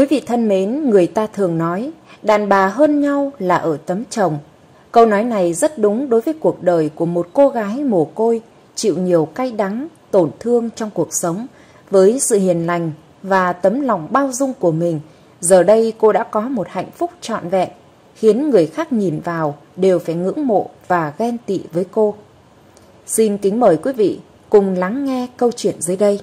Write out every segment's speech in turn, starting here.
Quý vị thân mến, người ta thường nói đàn bà hơn nhau là ở tấm chồng. Câu nói này rất đúng đối với cuộc đời của một cô gái mồ côi chịu nhiều cay đắng, tổn thương trong cuộc sống. Với sự hiền lành và tấm lòng bao dung của mình, giờ đây cô đã có một hạnh phúc trọn vẹn, khiến người khác nhìn vào đều phải ngưỡng mộ và ghen tị với cô. Xin kính mời quý vị cùng lắng nghe câu chuyện dưới đây.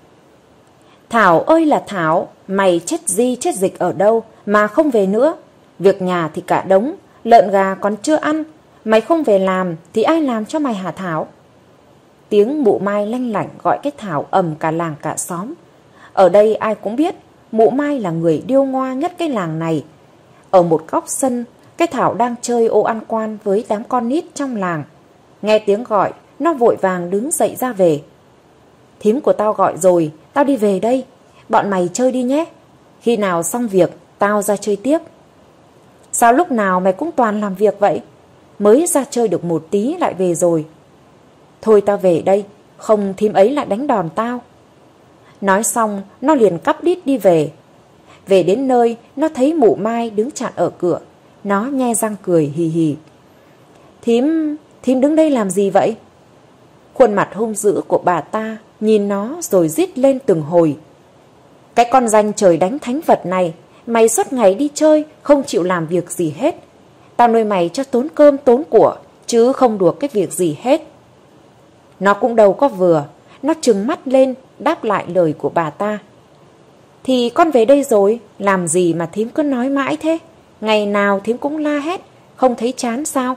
Thảo ơi là Thảo, mày chết di chết dịch ở đâu mà không về nữa? Việc nhà thì cả đống, lợn gà còn chưa ăn, mày không về làm thì ai làm cho mày hả Thảo? Tiếng mụ Mai lanh lảnh gọi cái Thảo ầm cả làng cả xóm. Ở đây ai cũng biết mụ Mai là người điêu ngoa nhất cái làng này. Ở một góc sân, cái Thảo đang chơi ô ăn quan với đám con nít trong làng. Nghe tiếng gọi, nó vội vàng đứng dậy ra về. Thím của tao gọi rồi, tao đi về đây. Bọn mày chơi đi nhé. Khi nào xong việc, tao ra chơi tiếp. Sao lúc nào mày cũng toàn làm việc vậy? Mới ra chơi được một tí lại về rồi. Thôi tao về đây, không thím ấy lại đánh đòn tao. Nói xong, nó liền cắp đít đi về. Về đến nơi, nó thấy mụ Mai đứng chặn ở cửa. Nó nhe răng cười hì hì. Thím đứng đây làm gì vậy? Khuôn mặt hung dữ của bà ta nhìn nó rồi rít lên từng hồi. Cái con danh trời đánh thánh vật này, mày suốt ngày đi chơi, không chịu làm việc gì hết. Tao nuôi mày cho tốn cơm tốn của, chứ không được cái việc gì hết. Nó cũng đâu có vừa, nó trừng mắt lên đáp lại lời của bà ta. Thì con về đây rồi, làm gì mà thím cứ nói mãi thế? Ngày nào thím cũng la hét, không thấy chán sao?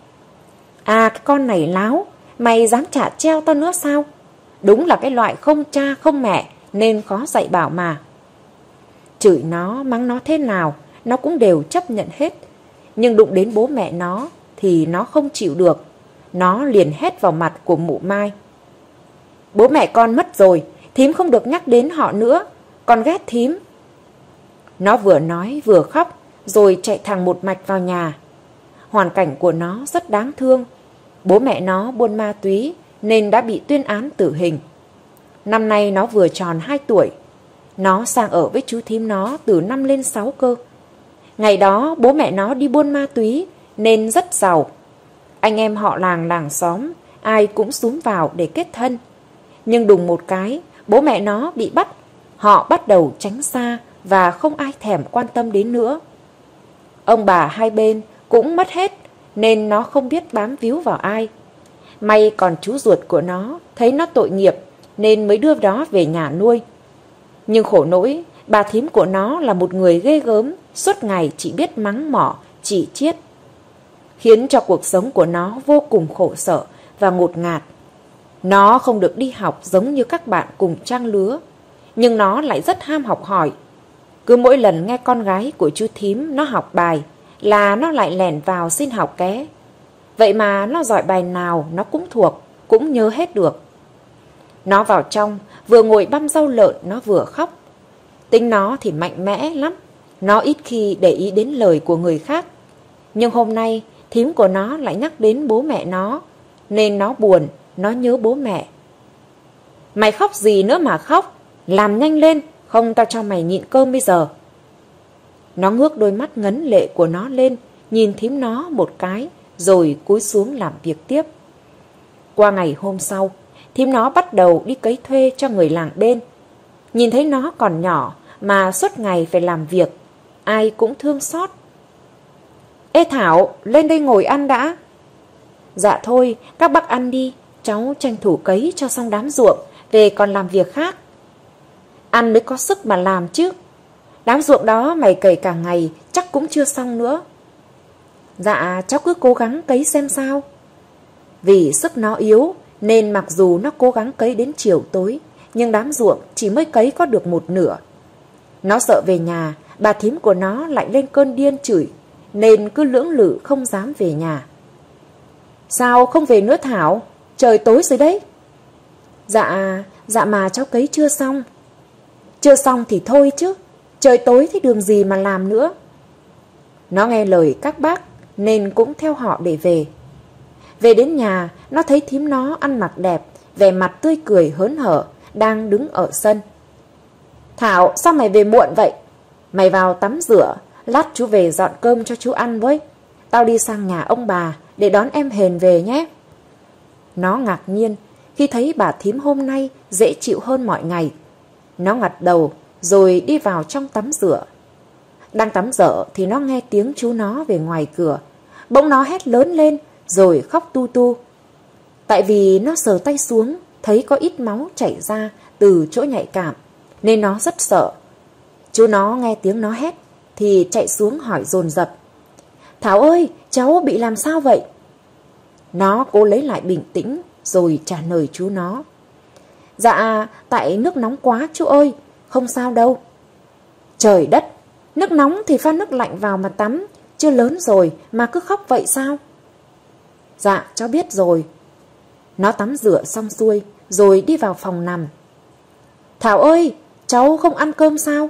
À, cái con này láo, mày dám trả treo tao nữa sao? Đúng là cái loại không cha không mẹ nên khó dạy bảo mà. Chửi nó, mắng nó thế nào, nó cũng đều chấp nhận hết. Nhưng đụng đến bố mẹ nó thì nó không chịu được. Nó liền hét vào mặt của mụ Mai. Bố mẹ con mất rồi, thím không được nhắc đến họ nữa, con ghét thím. Nó vừa nói vừa khóc, rồi chạy thẳng một mạch vào nhà. Hoàn cảnh của nó rất đáng thương. Bố mẹ nó buôn ma túy nên đã bị tuyên án tử hình. Năm nay nó vừa tròn 2 tuổi. Nó sang ở với chú thím nó từ 5 lên 6 cơ. Ngày đó bố mẹ nó đi buôn ma túy nên rất giàu. Anh em họ làng xóm ai cũng xúm vào để kết thân. Nhưng đùng một cái, bố mẹ nó bị bắt. Họ bắt đầu tránh xa và không ai thèm quan tâm đến nữa. Ông bà hai bên cũng mất hết nên nó không biết bám víu vào ai. May còn chú ruột của nó thấy nó tội nghiệp nên mới đưa nó về nhà nuôi. Nhưng khổ nỗi, bà thím của nó là một người ghê gớm, suốt ngày chỉ biết mắng mỏ, chỉ chiết, khiến cho cuộc sống của nó vô cùng khổ sở và ngột ngạt. Nó không được đi học giống như các bạn cùng trang lứa, nhưng nó lại rất ham học hỏi. Cứ mỗi lần nghe con gái của chú thím nó học bài là nó lại lẻn vào xin học ké. Vậy mà nó giỏi bài nào nó cũng thuộc, cũng nhớ hết được. Nó vào trong, vừa ngồi băm rau lợn nó vừa khóc. Tính nó thì mạnh mẽ lắm, nó ít khi để ý đến lời của người khác. Nhưng hôm nay thím của nó lại nhắc đến bố mẹ nó, nên nó buồn, nó nhớ bố mẹ. Mày khóc gì nữa mà khóc, làm nhanh lên, không tao cho mày nhịn cơm bây giờ. Nó ngước đôi mắt ngấn lệ của nó lên, nhìn thím nó một cái, rồi cúi xuống làm việc tiếp. Qua ngày hôm sau, thím nó bắt đầu đi cấy thuê cho người làng bên. Nhìn thấy nó còn nhỏ mà suốt ngày phải làm việc, ai cũng thương xót. Ê Thảo, lên đây ngồi ăn đã. Dạ thôi, các bác ăn đi, cháu tranh thủ cấy cho xong đám ruộng, về còn làm việc khác. Ăn mới có sức mà làm chứ. Đám ruộng đó mày cày cả ngày chắc cũng chưa xong nữa. Dạ cháu cứ cố gắng cấy xem sao. Vì sức nó yếu nên mặc dù nó cố gắng cấy đến chiều tối, nhưng đám ruộng chỉ mới cấy có được một nửa. Nó sợ về nhà bà thím của nó lại lên cơn điên chửi, nên cứ lưỡng lự không dám về nhà. Sao không về nữa Thảo? Trời tối rồi đấy. Dạ mà cháu cấy chưa xong. Chưa xong thì thôi chứ, trời tối thì đường gì mà làm nữa. Nó nghe lời các bác nên cũng theo họ để về. Về đến nhà, nó thấy thím nó ăn mặc đẹp, vẻ mặt tươi cười hớn hở, đang đứng ở sân. Thảo, sao mày về muộn vậy? Mày vào tắm rửa, lát chú về dọn cơm cho chú ăn với. Tao đi sang nhà ông bà để đón em Hền về nhé. Nó ngạc nhiên khi thấy bà thím hôm nay dễ chịu hơn mọi ngày. Nó gật đầu rồi đi vào trong tắm rửa. Đang tắm rửa thì nó nghe tiếng chú nó về ngoài cửa. Bỗng nó hét lớn lên rồi khóc tu tu. Tại vì nó sờ tay xuống thấy có ít máu chảy ra từ chỗ nhạy cảm nên nó rất sợ. Chú nó nghe tiếng nó hét thì chạy xuống hỏi dồn dập: Thảo ơi, cháu bị làm sao vậy? Nó cố lấy lại bình tĩnh rồi trả lời chú nó: Dạ, tại nước nóng quá chú ơi, không sao đâu. Trời đất, nước nóng thì pha nước lạnh vào mà tắm, chưa lớn rồi mà cứ khóc vậy sao? Dạ, cháu biết rồi. Nó tắm rửa xong xuôi rồi đi vào phòng nằm. Thảo ơi, cháu không ăn cơm sao?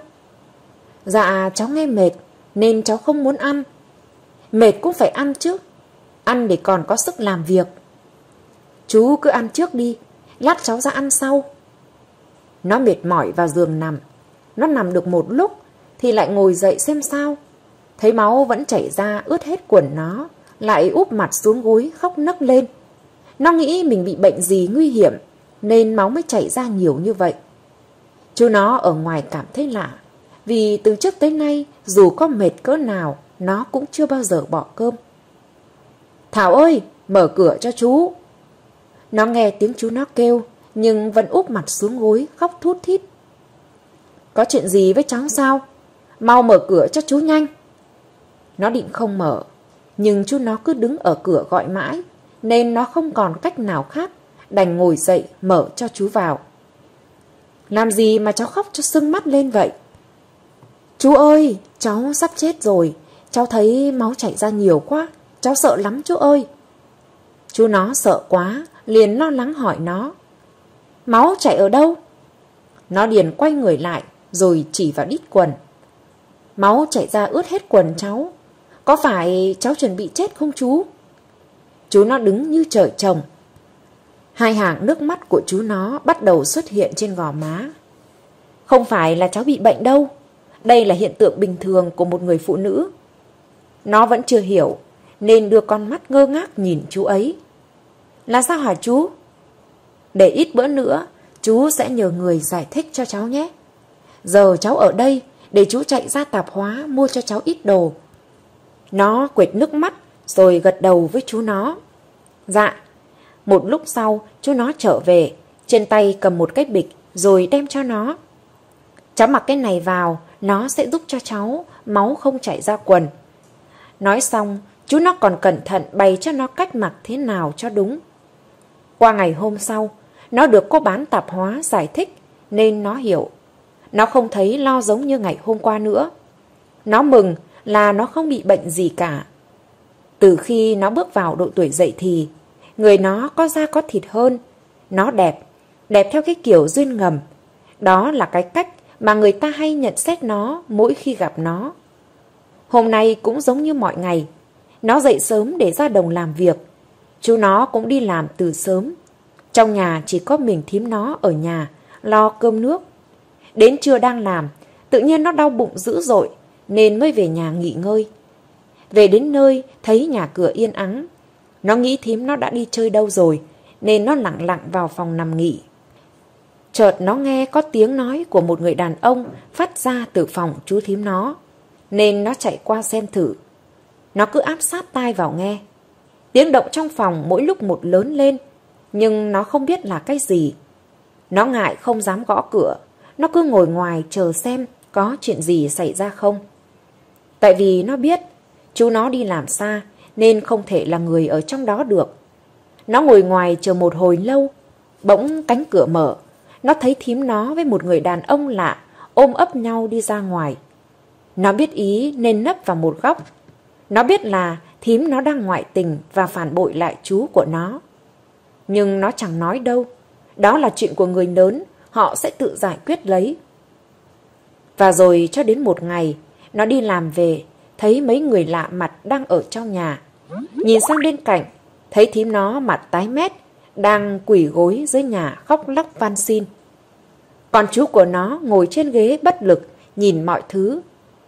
Dạ, cháu nghe mệt nên cháu không muốn ăn. Mệt cũng phải ăn chứ, ăn để còn có sức làm việc. Chú cứ ăn trước đi, lát cháu ra ăn sau. Nó mệt mỏi vào giường nằm. Nó nằm được một lúc thì lại ngồi dậy xem sao. Thấy máu vẫn chảy ra ướt hết quần nó, lại úp mặt xuống gối khóc nấc lên. Nó nghĩ mình bị bệnh gì nguy hiểm nên máu mới chảy ra nhiều như vậy. Chú nó ở ngoài cảm thấy lạ, vì từ trước tới nay dù có mệt cỡ nào nó cũng chưa bao giờ bỏ cơm. Thảo ơi, mở cửa cho chú. Nó nghe tiếng chú nó kêu nhưng vẫn úp mặt xuống gối khóc thút thít. Có chuyện gì với cháu sao? Mau mở cửa cho chú nhanh. Nó định không mở, nhưng chú nó cứ đứng ở cửa gọi mãi nên nó không còn cách nào khác, đành ngồi dậy mở cho chú vào. Làm gì mà cháu khóc cho sưng mắt lên vậy? Chú ơi, cháu sắp chết rồi. Cháu thấy máu chảy ra nhiều quá, cháu sợ lắm chú ơi. Chú nó sợ quá, liền lo lắng hỏi nó: Máu chảy ở đâu? Nó liền quay người lại rồi chỉ vào đít quần. Máu chảy ra ướt hết quần cháu. Có phải cháu chuẩn bị chết không chú? Chú nó đứng như trời trồng. Hai hàng nước mắt của chú nó bắt đầu xuất hiện trên gò má. Không phải là cháu bị bệnh đâu. Đây là hiện tượng bình thường của một người phụ nữ. Nó vẫn chưa hiểu nên đưa con mắt ngơ ngác nhìn chú ấy. Là sao hả chú? Để ít bữa nữa chú sẽ nhờ người giải thích cho cháu nhé. Giờ cháu ở đây để chú chạy ra tạp hóa mua cho cháu ít đồ. Nó quệt nước mắt rồi gật đầu với chú nó. Dạ. Một lúc sau chú nó trở về, trên tay cầm một cái bịch rồi đem cho nó. Cháu mặc cái này vào, nó sẽ giúp cho cháu máu không chảy ra quần. Nói xong, chú nó còn cẩn thận bày cho nó cách mặc thế nào cho đúng. Qua ngày hôm sau, nó được cô bán tạp hóa giải thích nên nó hiểu. Nó không thấy lo giống như ngày hôm qua nữa. Nó mừng là nó không bị bệnh gì cả. Từ khi nó bước vào độ tuổi dậy thì, người nó có da có thịt hơn. Nó đẹp, đẹp theo cái kiểu duyên ngầm. Đó là cái cách mà người ta hay nhận xét nó mỗi khi gặp nó. Hôm nay cũng giống như mọi ngày. Nó dậy sớm để ra đồng làm việc. Chú nó cũng đi làm từ sớm. Trong nhà chỉ có mình thím nó ở nhà lo cơm nước. Đến trưa đang làm, tự nhiên nó đau bụng dữ dội nên mới về nhà nghỉ ngơi. Về đến nơi thấy nhà cửa yên ắng. Nó nghĩ thím nó đã đi chơi đâu rồi nên nó lẳng lặng vào phòng nằm nghỉ. Chợt nó nghe có tiếng nói của một người đàn ông phát ra từ phòng chú thím nó, nên nó chạy qua xem thử. Nó cứ áp sát tai vào nghe. Tiếng động trong phòng mỗi lúc một lớn lên, nhưng nó không biết là cái gì. Nó ngại không dám gõ cửa, nó cứ ngồi ngoài chờ xem có chuyện gì xảy ra không. Tại vì nó biết chú nó đi làm xa nên không thể là người ở trong đó được. Nó ngồi ngoài chờ một hồi lâu, bỗng cánh cửa mở. Nó thấy thím nó với một người đàn ông lạ ôm ấp nhau đi ra ngoài. Nó biết ý nên nấp vào một góc. Nó biết là thím nó đang ngoại tình và phản bội lại chú của nó. Nhưng nó chẳng nói đâu. Đó là chuyện của người lớn, họ sẽ tự giải quyết lấy. Và rồi cho đến một ngày, nó đi làm về, thấy mấy người lạ mặt đang ở trong nhà. Nhìn sang bên cạnh, thấy thím nó mặt tái mét, đang quỳ gối dưới nhà khóc lóc van xin. Còn chú của nó ngồi trên ghế bất lực, nhìn mọi thứ.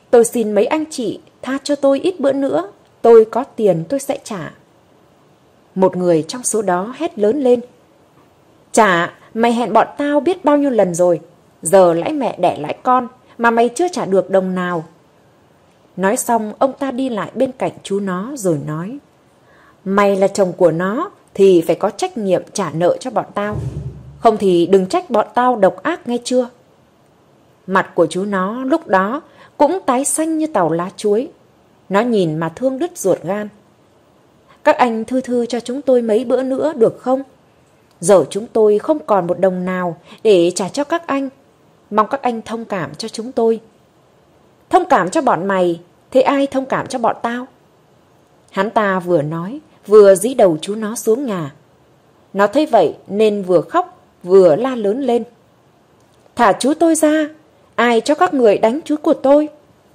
Tôi xin mấy anh chị tha cho tôi ít bữa nữa, tôi có tiền tôi sẽ trả. Một người trong số đó hét lớn lên. Trả, mày hẹn bọn tao biết bao nhiêu lần rồi, giờ lãi mẹ đẻ lãi con mà mày chưa trả được đồng nào. Nói xong ông ta đi lại bên cạnh chú nó rồi nói. Mày là chồng của nó thì phải có trách nhiệm trả nợ cho bọn tao. Không thì đừng trách bọn tao độc ác nghe chưa. Mặt của chú nó lúc đó cũng tái xanh như tàu lá chuối. Nó nhìn mà thương đứt ruột gan. Các anh thư thư cho chúng tôi mấy bữa nữa được không? Giờ chúng tôi không còn một đồng nào để trả cho các anh. Mong các anh thông cảm cho chúng tôi. Thông cảm cho bọn mày, thế ai thông cảm cho bọn tao? Hắn ta vừa nói, vừa dí đầu chú nó xuống nhà. Nó thấy vậy nên vừa khóc, vừa la lớn lên. Thả chú tôi ra, ai cho các người đánh chú của tôi?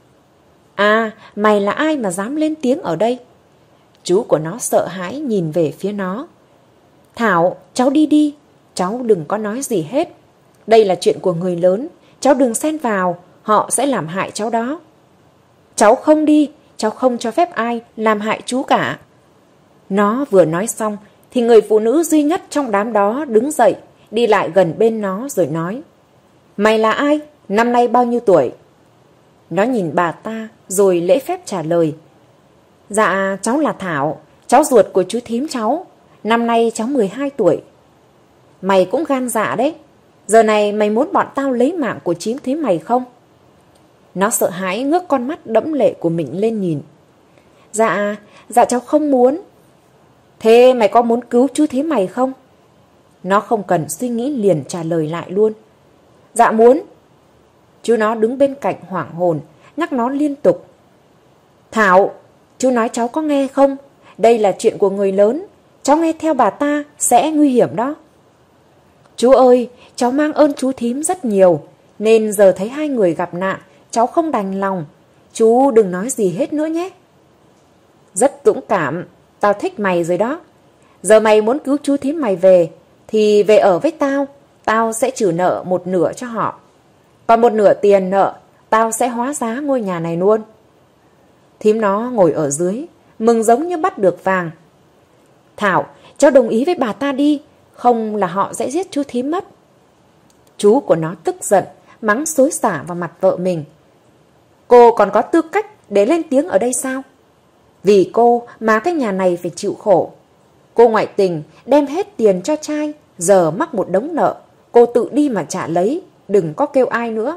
À, mày là ai mà dám lên tiếng ở đây? Chú của nó sợ hãi nhìn về phía nó. Thảo, cháu đi đi, cháu đừng có nói gì hết. Đây là chuyện của người lớn, cháu đừng xen vào, họ sẽ làm hại cháu đó. Cháu không đi, cháu không cho phép ai làm hại chú cả. Nó vừa nói xong thì người phụ nữ duy nhất trong đám đó đứng dậy, đi lại gần bên nó rồi nói. Mày là ai? Năm nay bao nhiêu tuổi? Nó nhìn bà ta rồi lễ phép trả lời. Dạ, cháu là Thảo, cháu ruột của chú thím cháu. Năm nay cháu 12 tuổi. Mày cũng gan dạ đấy. Giờ này mày muốn bọn tao lấy mạng của chú thím mày không? Nó sợ hãi ngước con mắt đẫm lệ của mình lên nhìn. Dạ cháu không muốn. Thế mày có muốn cứu chú thím mày không? Nó không cần suy nghĩ liền trả lời lại luôn. Dạ muốn. Chú nó đứng bên cạnh hoảng hồn, nhắc nó liên tục. Thảo, chú nói cháu có nghe không? Đây là chuyện của người lớn. Cháu nghe theo bà ta sẽ nguy hiểm đó. Chú ơi, cháu mang ơn chú thím rất nhiều, nên giờ thấy hai người gặp nạn, cháu không đành lòng. Chú đừng nói gì hết nữa nhé. Rất dũng cảm, tao thích mày rồi đó. Giờ mày muốn cứu chú thím mày về, thì về ở với tao, tao sẽ trừ nợ một nửa cho họ. Còn một nửa tiền nợ, tao sẽ hóa giá ngôi nhà này luôn. Thím nó ngồi ở dưới, mừng giống như bắt được vàng. Thảo, cháu đồng ý với bà ta đi, không là họ sẽ giết chú thím mất. Chú của nó tức giận, mắng xối xả vào mặt vợ mình. Cô còn có tư cách để lên tiếng ở đây sao? Vì cô mà cái nhà này phải chịu khổ. Cô ngoại tình đem hết tiền cho trai, giờ mắc một đống nợ. Cô tự đi mà trả lấy, đừng có kêu ai nữa.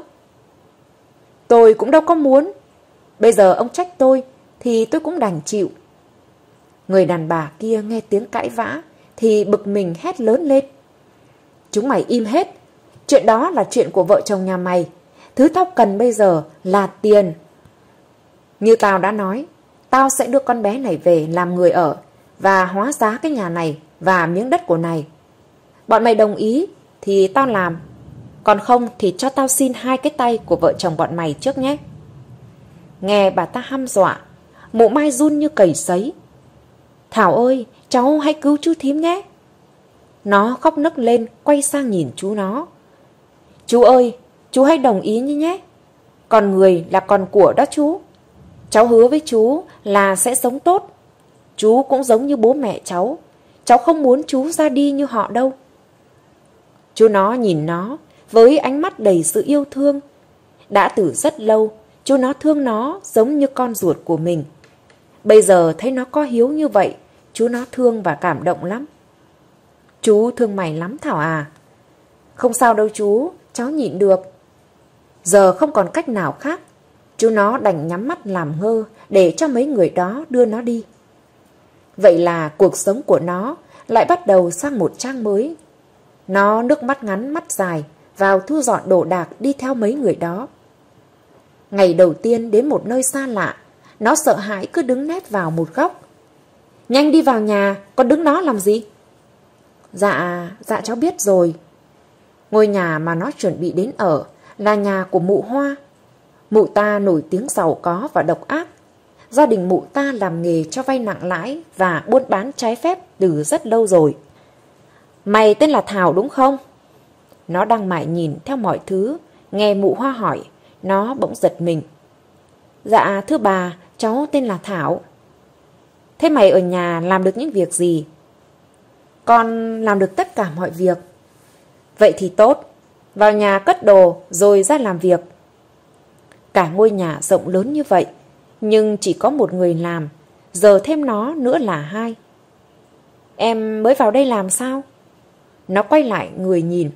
Tôi cũng đâu có muốn. Bây giờ ông trách tôi thì tôi cũng đành chịu. Người đàn bà kia nghe tiếng cãi vã thì bực mình hét lớn lên. Chúng mày im hết. Chuyện đó là chuyện của vợ chồng nhà mày. Thứ tao cần bây giờ là tiền. Như tao đã nói, tao sẽ đưa con bé này về làm người ở và hóa giá cái nhà này và miếng đất của này. Bọn mày đồng ý thì tao làm. Còn không thì cho tao xin 2 cái tay của vợ chồng bọn mày trước nhé. Nghe bà ta hăm dọa, Mụ Mai run như cầy sấy. Thảo ơi, cháu hãy cứu chú thím nhé. Nó khóc nấc lên, quay sang nhìn chú nó. Chú ơi, chú hãy đồng ý nhé. Còn người là còn của đó chú. Cháu hứa với chú là sẽ sống tốt. Chú cũng giống như bố mẹ cháu. Cháu không muốn chú ra đi như họ đâu. Chú nó nhìn nó với ánh mắt đầy sự yêu thương. Đã từ rất lâu, chú nó thương nó giống như con ruột của mình. Bây giờ thấy nó có hiếu như vậy, chú nó thương và cảm động lắm. Chú thương mày lắm Thảo à. Không sao đâu chú, cháu nhịn được. Giờ không còn cách nào khác, chú nó đành nhắm mắt làm ngơ để cho mấy người đó đưa nó đi. Vậy là cuộc sống của nó lại bắt đầu sang một trang mới. Nó nước mắt ngắn mắt dài vào thu dọn đồ đạc đi theo mấy người đó. Ngày đầu tiên đến một nơi xa lạ, nó sợ hãi cứ đứng nép vào một góc. Nhanh đi vào nhà, con đứng đó làm gì? Dạ cháu biết rồi. Ngôi nhà mà nó chuẩn bị đến ở là nhà của mụ Hoa. Mụ ta nổi tiếng giàu có và độc ác. Gia đình mụ ta làm nghề cho vay nặng lãi và buôn bán trái phép từ rất lâu rồi. Mày tên là Thảo đúng không? Nó đang mải nhìn theo mọi thứ, nghe mụ Hoa hỏi, nó bỗng giật mình. Dạ thưa bà, cháu tên là Thảo. Thế mày ở nhà làm được những việc gì? Con làm được tất cả mọi việc. Vậy thì tốt, vào nhà cất đồ rồi ra làm việc. Cả ngôi nhà rộng lớn như vậy, nhưng chỉ có một người làm, giờ thêm nó nữa là hai. Em mới vào đây làm sao? Nó quay lại người nhìn.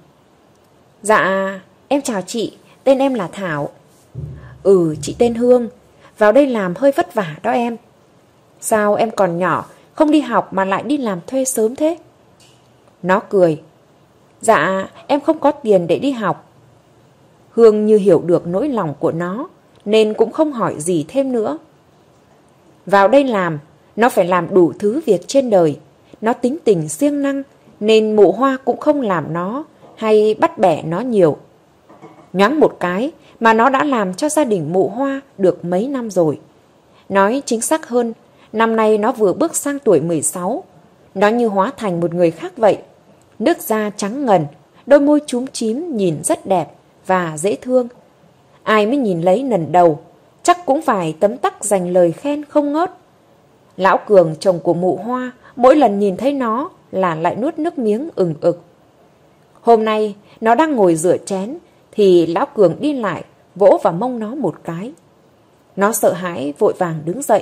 Dạ, em chào chị, tên em là Thảo. Ừ, chị tên Hương, vào đây làm hơi vất vả đó em. Sao em còn nhỏ, không đi học mà lại đi làm thuê sớm thế? Nó cười. Dạ, em không có tiền để đi học. Hương như hiểu được nỗi lòng của nó, nên cũng không hỏi gì thêm nữa. Vào đây làm, nó phải làm đủ thứ việc trên đời. Nó tính tình siêng năng, nên mụ Hoa cũng không làm nó hay bắt bẻ nó nhiều. Nhoáng một cái mà nó đã làm cho gia đình mụ Hoa được mấy năm rồi. Nói chính xác hơn, năm nay nó vừa bước sang tuổi 16. Nó như hóa thành một người khác vậy. Nước da trắng ngần, đôi môi chúm chím nhìn rất đẹp và dễ thương. Ai mới nhìn lấy lần đầu, chắc cũng phải tấm tắc dành lời khen không ngớt. Lão Cường, chồng của mụ Hoa, mỗi lần nhìn thấy nó là lại nuốt nước miếng ừng ực. Hôm nay, nó đang ngồi rửa chén, thì Lão Cường đi lại, vỗ vào mông nó một cái. Nó sợ hãi vội vàng đứng dậy.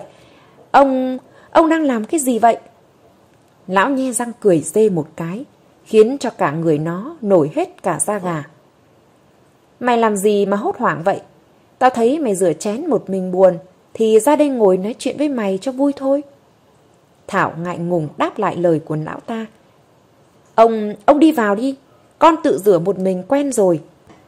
Ông đang làm cái gì vậy? Lão nhe răng cười rê một cái, khiến cho cả người nó nổi hết cả da gà. Mày làm gì mà hốt hoảng vậy? Tao thấy mày rửa chén một mình buồn, thì ra đây ngồi nói chuyện với mày cho vui thôi. Thảo ngại ngùng đáp lại lời của lão ta. Ông đi vào đi, con tự rửa một mình quen rồi.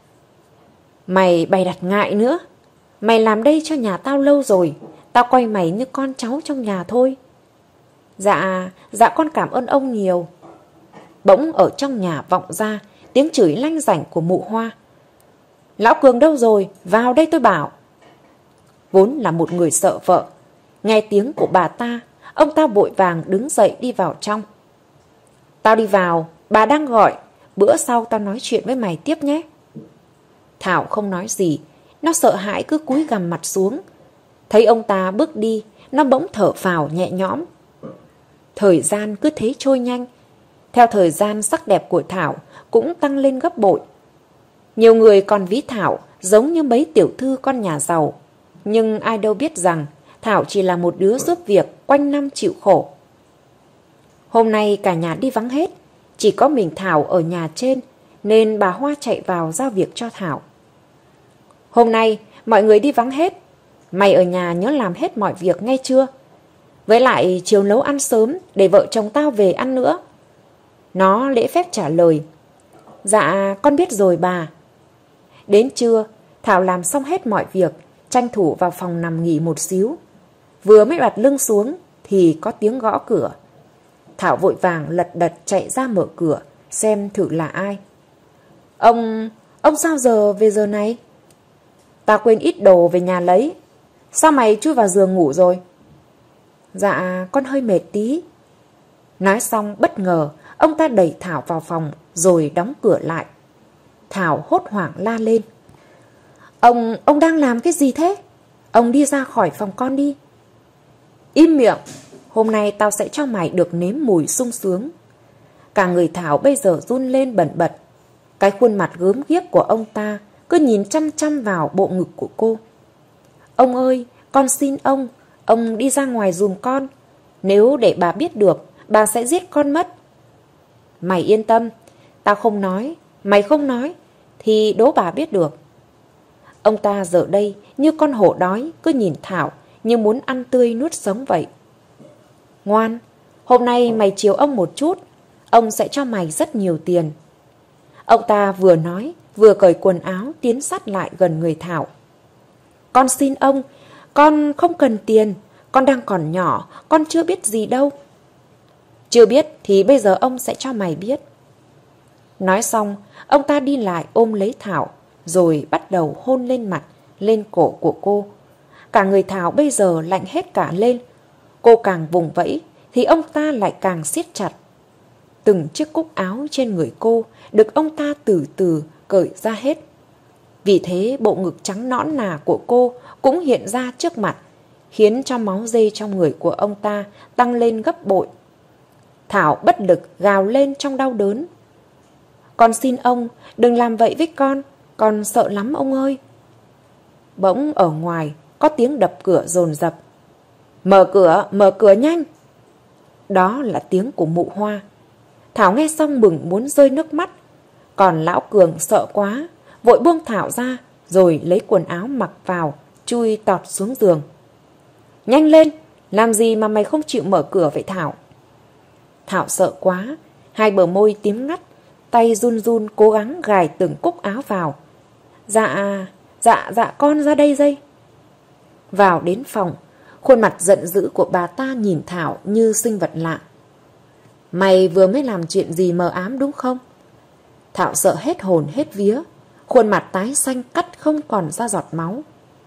Mày bày đặt ngại nữa. Mày làm đây cho nhà tao lâu rồi, tao coi mày như con cháu trong nhà thôi. Dạ con cảm ơn ông nhiều. Bỗng ở trong nhà vọng ra tiếng chửi lanh rảnh của mụ Hoa. Lão Cường đâu rồi? Vào đây tôi bảo. Vốn là một người sợ vợ, nghe tiếng của bà ta, ông ta vội vàng đứng dậy đi vào trong. Tao đi vào, bà đang gọi, bữa sau tao nói chuyện với mày tiếp nhé. Thảo không nói gì, nó sợ hãi cứ cúi gằm mặt xuống. Thấy ông ta bước đi, nó bỗng thở phào nhẹ nhõm. Thời gian cứ thế trôi nhanh. Theo thời gian, sắc đẹp của Thảo cũng tăng lên gấp bội. Nhiều người còn ví Thảo giống như mấy tiểu thư con nhà giàu. Nhưng ai đâu biết rằng Thảo chỉ là một đứa giúp việc quanh năm chịu khổ. Hôm nay cả nhà đi vắng hết, chỉ có mình Thảo ở nhà trên, nên bà Hoa chạy vào giao việc cho Thảo. Hôm nay mọi người đi vắng hết, mày ở nhà nhớ làm hết mọi việc nghe chưa? Với lại chiều nấu ăn sớm để vợ chồng tao về ăn nữa. Nó lễ phép trả lời. Dạ con biết rồi bà. Đến trưa, Thảo làm xong hết mọi việc, tranh thủ vào phòng nằm nghỉ một xíu. Vừa mới đặt lưng xuống thì có tiếng gõ cửa. Thảo vội vàng lật đật chạy ra mở cửa, xem thử là ai. Ông sao giờ về giờ này? Tao quên ít đồ về nhà lấy. Sao mày chui vào giường ngủ rồi? Dạ con hơi mệt tí. Nói xong bất ngờ, ông ta đẩy Thảo vào phòng rồi đóng cửa lại. Thảo hốt hoảng la lên. Ông đang làm cái gì thế? Ông đi ra khỏi phòng con đi. Im miệng, hôm nay tao sẽ cho mày được nếm mùi sung sướng. Cả người Thảo bây giờ run lên bần bật. Cái khuôn mặt gớm ghiếc của ông ta cứ nhìn chăm chăm vào bộ ngực của cô. Ông ơi, con xin ông đi ra ngoài giùm con. Nếu để bà biết được, bà sẽ giết con mất. Mày yên tâm, tao không nói, mày không nói, thì đố bà biết được. Ông ta giờ đây như con hổ đói, cứ nhìn Thảo như muốn ăn tươi nuốt sống vậy. Ngoan, hôm nay mày chiều ông một chút, ông sẽ cho mày rất nhiều tiền. Ông ta vừa nói, vừa cởi quần áo tiến sát lại gần người Thảo. Con xin ông, con không cần tiền, con đang còn nhỏ, con chưa biết gì đâu. Chưa biết thì bây giờ ông sẽ cho mày biết. Nói xong, ông ta đi lại ôm lấy Thảo, rồi bắt đầu hôn lên mặt, lên cổ của cô. Cả người Thảo bây giờ lạnh hết cả lên. Cô càng vùng vẫy thì ông ta lại càng siết chặt. Từng chiếc cúc áo trên người cô được ông ta từ từ cởi ra hết. Vì thế bộ ngực trắng nõn nà của cô cũng hiện ra trước mặt, khiến cho máu dê trong người của ông ta tăng lên gấp bội. Thảo bất lực gào lên trong đau đớn. Con xin ông, đừng làm vậy với con sợ lắm ông ơi. Bỗng ở ngoài có tiếng đập cửa dồn dập. Mở cửa nhanh. Đó là tiếng của mụ Hoa. Thảo nghe xong mừng muốn rơi nước mắt. Còn lão Cường sợ quá, vội buông Thảo ra, rồi lấy quần áo mặc vào, chui tọt xuống giường. Nhanh lên, làm gì mà mày không chịu mở cửa vậy Thảo? Thảo sợ quá, hai bờ môi tím ngắt, tay run run cố gắng gài từng cúc áo vào. Dạ con ra đây dây. Vào đến phòng, khuôn mặt giận dữ của bà ta nhìn Thảo như sinh vật lạ. Mày vừa mới làm chuyện gì mờ ám đúng không? Thảo sợ hết hồn hết vía, khuôn mặt tái xanh cắt không còn ra giọt máu.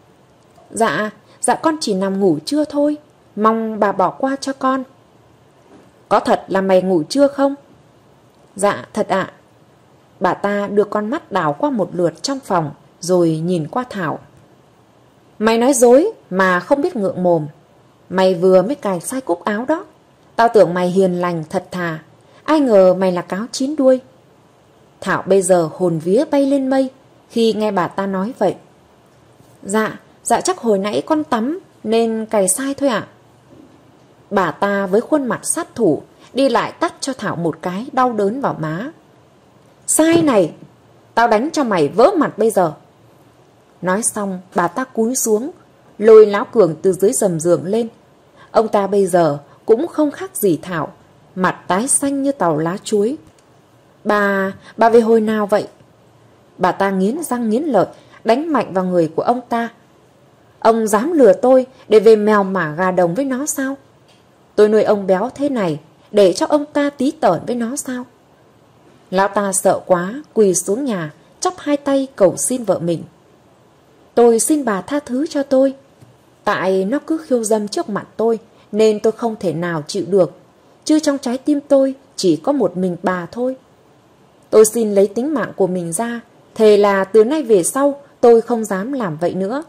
Dạ con chỉ nằm ngủ trưa thôi, mong bà bỏ qua cho con. Có thật là mày ngủ trưa không? Dạ thật ạ. Bà ta đưa con mắt đảo qua một lượt trong phòng, rồi nhìn qua Thảo. Mày nói dối mà không biết ngượng mồm. Mày vừa mới cài sai cúc áo đó. Tao tưởng mày hiền lành thật thà, ai ngờ mày là cáo chín đuôi. Thảo bây giờ hồn vía bay lên mây khi nghe bà ta nói vậy. Dạ chắc hồi nãy con tắm nên cài sai thôi ạ. Bà ta với khuôn mặt sát thủ đi lại tát cho Thảo một cái đau đớn vào má. Sai này, tao đánh cho mày vỡ mặt bây giờ. Nói xong bà ta cúi xuống, lôi lão Cường từ dưới gầm giường lên. Ông ta bây giờ cũng không khác gì Thảo, mặt tái xanh như tàu lá chuối. Bà về hồi nào vậy? Bà ta nghiến răng nghiến lợi, đánh mạnh vào người của ông ta. Ông dám lừa tôi để về mèo mả gà đồng với nó sao? Tôi nuôi ông béo thế này để cho ông ta tí tởn với nó sao? Lão ta sợ quá, quỳ xuống nhà, chắp hai tay cầu xin vợ mình. Tôi xin bà tha thứ cho tôi. Tại nó cứ khiêu dâm trước mặt tôi nên tôi không thể nào chịu được. Chứ trong trái tim tôi chỉ có một mình bà thôi. Tôi xin lấy tính mạng của mình ra, thề là từ nay về sau tôi không dám làm vậy nữa.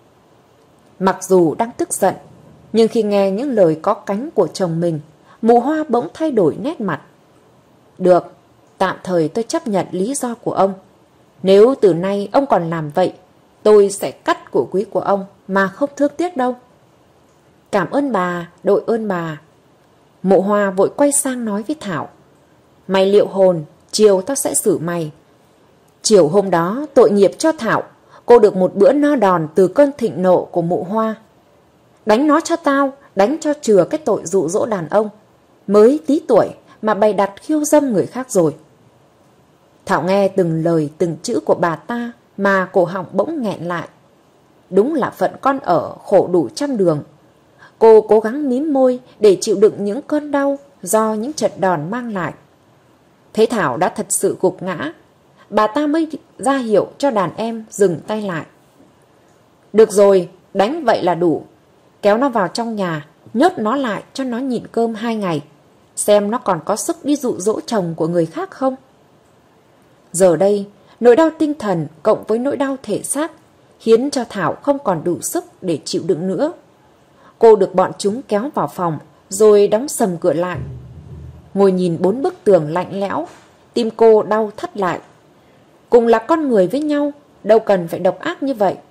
Mặc dù đang tức giận, nhưng khi nghe những lời có cánh của chồng mình, mụ Hoa bỗng thay đổi nét mặt. Được, tạm thời tôi chấp nhận lý do của ông. Nếu từ nay ông còn làm vậy, tôi sẽ cắt của quý của ông mà không thương tiếc đâu. Cảm ơn bà, đội ơn bà. Mụ Hoa vội quay sang nói với Thảo. Mày liệu hồn, chiều tao sẽ xử mày. Chiều hôm đó tội nghiệp cho Thảo, cô được một bữa no đòn từ cơn thịnh nộ của mụ Hoa. Đánh nó cho tao, đánh cho chừa cái tội dụ dỗ đàn ông. Mới tí tuổi mà bày đặt khiêu dâm người khác rồi. Thảo nghe từng lời từng chữ của bà ta mà cổ họng bỗng nghẹn lại. Đúng là phận con ở khổ đủ trăm đường. Cô cố gắng mím môi để chịu đựng những cơn đau do những trận đòn mang lại. Thấy Thảo đã thật sự gục ngã, bà ta mới ra hiệu cho đàn em dừng tay lại. Được rồi, đánh vậy là đủ. Kéo nó vào trong nhà, nhốt nó lại cho nó nhịn cơm 2 ngày. Xem nó còn có sức đi dụ dỗ chồng của người khác không. Giờ đây, nỗi đau tinh thần cộng với nỗi đau thể xác khiến cho Thảo không còn đủ sức để chịu đựng nữa. Cô được bọn chúng kéo vào phòng rồi đóng sầm cửa lại. Ngồi nhìn 4 bức tường lạnh lẽo, tim cô đau thắt lại. Cùng là con người với nhau, đâu cần phải độc ác như vậy.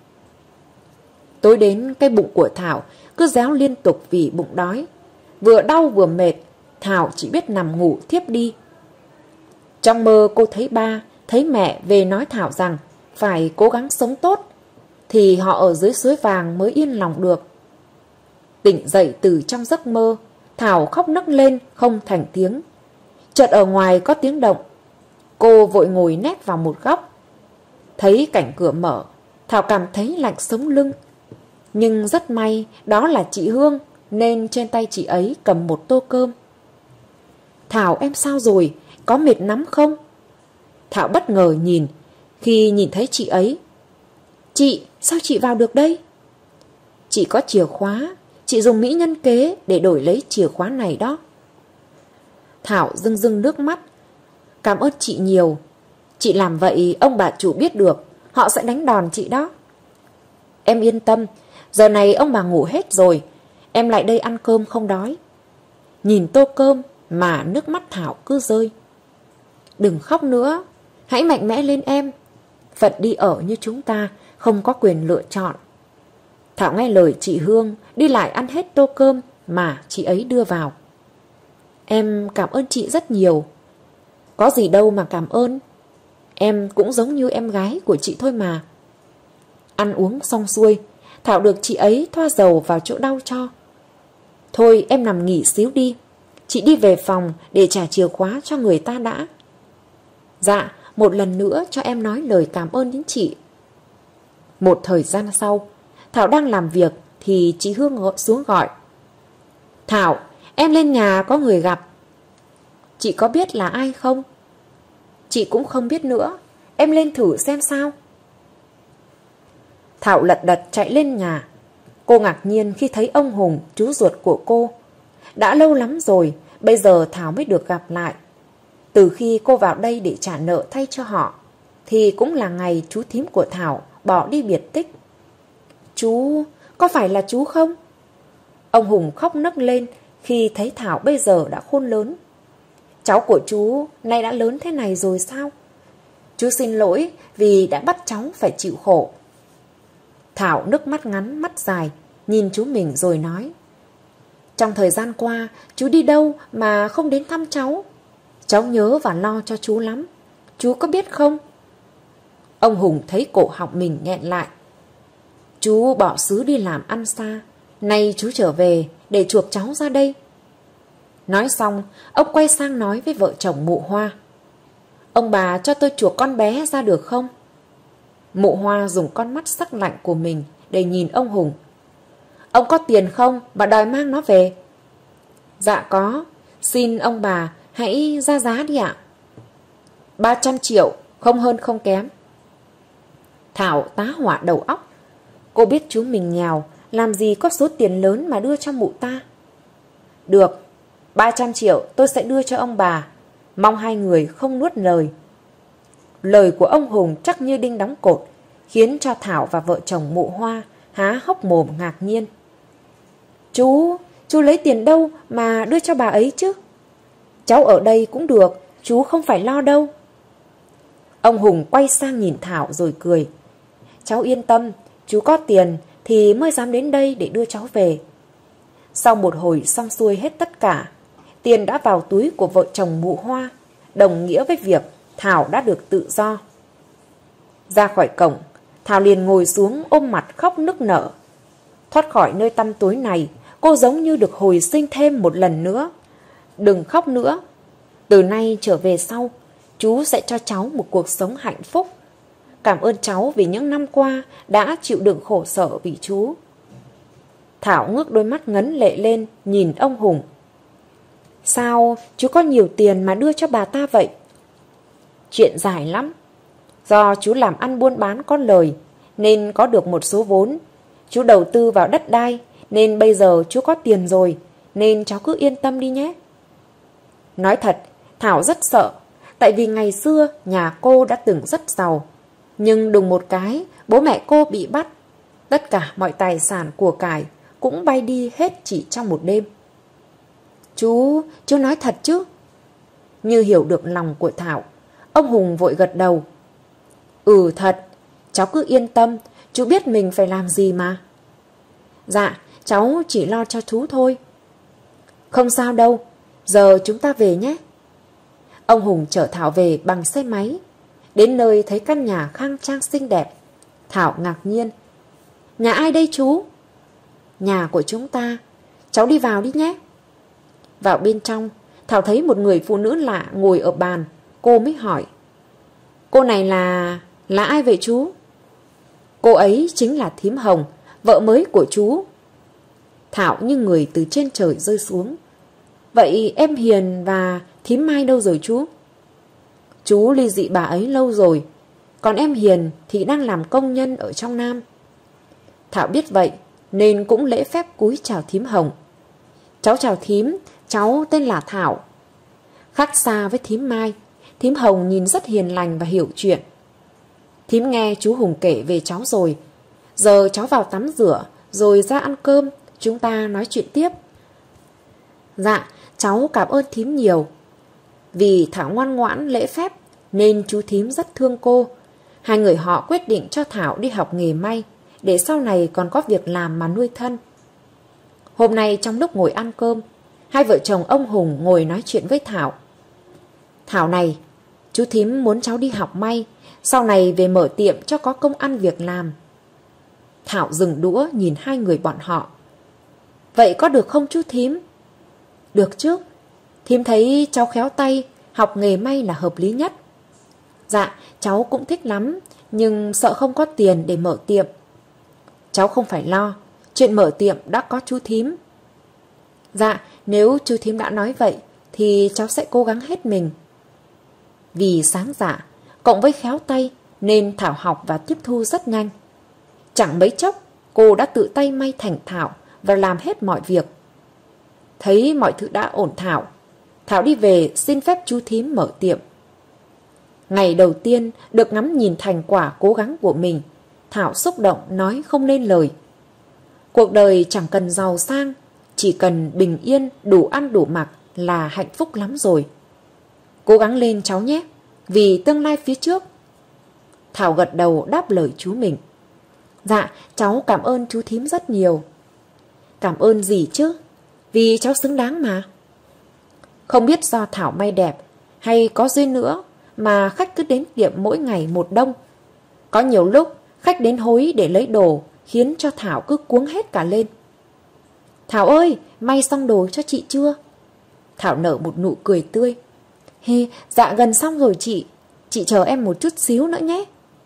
Tối đến cái bụng của Thảo cứ réo liên tục vì bụng đói. Vừa đau vừa mệt, Thảo chỉ biết nằm ngủ thiếp đi. Trong mơ cô thấy ba, thấy mẹ về nói Thảo rằng phải cố gắng sống tốt, thì họ ở dưới suối vàng mới yên lòng được. Tỉnh dậy từ trong giấc mơ, Thảo khóc nấc lên không thành tiếng. Chợt ở ngoài có tiếng động. Cô vội ngồi nép vào một góc. Thấy cảnh cửa mở, Thảo cảm thấy lạnh sống lưng. Nhưng rất may đó là chị Hương, nên trên tay chị ấy cầm một tô cơm. Thảo em sao rồi, có mệt lắm không? Thảo bất ngờ nhìn khi nhìn thấy chị ấy. Chị, sao chị vào được đây? Chị có chìa khóa, chị dùng mỹ nhân kế để đổi lấy chìa khóa này đó. Thảo rưng rưng nước mắt. Cảm ơn chị nhiều. Chị làm vậy ông bà chủ biết được, họ sẽ đánh đòn chị đó. Em yên tâm, giờ này ông bà ngủ hết rồi, em lại đây ăn cơm không đói. Nhìn tô cơm mà nước mắt Thảo cứ rơi. Đừng khóc nữa, hãy mạnh mẽ lên em. Phận đi ở như chúng ta không có quyền lựa chọn. Thảo nghe lời chị Hương đi lại ăn hết tô cơm mà chị ấy đưa vào. Em cảm ơn chị rất nhiều. Có gì đâu mà cảm ơn. Em cũng giống như em gái của chị thôi mà. Ăn uống xong xuôi, Thảo được chị ấy thoa dầu vào chỗ đau cho. Thôi em nằm nghỉ xíu đi, chị đi về phòng để trả chìa khóa cho người ta đã. Dạ, một lần nữa cho em nói lời cảm ơn đến chị. Một thời gian sau, Thảo đang làm việc thì chị Hương xuống gọi. Thảo, em lên nhà có người gặp. Chị có biết là ai không? Chị cũng không biết nữa, em lên thử xem sao. Thảo lật đật chạy lên nhà. Cô ngạc nhiên khi thấy ông Hùng, chú ruột của cô. Đã lâu lắm rồi, bây giờ Thảo mới được gặp lại. Từ khi cô vào đây để trả nợ thay cho họ, thì cũng là ngày chú thím của Thảo bỏ đi biệt tích. Chú, có phải là chú không? Ông Hùng khóc nấc lên khi thấy Thảo bây giờ đã khôn lớn. Cháu của chú nay đã lớn thế này rồi sao? Chú xin lỗi vì đã bắt cháu phải chịu khổ. Thảo nước mắt ngắn mắt dài, nhìn chú mình rồi nói. Trong thời gian qua, chú đi đâu mà không đến thăm cháu? Cháu nhớ và lo cho chú lắm. Chú có biết không? Ông Hùng thấy cổ họng mình nghẹn lại. Chú bỏ xứ đi làm ăn xa, nay chú trở về để chuộc cháu ra đây. Nói xong, ông quay sang nói với vợ chồng Mụ Hoa. Ông bà cho tôi chuộc con bé ra được không? Mụ Hoa dùng con mắt sắc lạnh của mình để nhìn ông Hùng. Ông có tiền không mà đòi mang nó về? Dạ có, xin ông bà hãy ra giá đi ạ. 300 triệu, không hơn không kém. Thảo tá hỏa đầu óc. Cô biết chú mình nghèo, làm gì có số tiền lớn mà đưa cho mụ ta. Được, 300 triệu tôi sẽ đưa cho ông bà. Mong hai người không nuốt lời. Lời của ông Hùng chắc như đinh đóng cột, khiến cho Thảo và vợ chồng Mụ Hoa há hốc mồm ngạc nhiên. Chú lấy tiền đâu mà đưa cho bà ấy chứ? Cháu ở đây cũng được, chú không phải lo đâu. Ông Hùng quay sang nhìn Thảo rồi cười. Cháu yên tâm, chú có tiền thì mới dám đến đây để đưa cháu về. Sau một hồi xong xuôi hết tất cả, tiền đã vào túi của vợ chồng Mụ Hoa, đồng nghĩa với việc Thảo đã được tự do. Ra khỏi cổng, Thảo liền ngồi xuống ôm mặt khóc nức nở. Thoát khỏi nơi tăm tối này, cô giống như được hồi sinh thêm một lần nữa. Đừng khóc nữa. Từ nay trở về sau, chú sẽ cho cháu một cuộc sống hạnh phúc. Cảm ơn cháu vì những năm qua đã chịu đựng khổ sở vì chú. Thảo ngước đôi mắt ngấn lệ lên nhìn ông Hùng. Sao chú có nhiều tiền mà đưa cho bà ta vậy? Chuyện dài lắm. Do chú làm ăn buôn bán có lời nên có được một số vốn. Chú đầu tư vào đất đai nên bây giờ chú có tiền rồi, nên cháu cứ yên tâm đi nhé. Nói thật, Thảo rất sợ, tại vì ngày xưa nhà cô đã từng rất giàu. Nhưng đùng một cái, bố mẹ cô bị bắt. Tất cả mọi tài sản của cải cũng bay đi hết chỉ trong một đêm. Chú nói thật chứ? Như hiểu được lòng của Thảo, ông Hùng vội gật đầu. Ừ thật, cháu cứ yên tâm, chú biết mình phải làm gì mà. Dạ, cháu chỉ lo cho chú thôi. Không sao đâu, giờ chúng ta về nhé. Ông Hùng chở Thảo về bằng xe máy. Đến nơi thấy căn nhà khang trang xinh đẹp. Thảo ngạc nhiên. Nhà ai đây chú? Nhà của chúng ta. Cháu đi vào đi nhé. Vào bên trong, Thảo thấy một người phụ nữ lạ ngồi ở bàn. Cô mới hỏi. Cô này là ai vậy chú? Cô ấy chính là thím Hồng, vợ mới của chú. Thảo như người từ trên trời rơi xuống. Vậy em Hiền và thím Mai đâu rồi chú? Chú ly dị bà ấy lâu rồi, còn em Hiền thì đang làm công nhân ở trong Nam. Thảo biết vậy nên cũng lễ phép cúi chào thím Hồng. Cháu chào thím, cháu tên là Thảo. Khác xa với thím Mai, thím Hồng nhìn rất hiền lành và hiểu chuyện. Thím nghe chú Hùng kể về cháu rồi. Giờ cháu vào tắm rửa, rồi ra ăn cơm, chúng ta nói chuyện tiếp. Dạ, cháu cảm ơn thím nhiều. Vì Thảo ngoan ngoãn lễ phép nên chú thím rất thương cô. Hai người họ quyết định cho Thảo đi học nghề may, để sau này còn có việc làm mà nuôi thân. Hôm nay trong lúc ngồi ăn cơm, hai vợ chồng ông Hùng ngồi nói chuyện với Thảo. Thảo này, chú thím muốn cháu đi học may, sau này về mở tiệm cho có công ăn việc làm. Thảo dừng đũa nhìn hai người bọn họ. Vậy có được không chú thím? Được chứ. Thím thấy cháu khéo tay, học nghề may là hợp lý nhất. Dạ, cháu cũng thích lắm, nhưng sợ không có tiền để mở tiệm. Cháu không phải lo, chuyện mở tiệm đã có chú thím. Dạ, nếu chú thím đã nói vậy, thì cháu sẽ cố gắng hết mình. Vì sáng dạ, cộng với khéo tay, nên Thảo học và tiếp thu rất nhanh. Chẳng mấy chốc, cô đã tự tay may thành thạo và làm hết mọi việc. Thấy mọi thứ đã ổn thỏa, Thảo đi về xin phép chú thím mở tiệm. Ngày đầu tiên được ngắm nhìn thành quả cố gắng của mình, Thảo xúc động nói không nên lời. Cuộc đời chẳng cần giàu sang, chỉ cần bình yên, đủ ăn đủ mặc là hạnh phúc lắm rồi. Cố gắng lên cháu nhé, vì tương lai phía trước. Thảo gật đầu đáp lời chú mình. Dạ, cháu cảm ơn chú thím rất nhiều. Cảm ơn gì chứ, vì cháu xứng đáng mà. Không biết do Thảo may đẹp hay có duyên nữa mà khách cứ đến tiệm mỗi ngày một đông. Có nhiều lúc khách đến hối để lấy đồ, khiến cho Thảo cứ cuống hết cả lên. Thảo ơi, may xong đồ cho chị chưa? Thảo nở một nụ cười tươi. Dạ gần xong rồi chị chờ em một chút xíu nữa nhé.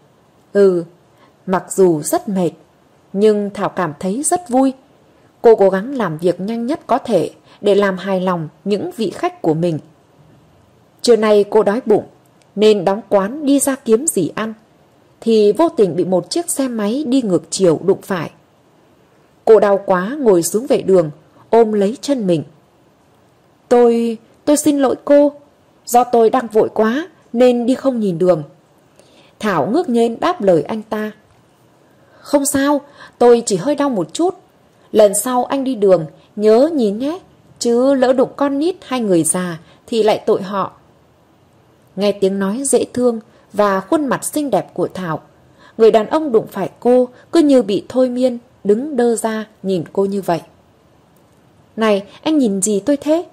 Mặc dù rất mệt, nhưng Thảo cảm thấy rất vui. Cô cố gắng làm việc nhanh nhất có thể để làm hài lòng những vị khách của mình. Trưa nay cô đói bụng, nên đóng quán đi ra kiếm gì ăn, thì vô tình bị một chiếc xe máy đi ngược chiều đụng phải. Cô đau quá ngồi xuống vệ đường, ôm lấy chân mình. Tôi xin lỗi cô, do tôi đang vội quá nên đi không nhìn đường. Thảo ngước nghếch đáp lời anh ta. Không sao, tôi chỉ hơi đau một chút. Lần sau anh đi đường nhớ nhìn nhé, chứ lỡ đụng con nít hay người già thì lại tội họ. Nghe tiếng nói dễ thương và khuôn mặt xinh đẹp của Thảo, người đàn ông đụng phải cô cứ như bị thôi miên, đứng đơ ra nhìn cô như vậy. Này, anh nhìn gì tôi thế?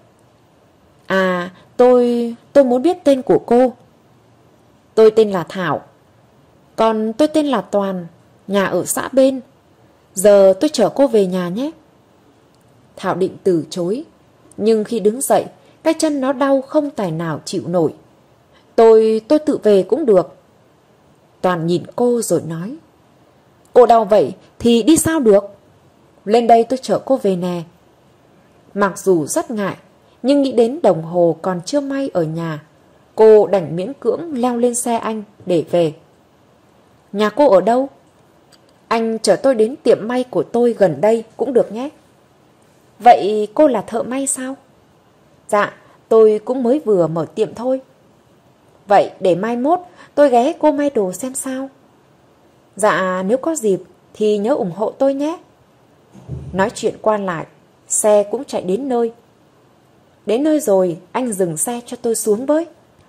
À, tôi muốn biết tên của cô. Tôi tên là Thảo. Còn tôi tên là Toàn, nhà ở xã bên. Giờ tôi chở cô về nhà nhé. Thảo định từ chối, nhưng khi đứng dậy, cái chân nó đau không tài nào chịu nổi. Tôi tự về cũng được. Toàn nhìn cô rồi nói. Cô đau vậy thì đi sao được? Lên đây tôi chở cô về nè. Mặc dù rất ngại, nhưng nghĩ đến đồng hồ còn chưa may ở nhà, cô đành miễn cưỡng leo lên xe anh để về. Nhà cô ở đâu? Anh chở tôi đến tiệm may của tôi gần đây cũng được nhé. Vậy cô là thợ may sao? Dạ, tôi cũng mới vừa mở tiệm thôi. Vậy để mai mốt tôi ghé cô may đồ xem sao. Dạ, nếu có dịp thì nhớ ủng hộ tôi nhé. Nói chuyện qua lại, xe cũng chạy đến nơi. Đến nơi rồi, anh dừng xe cho tôi xuống với.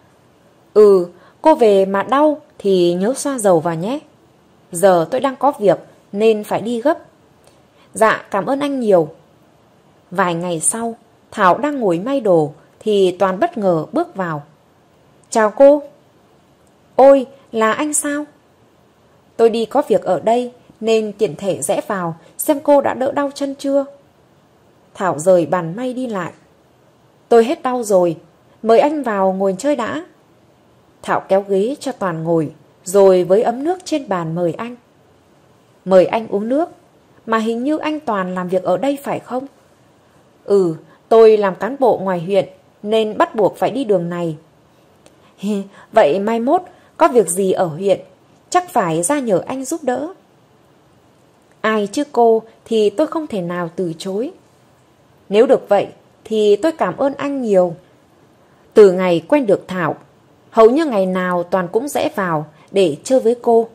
Cô về mà đau thì nhớ xoa dầu vào nhé. Giờ tôi đang có việc nên phải đi gấp. Dạ, cảm ơn anh nhiều. Vài ngày sau, Thảo đang ngồi may đồ thì Toàn bất ngờ bước vào. Chào cô. Ôi, là anh sao? Tôi đi có việc ở đây nên tiện thể rẽ vào xem cô đã đỡ đau chân chưa. Thảo rời bàn may đi lại. Tôi hết đau rồi, mời anh vào ngồi chơi đã. Thảo kéo ghế cho Toàn ngồi, rồi với ấm nước trên bàn mời anh. Mời anh uống nước, mà hình như anh Toàn làm việc ở đây phải không? Tôi làm cán bộ ngoài huyện nên bắt buộc phải đi đường này. Vậy mai mốt có việc gì ở huyện chắc phải ra nhờ anh giúp đỡ. Ai chứ cô thì tôi không thể nào từ chối. Nếu được vậy thì tôi cảm ơn anh nhiều. Từ ngày quen được Thảo, hầu như ngày nào Toàn cũng rẽ vào để chơi với cô.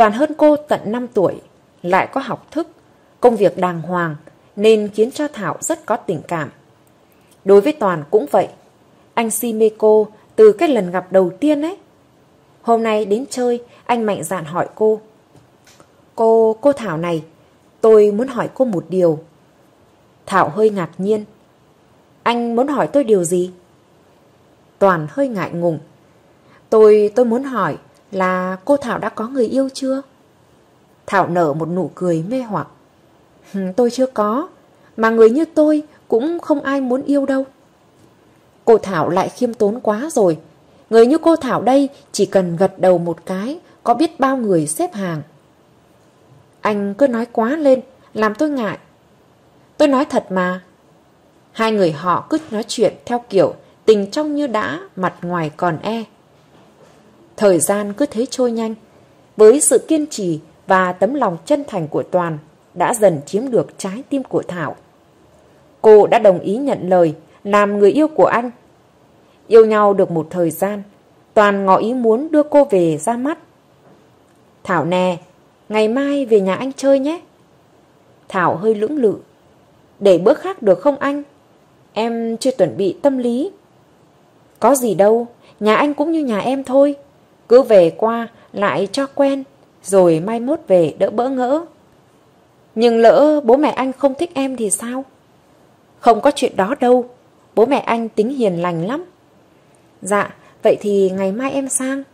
Toàn hơn cô tận 5 tuổi, lại có học thức, công việc đàng hoàng nên khiến cho Thảo rất có tình cảm. Đối với Toàn cũng vậy, anh si mê cô từ cái lần gặp đầu tiên ấy. Hôm nay đến chơi, anh mạnh dạn hỏi cô. Cô Thảo này, tôi muốn hỏi cô một điều. Thảo hơi ngạc nhiên. Anh muốn hỏi tôi điều gì? Toàn hơi ngại ngùng. Tôi muốn hỏi là cô Thảo đã có người yêu chưa? Thảo nở một nụ cười mê hoặc. Tôi chưa có, mà người như tôi cũng không ai muốn yêu đâu. Cô Thảo lại khiêm tốn quá rồi. Người như cô Thảo đây chỉ cần gật đầu một cái, có biết bao người xếp hàng. Anh cứ nói quá lên, làm tôi ngại. Tôi nói thật mà. Hai người họ cứ nói chuyện theo kiểu tình trong như đã, mặt ngoài còn e. Thời gian cứ thế trôi nhanh. Với sự kiên trì và tấm lòng chân thành của Toàn đã dần chiếm được trái tim của Thảo. Cô đã đồng ý nhận lời làm người yêu của anh. Yêu nhau được một thời gian, Toàn ngỏ ý muốn đưa cô về ra mắt. Thảo nè, ngày mai về nhà anh chơi nhé. Thảo hơi lưỡng lự. Để bữa khác được không anh? Em chưa chuẩn bị tâm lý. Có gì đâu, nhà anh cũng như nhà em thôi. Cứ về qua lại cho quen, rồi mai mốt về đỡ bỡ ngỡ. Nhưng lỡ bố mẹ anh không thích em thì sao? Không có chuyện đó đâu, bố mẹ anh tính hiền lành lắm. Dạ, vậy thì ngày mai em sang.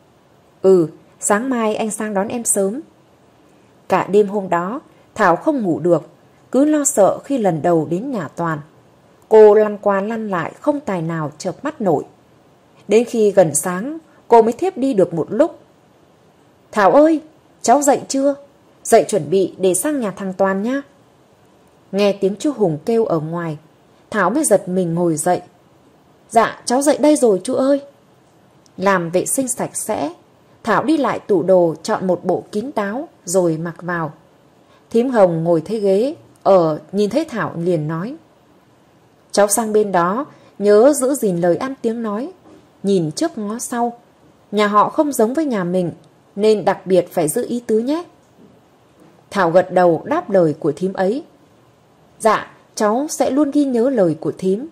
Sáng mai anh sang đón em sớm. Cả đêm hôm đó, Thảo không ngủ được, cứ lo sợ khi lần đầu đến nhà Toàn. Cô lăn qua lăn lại không tài nào chợp mắt nổi. Đến khi gần sáng, cô mới thiếp đi được một lúc. Thảo ơi, cháu dậy chưa? Dậy chuẩn bị để sang nhà thằng Toàn nhá. Nghe tiếng chú Hùng kêu ở ngoài, Thảo mới giật mình ngồi dậy. Dạ, cháu dậy đây rồi chú ơi. Làm vệ sinh sạch sẽ, Thảo đi lại tủ đồ chọn một bộ kín đáo rồi mặc vào. Thím Hồng ngồi thấy ghế, nhìn thấy Thảo liền nói. Cháu sang bên đó, nhớ giữ gìn lời ăn tiếng nói. Nhìn trước ngó sau, nhà họ không giống với nhà mình, nên đặc biệt phải giữ ý tứ nhé. Thảo gật đầu đáp lời của thím ấy. Dạ, cháu sẽ luôn ghi nhớ lời của thím.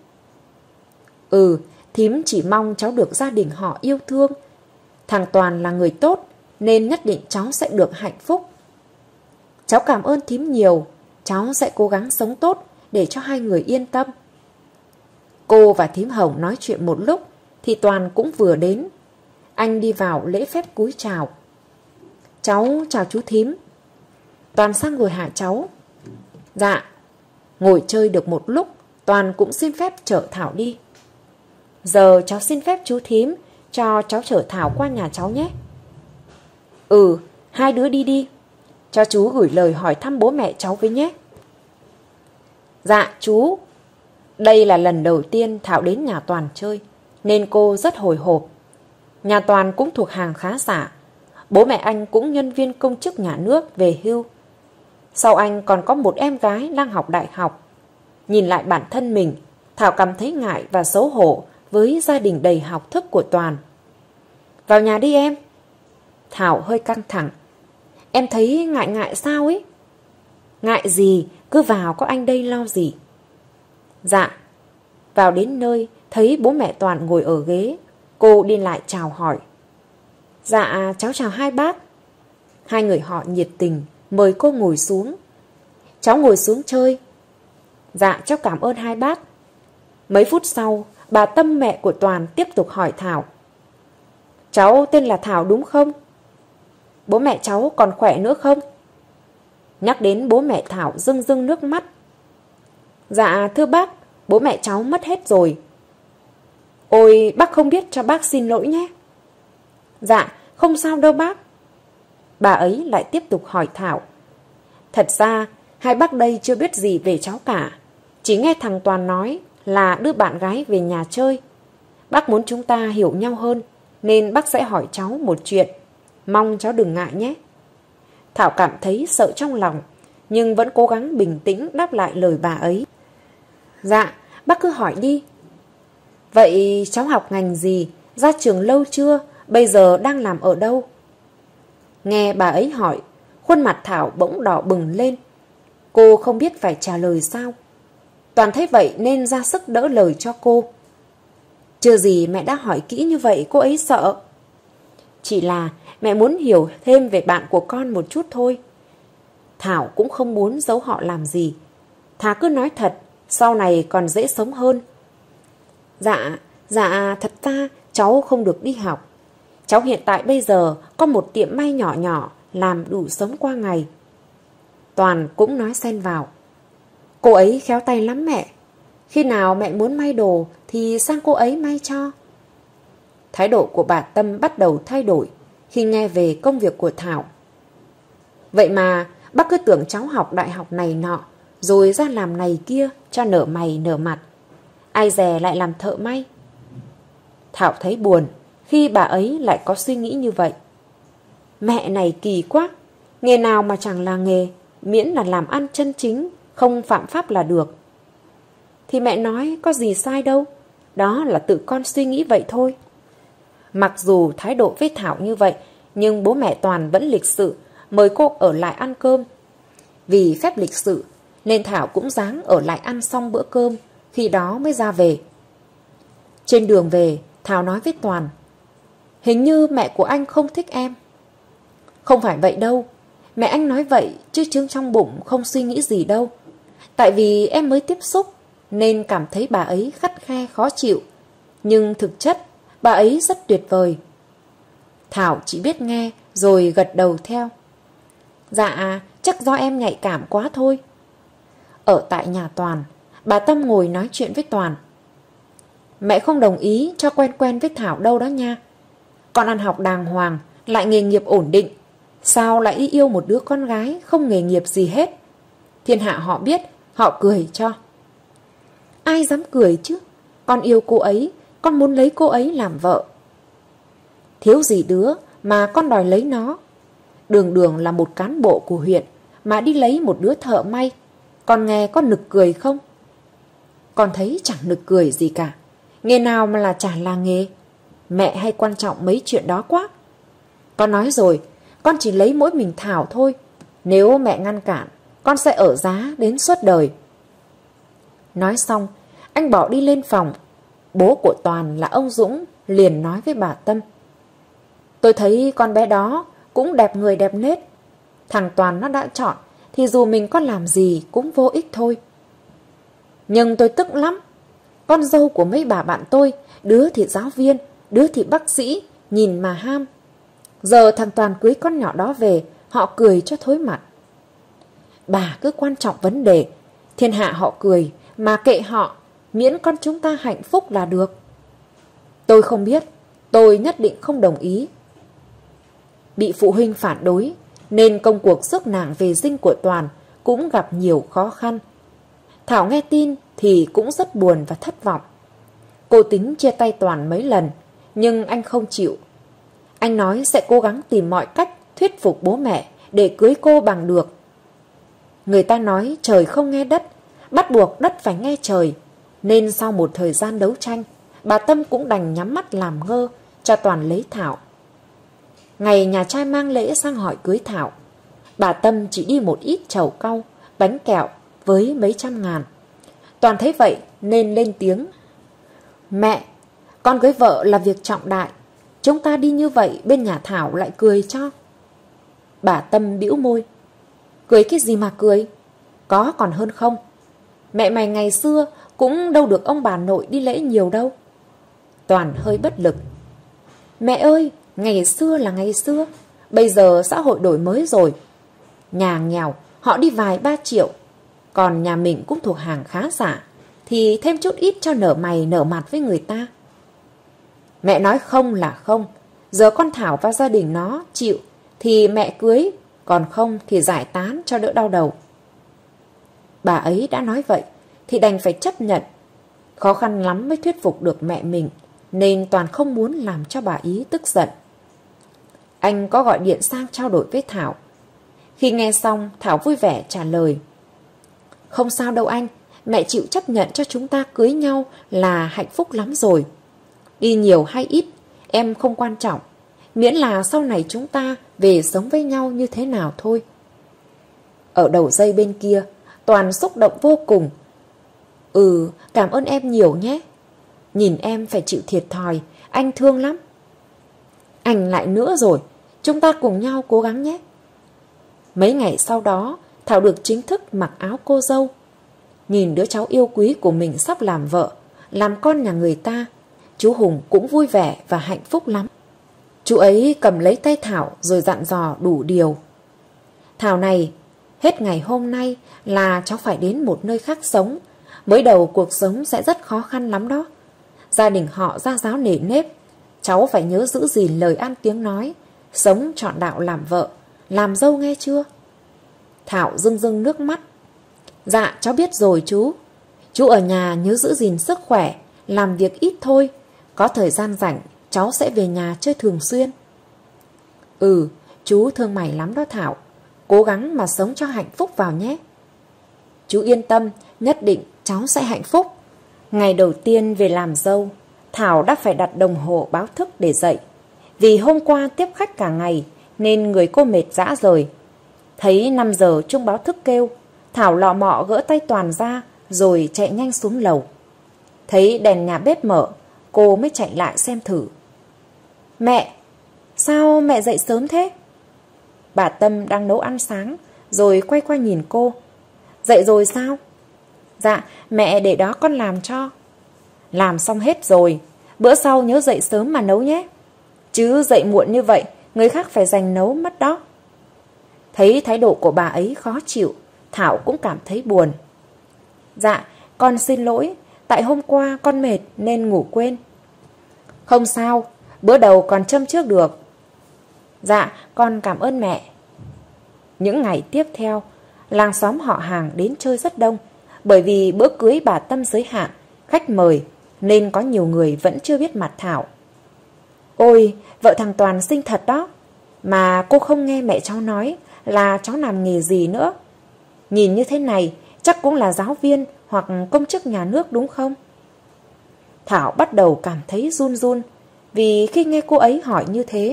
Thím chỉ mong cháu được gia đình họ yêu thương. Thằng Toàn là người tốt, nên nhất định cháu sẽ được hạnh phúc. Cháu cảm ơn thím nhiều, cháu sẽ cố gắng sống tốt để cho hai người yên tâm. Cô và thím Hồng nói chuyện một lúc, thì Toàn cũng vừa đến. Anh đi vào lễ phép cúi chào. Cháu chào chú thím. Toàn sang ngồi hạ cháu. Dạ. Ngồi chơi được một lúc, Toàn cũng xin phép chở Thảo đi. Giờ cháu xin phép chú thím cho cháu chở Thảo qua nhà cháu nhé. Hai đứa đi đi. Cho chú gửi lời hỏi thăm bố mẹ cháu với nhé. Dạ chú. Đây là lần đầu tiên Thảo đến nhà Toàn chơi, nên cô rất hồi hộp. Nhà Toàn cũng thuộc hàng khá giả. Bố mẹ anh cũng nhân viên công chức nhà nước về hưu. Sau anh còn có một em gái đang học đại học. Nhìn lại bản thân mình, Thảo cảm thấy ngại và xấu hổ với gia đình đầy học thức của Toàn. Vào nhà đi em. Thảo hơi căng thẳng. Em thấy ngại sao ấy? Ngại gì, cứ vào, có anh đây lo gì. Dạ. Vào đến nơi, thấy bố mẹ Toàn ngồi ở ghế. Cô đi lại chào hỏi. Dạ, cháu chào hai bác. Hai người họ nhiệt tình mời cô ngồi xuống. Cháu ngồi xuống chơi. Dạ, cháu cảm ơn hai bác. Mấy phút sau, bà Tâm mẹ của Toàn tiếp tục hỏi Thảo. Cháu tên là Thảo đúng không? Bố mẹ cháu còn khỏe nữa không? Nhắc đến bố mẹ Thảo rưng rưng nước mắt. Dạ thưa bác, bố mẹ cháu mất hết rồi. Ôi, bác không biết cho bác xin lỗi nhé. Dạ, không sao đâu bác. Bà ấy lại tiếp tục hỏi Thảo. Thật ra, hai bác đây chưa biết gì về cháu cả. Chỉ nghe thằng Toàn nói là đưa bạn gái về nhà chơi. Bác muốn chúng ta hiểu nhau hơn, nên bác sẽ hỏi cháu một chuyện. Mong cháu đừng ngại nhé. Thảo cảm thấy sợ trong lòng, nhưng vẫn cố gắng bình tĩnh đáp lại lời bà ấy. Dạ, bác cứ hỏi đi. Vậy cháu học ngành gì? Ra trường lâu chưa? Bây giờ đang làm ở đâu? Nghe bà ấy hỏi, khuôn mặt Thảo bỗng đỏ bừng lên. Cô không biết phải trả lời sao. Toàn thấy vậy nên ra sức đỡ lời cho cô. Chưa gì mẹ đã hỏi kỹ như vậy, cô ấy sợ. Chỉ là mẹ muốn hiểu thêm về bạn của con một chút thôi. Thảo cũng không muốn giấu họ làm gì. Thà cứ nói thật, sau này còn dễ sống hơn. Dạ, thật ra cháu không được đi học. Cháu hiện tại bây giờ có một tiệm may nhỏ nhỏ, làm đủ sống qua ngày. Toàn cũng nói xen vào. Cô ấy khéo tay lắm mẹ. Khi nào mẹ muốn may đồ thì sang cô ấy may cho. Thái độ của bà Tâm bắt đầu thay đổi khi nghe về công việc của Thảo. Vậy mà bác cứ tưởng cháu học đại học này nọ, rồi ra làm này kia cho nở mày nở mặt. Ai dè lại làm thợ may. Thảo thấy buồn khi bà ấy lại có suy nghĩ như vậy. Mẹ này kỳ quá. Nghề nào mà chẳng là nghề, miễn là làm ăn chân chính, không phạm pháp là được. Thì mẹ nói có gì sai đâu. Đó là tự con suy nghĩ vậy thôi. Mặc dù thái độ với Thảo như vậy, nhưng bố mẹ Toàn vẫn lịch sự mời cô ở lại ăn cơm. Vì phép lịch sự nên Thảo cũng ráng ở lại ăn xong bữa cơm, khi đó mới ra về. Trên đường về, Thảo nói với Toàn, hình như mẹ của anh không thích em. Không phải vậy đâu. Mẹ anh nói vậy chứ trứng trong bụng không suy nghĩ gì đâu. Tại vì em mới tiếp xúc nên cảm thấy bà ấy khắt khe khó chịu. Nhưng thực chất bà ấy rất tuyệt vời. Thảo chỉ biết nghe rồi gật đầu theo. Dạ, chắc do em nhạy cảm quá thôi. Ở tại nhà Toàn, bà Tâm ngồi nói chuyện với Toàn. Mẹ không đồng ý cho quen với Thảo đâu đó nha. Con ăn học đàng hoàng, lại nghề nghiệp ổn định. Sao lại yêu một đứa con gái không nghề nghiệp gì hết? Thiên hạ họ biết, họ cười cho. Ai dám cười chứ? Con yêu cô ấy, con muốn lấy cô ấy làm vợ. Thiếu gì đứa mà con đòi lấy nó. Đường là một cán bộ của huyện mà đi lấy một đứa thợ may. Con nghe có nực cười không? Con thấy chẳng nực cười gì cả. Nghề nào mà là chả là nghề. Mẹ hay quan trọng mấy chuyện đó quá. Con nói rồi, con chỉ lấy mỗi mình Thảo thôi. Nếu mẹ ngăn cản, con sẽ ở giá đến suốt đời. Nói xong, anh bỏ đi lên phòng. Bố của Toàn là ông Dũng liền nói với bà Tâm. Tôi thấy con bé đó cũng đẹp người đẹp nết. Thằng Toàn nó đã chọn thì dù mình có làm gì cũng vô ích thôi. Nhưng tôi tức lắm. Con dâu của mấy bà bạn tôi, đứa thì giáo viên, đứa thì bác sĩ, nhìn mà ham. Giờ thằng Toàn cưới con nhỏ đó về, họ cười cho thối mặt. Bà cứ quan trọng vấn đề, thiên hạ họ cười mà kệ họ, miễn con chúng ta hạnh phúc là được. Tôi không biết, tôi nhất định không đồng ý. Bị phụ huynh phản đối nên công cuộc rước nàng về dinh của Toàn cũng gặp nhiều khó khăn. Thảo nghe tin thì cũng rất buồn và thất vọng. Cô tính chia tay Toàn mấy lần, nhưng anh không chịu. Anh nói sẽ cố gắng tìm mọi cách thuyết phục bố mẹ để cưới cô bằng được. Người ta nói trời không nghe đất, bắt buộc đất phải nghe trời. Nên sau một thời gian đấu tranh, bà Tâm cũng đành nhắm mắt làm ngơ cho Toàn lấy Thảo. Ngày nhà trai mang lễ sang hỏi cưới Thảo, bà Tâm chỉ đi một ít trầu cau, bánh kẹo với mấy trăm ngàn. Toàn thấy vậy nên lên tiếng. Mẹ, con cưới vợ là việc trọng đại. Chúng ta đi như vậy bên nhà Thảo lại cười cho. Bà Tâm bĩu môi. Cười cái gì mà cười? Có còn hơn không? Mẹ mày ngày xưa cũng đâu được ông bà nội đi lễ nhiều đâu. Toàn hơi bất lực. Mẹ ơi, ngày xưa là ngày xưa. Bây giờ xã hội đổi mới rồi. Nhà nghèo họ đi vài 3 triệu. Còn nhà mình cũng thuộc hàng khá giả, thì thêm chút ít cho nở mày nở mặt với người ta. Mẹ nói không là không. Giờ con Thảo và gia đình nó chịu thì mẹ cưới, còn không thì giải tán cho đỡ đau đầu. Bà ấy đã nói vậy thì đành phải chấp nhận. Khó khăn lắm mới thuyết phục được mẹ mình, nên Toàn không muốn làm cho bà ý tức giận. Anh có gọi điện sang trao đổi với Thảo. Khi nghe xong, Thảo vui vẻ trả lời. Không sao đâu anh, mẹ chịu chấp nhận cho chúng ta cưới nhau là hạnh phúc lắm rồi. Đi nhiều hay ít, em không quan trọng, miễn là sau này chúng ta về sống với nhau như thế nào thôi. Ở đầu dây bên kia, Toàn xúc động vô cùng. Cảm ơn em nhiều nhé. Nhìn em phải chịu thiệt thòi, anh thương lắm. Anh lại nữa rồi, chúng ta cùng nhau cố gắng nhé. Mấy ngày sau đó, Thảo được chính thức mặc áo cô dâu. Nhìn đứa cháu yêu quý của mình sắp làm vợ, làm con nhà người ta, chú Hùng cũng vui vẻ và hạnh phúc lắm. Chú ấy cầm lấy tay Thảo rồi dặn dò đủ điều. Thảo này, hết ngày hôm nay là cháu phải đến một nơi khác sống. Mới đầu cuộc sống sẽ rất khó khăn lắm đó. Gia đình họ gia giáo nề nếp. Cháu phải nhớ giữ gìn lời ăn tiếng nói, sống trọn đạo làm vợ, làm dâu nghe chưa? Thảo rưng rưng nước mắt. Dạ cháu biết rồi chú. Chú ở nhà nhớ giữ gìn sức khỏe, làm việc ít thôi. Có thời gian rảnh cháu sẽ về nhà chơi thường xuyên. Chú thương mày lắm đó Thảo. Cố gắng mà sống cho hạnh phúc vào nhé. Chú yên tâm, nhất định cháu sẽ hạnh phúc. Ngày đầu tiên về làm dâu, Thảo đã phải đặt đồng hồ báo thức để dậy. Vì hôm qua tiếp khách cả ngày nên người cô mệt rã rời. Thấy 5 giờ chuông báo thức kêu, Thảo lọ mọ gỡ tay Toàn ra rồi chạy nhanh xuống lầu. Thấy đèn nhà bếp mở, cô mới chạy lại xem thử. Mẹ, sao mẹ dậy sớm thế? Bà Tâm đang nấu ăn sáng rồi quay qua nhìn cô. Dậy rồi sao? Dạ, mẹ để đó con làm cho. Làm xong hết rồi, bữa sau nhớ dậy sớm mà nấu nhé. Chứ dậy muộn như vậy, người khác phải giành nấu mất đó. Thấy thái độ của bà ấy khó chịu, Thảo cũng cảm thấy buồn. Dạ, con xin lỗi, tại hôm qua con mệt nên ngủ quên. Không sao, bữa đầu còn châm trước được. Dạ, con cảm ơn mẹ. Những ngày tiếp theo, làng xóm họ hàng đến chơi rất đông. Bởi vì bữa cưới bà Tâm giới hạn, khách mời, nên có nhiều người vẫn chưa biết mặt Thảo. Ôi, vợ thằng Toàn xinh thật đó. Mà cô không nghe mẹ cháu nói là cháu làm nghề gì nữa. Nhìn như thế này, chắc cũng là giáo viên hoặc công chức nhà nước đúng không? Thảo bắt đầu cảm thấy run run, vì khi nghe cô ấy hỏi như thế.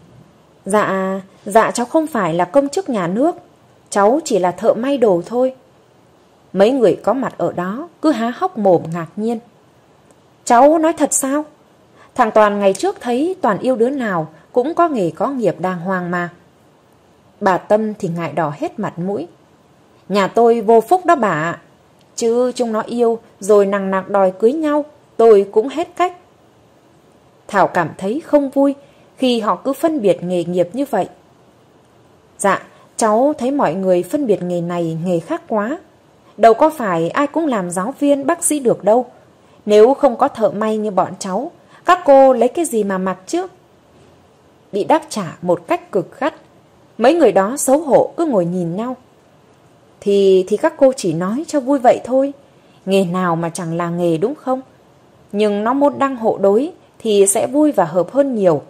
Dạ cháu không phải là công chức nhà nước, cháu chỉ là thợ may đồ thôi. Mấy người có mặt ở đó cứ há hốc mồm ngạc nhiên. Cháu nói thật sao? Thằng Toàn ngày trước thấy Toàn yêu đứa nào cũng có nghề có nghiệp đàng hoàng mà. Bà Tâm thì ngại đỏ hết mặt mũi. Nhà tôi vô phúc đó bà ạ. Chứ chúng nó yêu rồi nằng nặc đòi cưới nhau, tôi cũng hết cách. Thảo cảm thấy không vui khi họ cứ phân biệt nghề nghiệp như vậy. Dạ, cháu thấy mọi người phân biệt nghề này nghề khác quá. Đâu có phải ai cũng làm giáo viên, bác sĩ được đâu. Nếu không có thợ may như bọn cháu, các cô lấy cái gì mà mặc chứ? Bị đáp trả một cách cực gắt, mấy người đó xấu hổ cứ ngồi nhìn nhau. Thì các cô chỉ nói cho vui vậy thôi. Nghề nào mà chẳng là nghề đúng không? Nhưng nó môn đăng hộ đối thì sẽ vui và hợp hơn nhiều.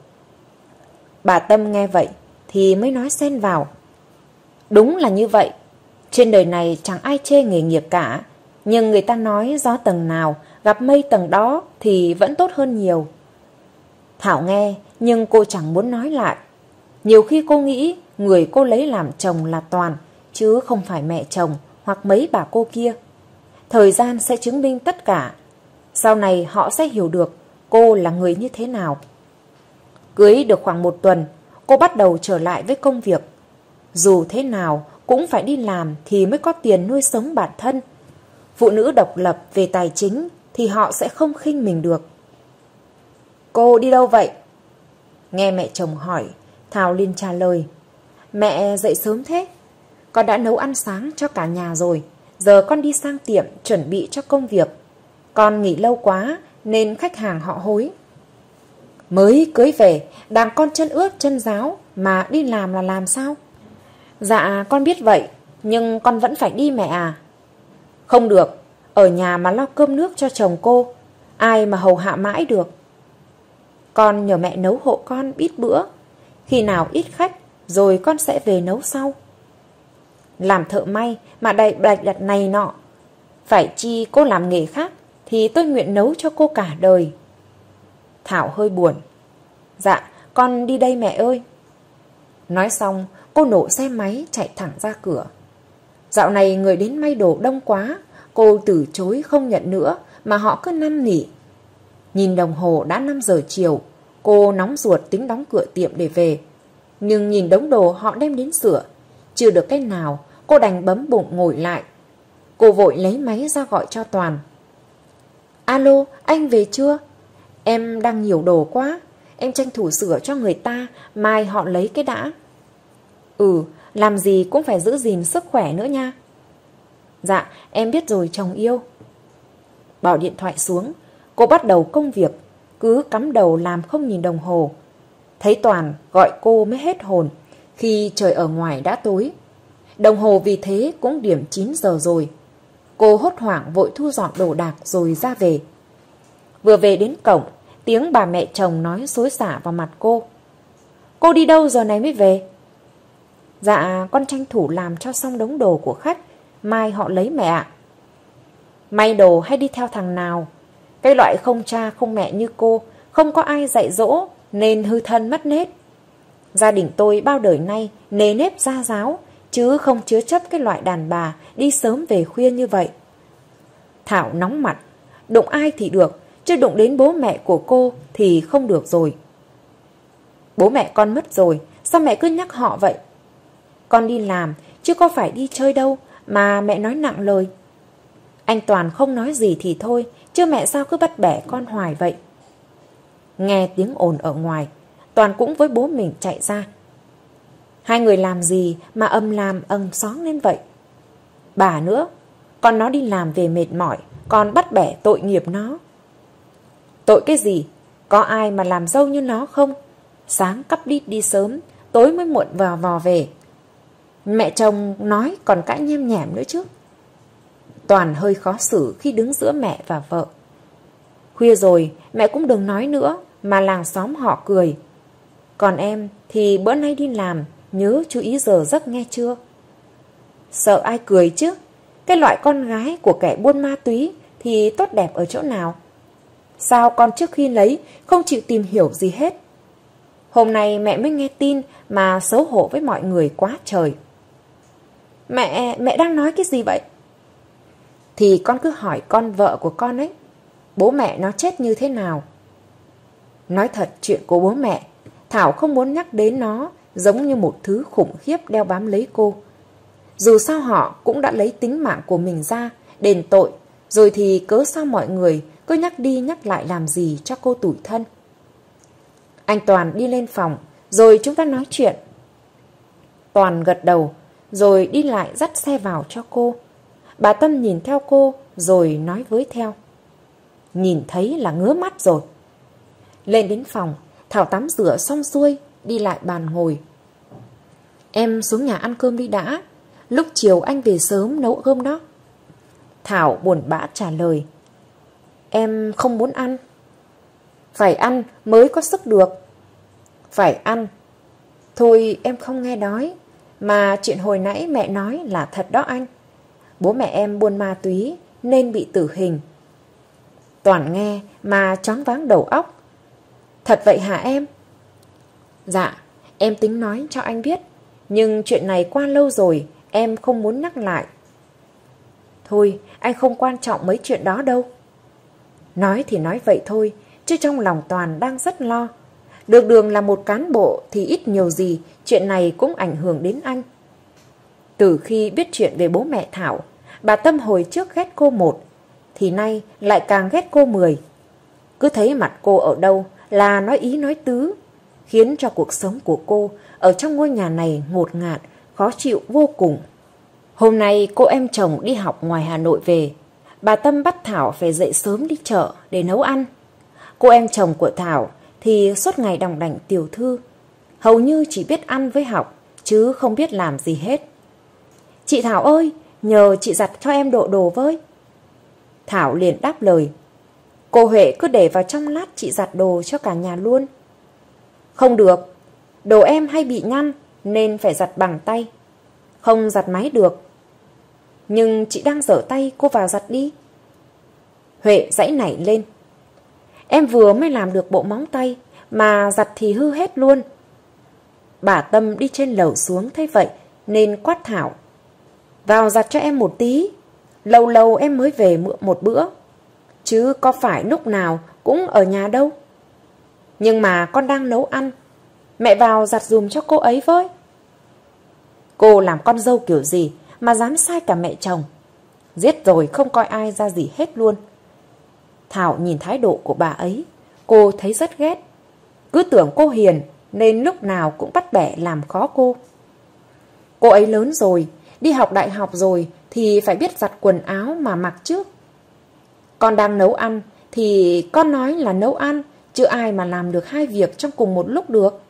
Bà Tâm nghe vậy thì mới nói xen vào. Đúng là như vậy. Trên đời này chẳng ai chê nghề nghiệp cả. Nhưng người ta nói gió tầng nào gặp mây tầng đó thì vẫn tốt hơn nhiều. Thảo nghe nhưng cô chẳng muốn nói lại. Nhiều khi cô nghĩ người cô lấy làm chồng là Toàn, chứ không phải mẹ chồng hoặc mấy bà cô kia. Thời gian sẽ chứng minh tất cả. Sau này họ sẽ hiểu được cô là người như thế nào. Cưới được khoảng 1 tuần, cô bắt đầu trở lại với công việc. Dù thế nào cũng phải đi làm thì mới có tiền nuôi sống bản thân. Phụ nữ độc lập về tài chính thì họ sẽ không khinh mình được. Cô đi đâu vậy? Nghe mẹ chồng hỏi, Thảo liền trả lời. Mẹ dậy sớm thế. Con đã nấu ăn sáng cho cả nhà rồi. Giờ con đi sang tiệm chuẩn bị cho công việc. Con nghỉ lâu quá nên khách hàng họ hối. Mới cưới về, đàn con chân ướt chân ráo mà đi làm là làm sao? Dạ con biết vậy, nhưng con vẫn phải đi mẹ à. Không được, ở nhà mà lo cơm nước cho chồng cô, ai mà hầu hạ mãi được. Con nhờ mẹ nấu hộ con ít bữa, khi nào ít khách rồi con sẽ về nấu sau. Làm thợ may mà đầy bạch đặt này nọ, phải chi cô làm nghề khác thì tôi nguyện nấu cho cô cả đời. Thảo hơi buồn. Dạ con đi đây mẹ ơi. Nói xong, cô nổ xe máy chạy thẳng ra cửa. Dạo này người đến may đồ đông quá, cô từ chối không nhận nữa mà họ cứ năn nỉ. Nhìn đồng hồ đã 5 giờ chiều, cô nóng ruột tính đóng cửa tiệm để về. Nhưng nhìn đống đồ họ đem đến sửa, chưa được cái nào, cô đành bấm bụng ngồi lại. Cô vội lấy máy ra gọi cho Toàn. Alo, anh về chưa? Em đang nhiều đồ quá, em tranh thủ sửa cho người ta, mai họ lấy cái đã. Làm gì cũng phải giữ gìn sức khỏe nữa nha. Dạ, em biết rồi chồng yêu. Bỏ điện thoại xuống, cô bắt đầu công việc, cứ cắm đầu làm không nhìn đồng hồ. Thấy Toàn gọi cô mới hết hồn, khi trời ở ngoài đã tối. Đồng hồ vì thế cũng điểm 9 giờ rồi. Cô hốt hoảng vội thu dọn đồ đạc rồi ra về. Vừa về đến cổng, tiếng bà mẹ chồng nói xối xả vào mặt cô. Cô đi đâu giờ này mới về? Dạ, con tranh thủ làm cho xong đống đồ của khách, mai họ lấy mẹ ạ. May đồ hay đi theo thằng nào? Cái loại không cha không mẹ như cô, không có ai dạy dỗ nên hư thân mất nết. Gia đình tôi bao đời nay nề nếp gia giáo, chứ không chứa chấp cái loại đàn bà đi sớm về khuya như vậy. Thảo nóng mặt, đụng ai thì được, chứ đụng đến bố mẹ của cô thì không được rồi. Bố mẹ con mất rồi, sao mẹ cứ nhắc họ vậy? Con đi làm, chứ có phải đi chơi đâu mà mẹ nói nặng lời. Anh Toàn không nói gì thì thôi, chứ mẹ sao cứ bắt bẻ con hoài vậy? Nghe tiếng ồn ở ngoài, Toàn cũng với bố mình chạy ra. Hai người làm gì mà âm làm ầm xóm lên vậy? Bà nữa, con nó đi làm về mệt mỏi, còn bắt bẻ tội nghiệp nó. Tội cái gì? Có ai mà làm dâu như nó không? Sáng cắp đít đi sớm, tối mới muộn vào vò về. Mẹ chồng nói còn cãi nhem nhẻm nữa chứ. Toàn hơi khó xử khi đứng giữa mẹ và vợ. Khuya rồi, mẹ cũng đừng nói nữa, mà làng xóm họ cười. Còn em thì bữa nay đi làm, nhớ chú ý giờ giấc nghe chưa? Sợ ai cười chứ? Cái loại con gái của kẻ buôn ma túy thì tốt đẹp ở chỗ nào? Sao con trước khi lấy không chịu tìm hiểu gì hết? Hôm nay mẹ mới nghe tin mà xấu hổ với mọi người quá trời. Mẹ đang nói cái gì vậy? Thì con cứ hỏi con vợ của con ấy, bố mẹ nó chết như thế nào? Nói thật, chuyện của bố mẹ, Thảo không muốn nhắc đến nó, giống như một thứ khủng khiếp đeo bám lấy cô. Dù sao họ cũng đã lấy tính mạng của mình ra, đền tội, rồi thì cớ sao mọi người cứ nhắc đi nhắc lại làm gì cho cô tủi thân. Anh Toàn đi lên phòng, rồi chúng ta nói chuyện. Toàn gật đầu, rồi đi lại dắt xe vào cho cô. Bà Tâm nhìn theo cô, rồi nói với theo. Nhìn thấy là ngứa mắt rồi. Lên đến phòng, Thảo tắm rửa xong xuôi, đi lại bàn ngồi. Em xuống nhà ăn cơm đi đã, lúc chiều anh về sớm nấu cơm đó. Thảo buồn bã trả lời. Em không muốn ăn. Phải ăn mới có sức được. Phải ăn. Thôi em không nghe đói, mà chuyện hồi nãy mẹ nói là thật đó anh. Bố mẹ em buôn ma túy nên bị tử hình. Toàn nghe mà choáng váng đầu óc. Thật vậy hả em? Dạ, em tính nói cho anh biết, nhưng chuyện này qua lâu rồi, em không muốn nhắc lại. Thôi, anh không quan trọng mấy chuyện đó đâu. Nói thì nói vậy thôi, chứ trong lòng Toàn đang rất lo. Được đường là một cán bộ thì ít nhiều gì chuyện này cũng ảnh hưởng đến anh. Từ khi biết chuyện về bố mẹ Thảo, bà Tâm hồi trước ghét cô 1, thì nay lại càng ghét cô 10. Cứ thấy mặt cô ở đâu là nói ý nói tứ, khiến cho cuộc sống của cô ở trong ngôi nhà này ngột ngạt, khó chịu vô cùng. Hôm nay cô em chồng đi học ngoài Hà Nội về, bà Tâm bắt Thảo phải dậy sớm đi chợ để nấu ăn. Cô em chồng của Thảo thì suốt ngày đòng đảnh tiểu thư, hầu như chỉ biết ăn với học, chứ không biết làm gì hết. Chị Thảo ơi, nhờ chị giặt cho em độ đồ với. Thảo liền đáp lời. Cô Huệ cứ để vào trong lát chị giặt đồ cho cả nhà luôn. Không được, đồ em hay bị nhăn nên phải giặt bằng tay, không giặt máy được. Nhưng chị đang dở tay, cô vào giặt đi. Huệ giãy nảy lên. Em vừa mới làm được bộ móng tay mà giặt thì hư hết luôn. Bà Tâm đi trên lầu xuống thấy vậy nên quát Thảo: vào giặt cho em một tí, lâu lâu em mới về một bữa, chứ có phải lúc nào cũng ở nhà đâu. Nhưng mà con đang nấu ăn, mẹ vào giặt giùm cho cô ấy với. Cô làm con dâu kiểu gì mà dám sai cả mẹ chồng, giết rồi không coi ai ra gì hết luôn. Thảo nhìn thái độ của bà ấy, cô thấy rất ghét. Cứ tưởng cô hiền nên lúc nào cũng bắt bẻ làm khó cô. Cô ấy lớn rồi, đi học đại học rồi thì phải biết giặt quần áo mà mặc chứ. Con đang nấu ăn thì con nói là nấu ăn, chứ ai mà làm được hai việc trong cùng một lúc được.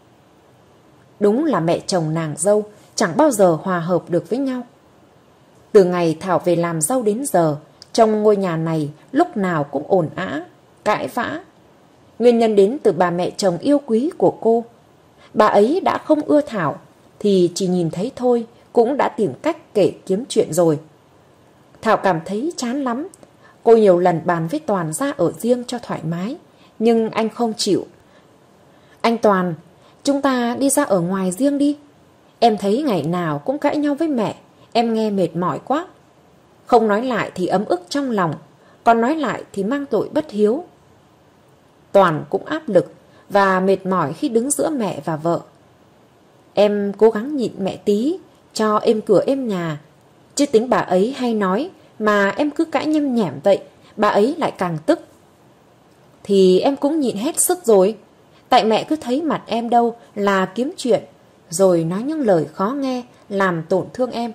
Đúng là mẹ chồng nàng dâu chẳng bao giờ hòa hợp được với nhau. Từ ngày Thảo về làm dâu đến giờ, trong ngôi nhà này lúc nào cũng ồn ào, cãi vã. Nguyên nhân đến từ bà mẹ chồng yêu quý của cô. Bà ấy đã không ưa Thảo thì chỉ nhìn thấy thôi cũng đã tìm cách kể kiếm chuyện rồi. Thảo cảm thấy chán lắm. Cô nhiều lần bàn với Toàn ra ở riêng cho thoải mái, nhưng anh không chịu. Anh Toàn, chúng ta đi ra ở ngoài riêng đi. Em thấy ngày nào cũng cãi nhau với mẹ, em nghe mệt mỏi quá. Không nói lại thì ấm ức trong lòng, còn nói lại thì mang tội bất hiếu. Toàn cũng áp lực và mệt mỏi khi đứng giữa mẹ và vợ. Em cố gắng nhịn mẹ tí, cho êm cửa êm nhà. Chứ tính bà ấy hay nói mà em cứ cãi nhem nhẻm vậy, bà ấy lại càng tức. Thì em cũng nhịn hết sức rồi. Tại mẹ cứ thấy mặt em đâu là kiếm chuyện, rồi nói những lời khó nghe làm tổn thương em.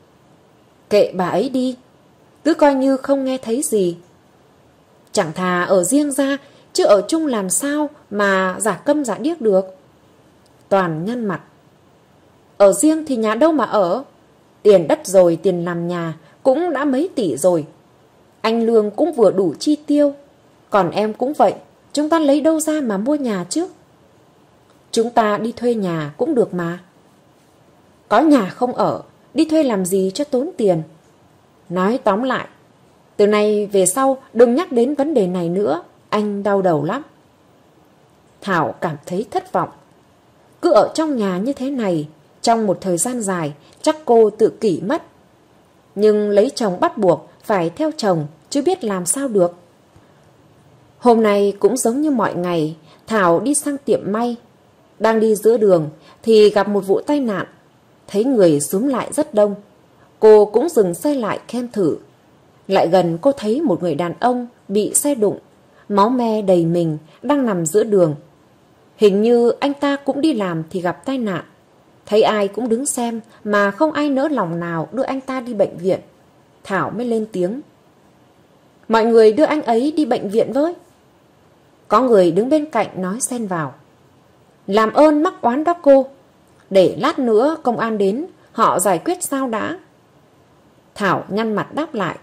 Kệ bà ấy đi, cứ coi như không nghe thấy gì. Chẳng thà ở riêng ra, chứ ở chung làm sao mà giả câm giả điếc được. Toàn nhăn mặt. Ở riêng thì nhà đâu mà ở. Tiền đất rồi tiền làm nhà cũng đã mấy tỷ rồi. Anh lương cũng vừa đủ chi tiêu. Còn em cũng vậy, chúng ta lấy đâu ra mà mua nhà chứ? Chúng ta đi thuê nhà cũng được mà. Có nhà không ở, đi thuê làm gì cho tốn tiền. Nói tóm lại, từ nay về sau đừng nhắc đến vấn đề này nữa, anh đau đầu lắm. Thảo cảm thấy thất vọng. Cứ ở trong nhà như thế này, trong một thời gian dài, chắc cô tự kỷ mất. Nhưng lấy chồng bắt buộc phải theo chồng, chứ biết làm sao được. Hôm nay cũng giống như mọi ngày, Thảo đi sang tiệm may. Đang đi giữa đường thì gặp một vụ tai nạn. Thấy người xúm lại rất đông, cô cũng dừng xe lại khen thử. Lại gần cô thấy một người đàn ông bị xe đụng, máu me đầy mình, đang nằm giữa đường. Hình như anh ta cũng đi làm thì gặp tai nạn. Thấy ai cũng đứng xem mà không ai nỡ lòng nào đưa anh ta đi bệnh viện. Thảo mới lên tiếng. Mọi người đưa anh ấy đi bệnh viện với. Có người đứng bên cạnh nói xen vào. Làm ơn mắc oán đó cô. Để lát nữa công an đến, họ giải quyết sao đã. Thảo nhăn mặt đáp lại.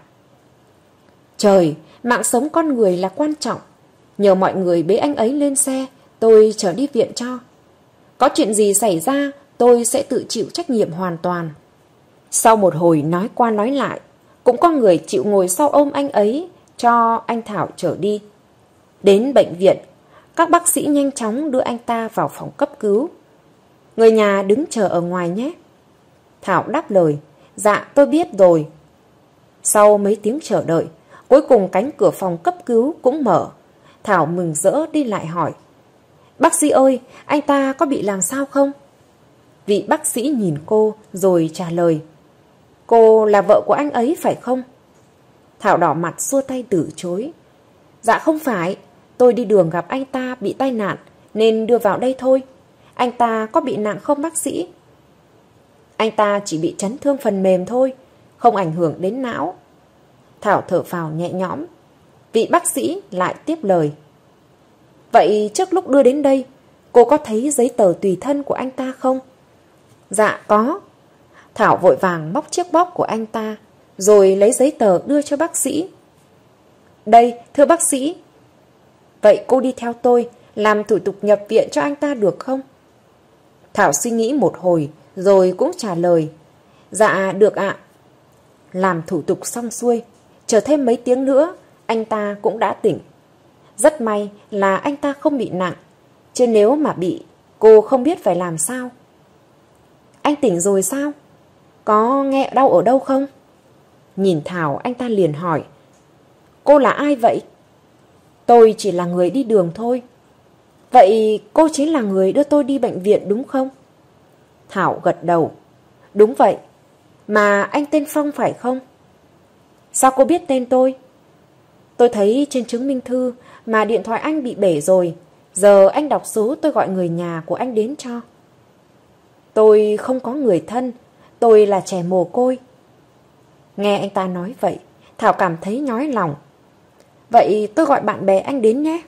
Trời, mạng sống con người là quan trọng. Nhờ mọi người bế anh ấy lên xe, tôi chở đi viện cho. Có chuyện gì xảy ra, tôi sẽ tự chịu trách nhiệm hoàn toàn. Sau một hồi nói qua nói lại, cũng có người chịu ngồi sau ôm anh ấy, cho anh Thảo chở đi. Đến bệnh viện, các bác sĩ nhanh chóng đưa anh ta vào phòng cấp cứu. Người nhà đứng chờ ở ngoài nhé. Thảo đáp lời. Dạ tôi biết rồi. Sau mấy tiếng chờ đợi, cuối cùng cánh cửa phòng cấp cứu cũng mở. Thảo mừng rỡ đi lại hỏi. Bác sĩ ơi, anh ta có bị làm sao không? Vị bác sĩ nhìn cô rồi trả lời. Cô là vợ của anh ấy phải không? Thảo đỏ mặt xua tay từ chối. Dạ không phải, tôi đi đường gặp anh ta bị tai nạn nên đưa vào đây thôi. Anh ta có bị nặng không bác sĩ? Anh ta chỉ bị chấn thương phần mềm thôi, không ảnh hưởng đến não. Thảo thở phào nhẹ nhõm. Vị bác sĩ lại tiếp lời. Vậy trước lúc đưa đến đây, cô có thấy giấy tờ tùy thân của anh ta không? Dạ có. Thảo vội vàng móc chiếc bóp của anh ta, rồi lấy giấy tờ đưa cho bác sĩ. Đây, thưa bác sĩ. Vậy cô đi theo tôi, làm thủ tục nhập viện cho anh ta được không? Thảo suy nghĩ một hồi, rồi cũng trả lời. Dạ, được ạ. Làm thủ tục xong xuôi, chờ thêm mấy tiếng nữa, anh ta cũng đã tỉnh. Rất may là anh ta không bị nặng, chứ nếu mà bị Cô không biết phải làm sao. Anh tỉnh rồi sao? Có nghe đau ở đâu không? Nhìn Thảo, anh ta liền hỏi. Cô là ai vậy? Tôi chỉ là người đi đường thôi. Vậy cô chính là người đưa tôi đi bệnh viện đúng không? Thảo gật đầu. Đúng vậy. Mà anh tên Phong phải không? Sao cô biết tên tôi? Tôi thấy trên chứng minh thư mà điện thoại anh bị bể rồi. Giờ anh đọc số tôi gọi người nhà của anh đến cho. Tôi không có người thân. Tôi là trẻ mồ côi. Nghe anh ta nói vậy, Thảo cảm thấy nhói lòng. Vậy tôi gọi bạn bè anh đến nhé.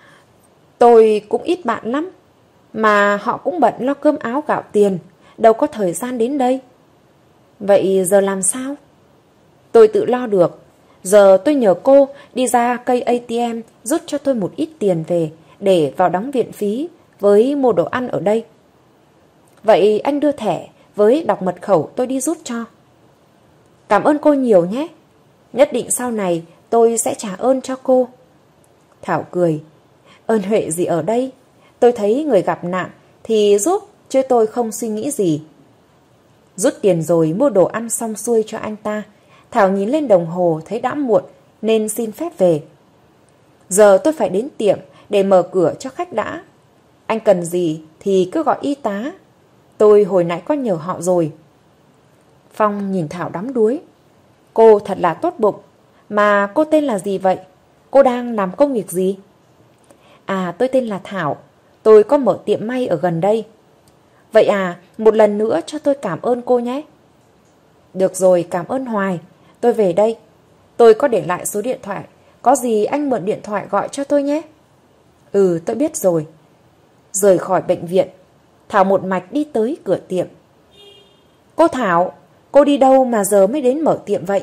Tôi cũng ít bạn lắm. Mà họ cũng bận lo cơm áo gạo tiền, đâu có thời gian đến đây. Vậy giờ làm sao? Tôi tự lo được. Giờ tôi nhờ cô đi ra cây ATM rút cho tôi một ít tiền về để vào đóng viện phí với mua đồ ăn ở đây. Vậy anh đưa thẻ với đọc mật khẩu tôi đi rút cho. Cảm ơn cô nhiều nhé. Nhất định sau này tôi sẽ trả ơn cho cô. Thảo cười. Ơn huệ gì ở đây? Tôi thấy người gặp nạn thì giúp, chứ tôi không suy nghĩ gì. Rút tiền rồi mua đồ ăn xong xuôi cho anh ta. Thảo nhìn lên đồng hồ thấy đã muộn nên xin phép về. Giờ tôi phải đến tiệm để mở cửa cho khách đã. Anh cần gì thì cứ gọi y tá. Tôi hồi nãy có nhờ họ rồi. Phong nhìn Thảo đắm đuối. Cô thật là tốt bụng. Mà cô tên là gì vậy? Cô đang làm công việc gì? À, tôi tên là Thảo. Tôi có mở tiệm may ở gần đây. Vậy à, một lần nữa cho tôi cảm ơn cô nhé. Được rồi, cảm ơn hoài. Tôi về đây. Tôi có để lại số điện thoại. Có gì anh mượn điện thoại gọi cho tôi nhé. Ừ, tôi biết rồi. Rời khỏi bệnh viện, Thảo một mạch đi tới cửa tiệm. Cô Thảo, cô đi đâu mà giờ mới đến mở tiệm vậy?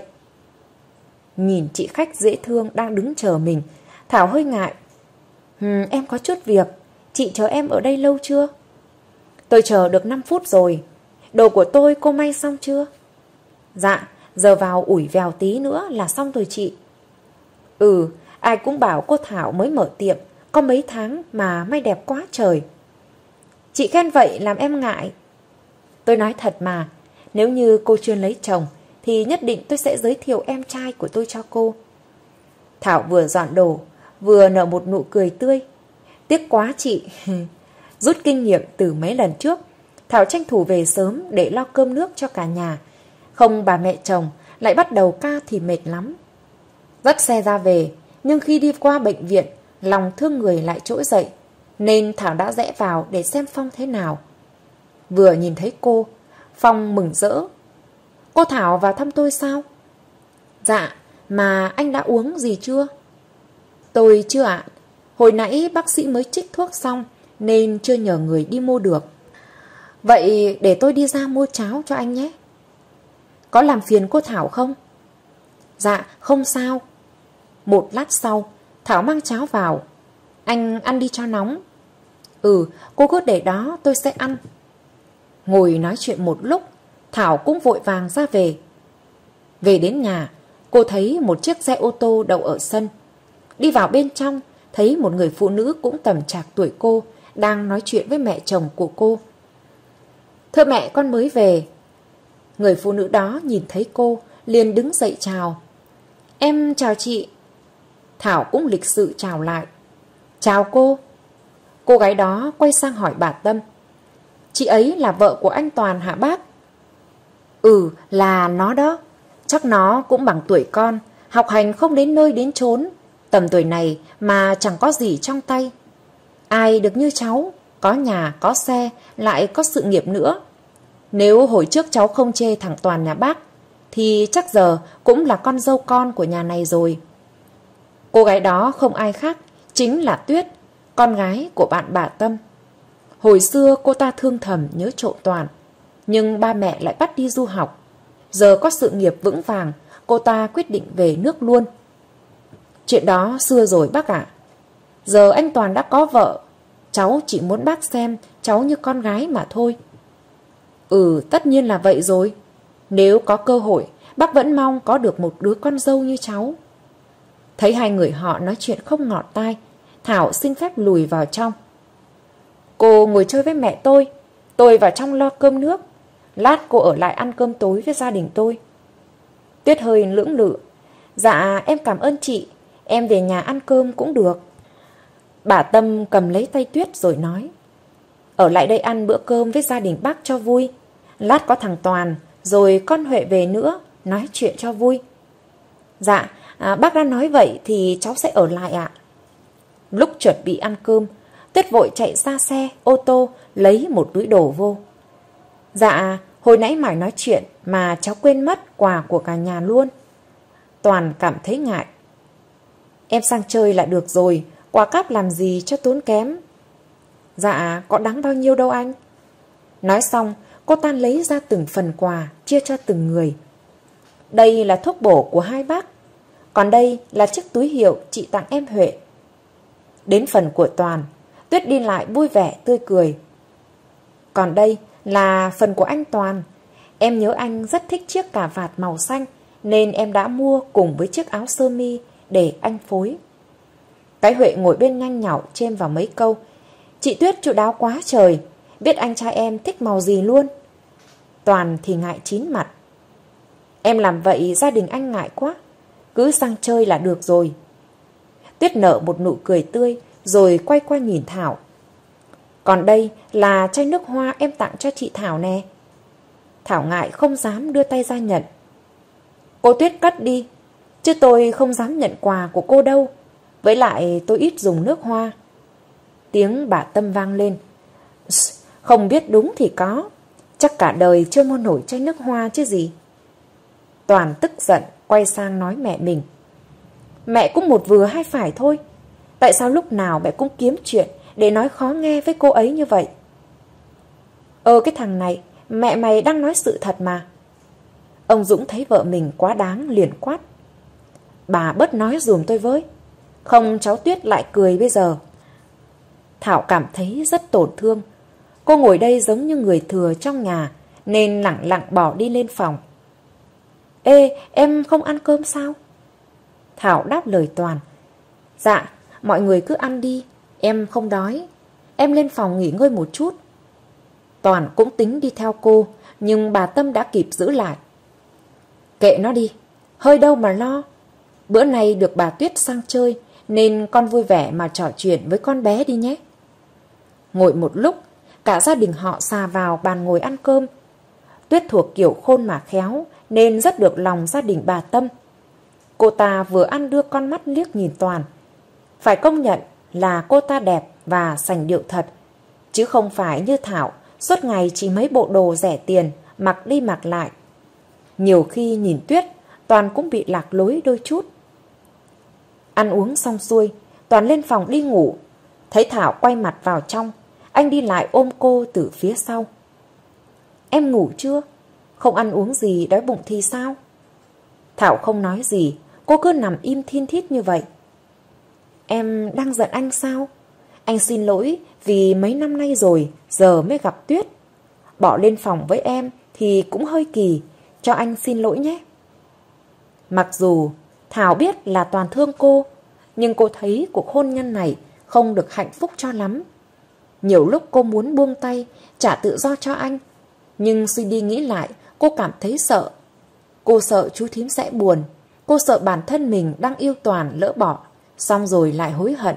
Nhìn chị khách dễ thương đang đứng chờ mình, Thảo hơi ngại. Em có chút việc. Chị chờ em ở đây lâu chưa? Tôi chờ được 5 phút rồi. Đồ của tôi cô may xong chưa? Dạ, giờ vào ủi vèo tí nữa là xong rồi chị. Ừ, ai cũng bảo cô Thảo mới mở tiệm, có mấy tháng mà may đẹp quá trời. Chị khen vậy làm em ngại. Tôi nói thật mà, nếu như cô chưa lấy chồng thì nhất định tôi sẽ giới thiệu em trai của tôi cho cô. Thảo vừa dọn đồ, vừa nở một nụ cười tươi. Tiếc quá chị. Rút kinh nghiệm từ mấy lần trước, Thảo tranh thủ về sớm để lo cơm nước cho cả nhà. Không bà mẹ chồng lại bắt đầu ca thì mệt lắm. Dắt xe ra về, nhưng khi đi qua bệnh viện, lòng thương người lại trỗi dậy, nên Thảo đã rẽ vào để xem Phong thế nào. Vừa nhìn thấy cô, Phong mừng rỡ. Cô Thảo vào thăm tôi sao? Dạ, mà anh đã uống gì chưa? Tôi chưa ạ. Hồi nãy bác sĩ mới trích thuốc xong nên chưa nhờ người đi mua được. Vậy để tôi đi ra mua cháo cho anh nhé. Có làm phiền cô Thảo không? Dạ, không sao. Một lát sau, Thảo mang cháo vào. Anh ăn đi cho nóng. Ừ, cô cứ để đó tôi sẽ ăn. Ngồi nói chuyện một lúc, Thảo cũng vội vàng ra về. Về đến nhà, cô thấy một chiếc xe ô tô đậu ở sân. Đi vào bên trong, thấy một người phụ nữ cũng tầm trạc tuổi cô đang nói chuyện với mẹ chồng của cô. Thưa mẹ, con mới về. Người phụ nữ đó nhìn thấy cô liền đứng dậy chào. Em chào chị. Thảo cũng lịch sự chào lại. Chào cô. Cô gái đó quay sang hỏi bà Tâm. Chị ấy là vợ của anh Toàn hả bác? Ừ, là nó đó. Chắc nó cũng bằng tuổi con, học hành không đến nơi đến chốn. Tầm tuổi này mà chẳng có gì trong tay. Ai được như cháu, có nhà, có xe, lại có sự nghiệp nữa. Nếu hồi trước cháu không chê thằng Toàn nhà bác, thì chắc giờ cũng là con dâu con của nhà này rồi. Cô gái đó không ai khác, chính là Tuyết, con gái của bạn bà Tâm. Hồi xưa cô ta thương thầm nhớ trộm Toàn, nhưng ba mẹ lại bắt đi du học. Giờ có sự nghiệp vững vàng, cô ta quyết định về nước luôn. Chuyện đó xưa rồi bác ạ. Giờ anh Toàn đã có vợ, cháu chỉ muốn bác xem cháu như con gái mà thôi. Ừ, tất nhiên là vậy rồi. Nếu có cơ hội, bác vẫn mong có được một đứa con dâu như cháu. Thấy hai người họ nói chuyện không ngọt tai, Thảo xin phép lùi vào trong. Cô ngồi chơi với mẹ tôi vào trong lo cơm nước. Lát cô ở lại ăn cơm tối với gia đình tôi. Tuyết hơi lưỡng lự. Dạ em cảm ơn chị, em về nhà ăn cơm cũng được. Bà Tâm cầm lấy tay Tuyết rồi nói, ở lại đây ăn bữa cơm với gia đình bác cho vui. Lát có thằng Toàn rồi con Huệ về nữa, nói chuyện cho vui. Dạ, bác đã nói vậy thì cháu sẽ ở lại ạ. Lúc chuẩn bị ăn cơm, Tuyết vội chạy ra xe, ô tô, lấy một túi đồ vô. Dạ, hồi nãy mải nói chuyện mà cháu quên mất quà của cả nhà luôn. Toàn cảm thấy ngại. Em sang chơi là được rồi, quà cáp làm gì cho tốn kém. Dạ, có đáng bao nhiêu đâu anh. Nói xong, cô ta lấy ra từng phần quà, chia cho từng người. Đây là thuốc bổ của hai bác, còn đây là chiếc túi hiệu chị tặng em Huệ. Đến phần của Toàn, Tuyết đi lại vui vẻ tươi cười. Còn đây là phần của anh Toàn. Em nhớ anh rất thích chiếc cà vạt màu xanh, nên em đã mua cùng với chiếc áo sơ mi để anh phối. Cái Huệ ngồi bên nhanh nhảu chêm vào mấy câu. Chị Tuyết chu đáo quá trời, biết anh trai em thích màu gì luôn. Toàn thì ngại chín mặt. Em làm vậy gia đình anh ngại quá, cứ sang chơi là được rồi. Tuyết nở một nụ cười tươi rồi quay qua nhìn Thảo. Còn đây là chai nước hoa em tặng cho chị Thảo nè. Thảo ngại không dám đưa tay ra nhận. Cô Tuyết cất đi, chứ tôi không dám nhận quà của cô đâu. Với lại tôi ít dùng nước hoa. Tiếng bà Tâm vang lên. Không biết đúng thì có, chắc cả đời chưa mua nổi chai nước hoa chứ gì. Toàn tức giận quay sang nói mẹ mình. Mẹ cũng một vừa hai phải thôi. Tại sao lúc nào mẹ cũng kiếm chuyện để nói khó nghe với cô ấy như vậy? Cái thằng này, mẹ mày đang nói sự thật mà. Ông Dũng thấy vợ mình quá đáng liền quát. Bà bớt nói dùm tôi với, không cháu Tuyết lại cười bây giờ. Thảo cảm thấy rất tổn thương. Cô ngồi đây giống như người thừa trong nhà, nên lẳng lặng bỏ đi lên phòng. Ê, em không ăn cơm sao? Thảo đáp lời Toàn. Dạ, mọi người cứ ăn đi, em không đói. Em lên phòng nghỉ ngơi một chút. Toàn cũng tính đi theo cô, nhưng bà Tâm đã kịp giữ lại. Kệ nó đi, hơi đâu mà lo. Bữa nay được bà Tuyết sang chơi, nên con vui vẻ mà trò chuyện với con bé đi nhé. Ngồi một lúc, cả gia đình họ xà vào bàn ngồi ăn cơm. Tuyết thuộc kiểu khôn mà khéo, nên rất được lòng gia đình bà Tâm. Cô ta vừa ăn đưa con mắt liếc nhìn Toàn. Phải công nhận là cô ta đẹp và sành điệu thật, chứ không phải như Thảo, suốt ngày chỉ mấy bộ đồ rẻ tiền, mặc đi mặc lại. Nhiều khi nhìn Tuyết, Toàn cũng bị lạc lối đôi chút. Ăn uống xong xuôi, Toàn lên phòng đi ngủ. Thấy Thảo quay mặt vào trong, anh đi lại ôm cô từ phía sau. Em ngủ chưa? Không ăn uống gì đói bụng thì sao? Thảo không nói gì, cô cứ nằm im thin thít như vậy. Em đang giận anh sao? Anh xin lỗi vì mấy năm nay rồi, giờ mới gặp Tuyết. Bỏ lên phòng với em thì cũng hơi kỳ, cho anh xin lỗi nhé. Mặc dù Thảo biết là Toàn thương cô, nhưng cô thấy cuộc hôn nhân này không được hạnh phúc cho lắm. Nhiều lúc cô muốn buông tay, trả tự do cho anh, nhưng suy đi nghĩ lại, cô cảm thấy sợ. Cô sợ chú thím sẽ buồn, cô sợ bản thân mình đang yêu Toàn lỡ bỏ, xong rồi lại hối hận.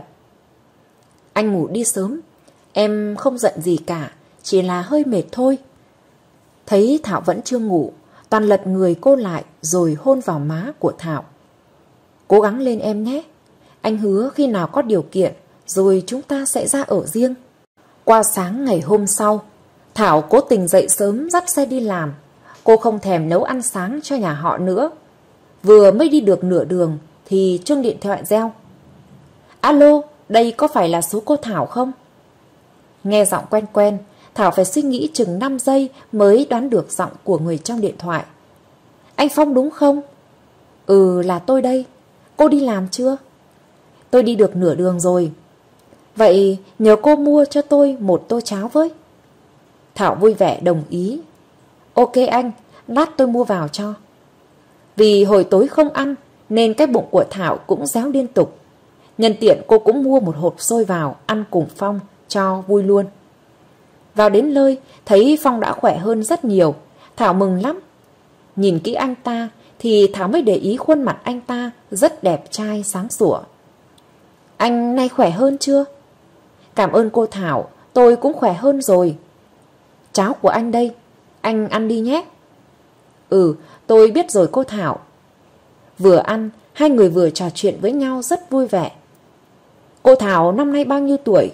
Anh ngủ đi sớm, em không giận gì cả, chỉ là hơi mệt thôi. Thấy Thảo vẫn chưa ngủ, Toàn lật người cô lại rồi hôn vào má của Thảo. Cố gắng lên em nhé, anh hứa khi nào có điều kiện rồi chúng ta sẽ ra ở riêng. Qua sáng ngày hôm sau, Thảo cố tình dậy sớm dắt xe đi làm. Cô không thèm nấu ăn sáng cho nhà họ nữa. Vừa mới đi được nửa đường thì chuông điện thoại reo. Alo, đây có phải là số cô Thảo không? Nghe giọng quen quen, Thảo phải suy nghĩ chừng 5 giây mới đoán được giọng của người trong điện thoại. Anh Phong đúng không? Ừ, là tôi đây. Cô đi làm chưa? Tôi đi được nửa đường rồi. Vậy nhờ cô mua cho tôi một tô cháo với. Thảo vui vẻ đồng ý. Ok anh, lát tôi mua vào cho. Vì hồi tối không ăn nên cái bụng của Thảo cũng réo liên tục. Nhân tiện cô cũng mua một hộp xôi vào ăn cùng Phong cho vui luôn. Vào đến nơi, thấy Phong đã khỏe hơn rất nhiều. Thảo mừng lắm. Nhìn kỹ anh ta thì Thảo mới để ý khuôn mặt anh ta rất đẹp trai sáng sủa. Anh nay khỏe hơn chưa? Cảm ơn cô Thảo, tôi cũng khỏe hơn rồi. Cháo của anh đây, anh ăn đi nhé. Ừ, tôi biết rồi cô Thảo. Vừa ăn, hai người vừa trò chuyện với nhau rất vui vẻ. Cô Thảo năm nay bao nhiêu tuổi?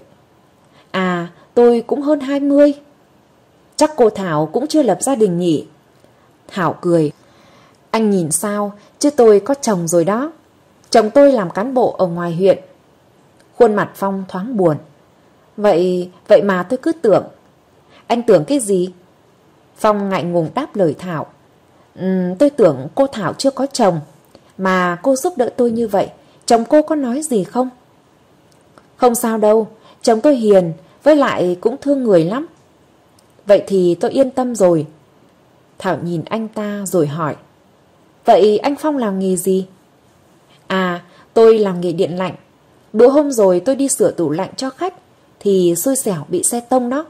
À, tôi cũng hơn 20. Chắc cô Thảo cũng chưa lập gia đình nhỉ? Thảo cười. Anh nhìn sao, chứ tôi có chồng rồi đó. Chồng tôi làm cán bộ ở ngoài huyện. Khuôn mặt Phong thoáng buồn. Vậy mà tôi cứ tưởng. Anh tưởng cái gì? Phong ngại ngùng đáp lời Thảo. Tôi tưởng cô Thảo chưa có chồng. Mà cô giúp đỡ tôi như vậy, chồng cô có nói gì không? Không sao đâu, chồng tôi hiền, với lại cũng thương người lắm. Vậy thì tôi yên tâm rồi. Thảo nhìn anh ta rồi hỏi. Vậy anh Phong làm nghề gì? À, tôi làm nghề điện lạnh. Bữa hôm rồi tôi đi sửa tủ lạnh cho khách thì xui xẻo bị xe tông đó.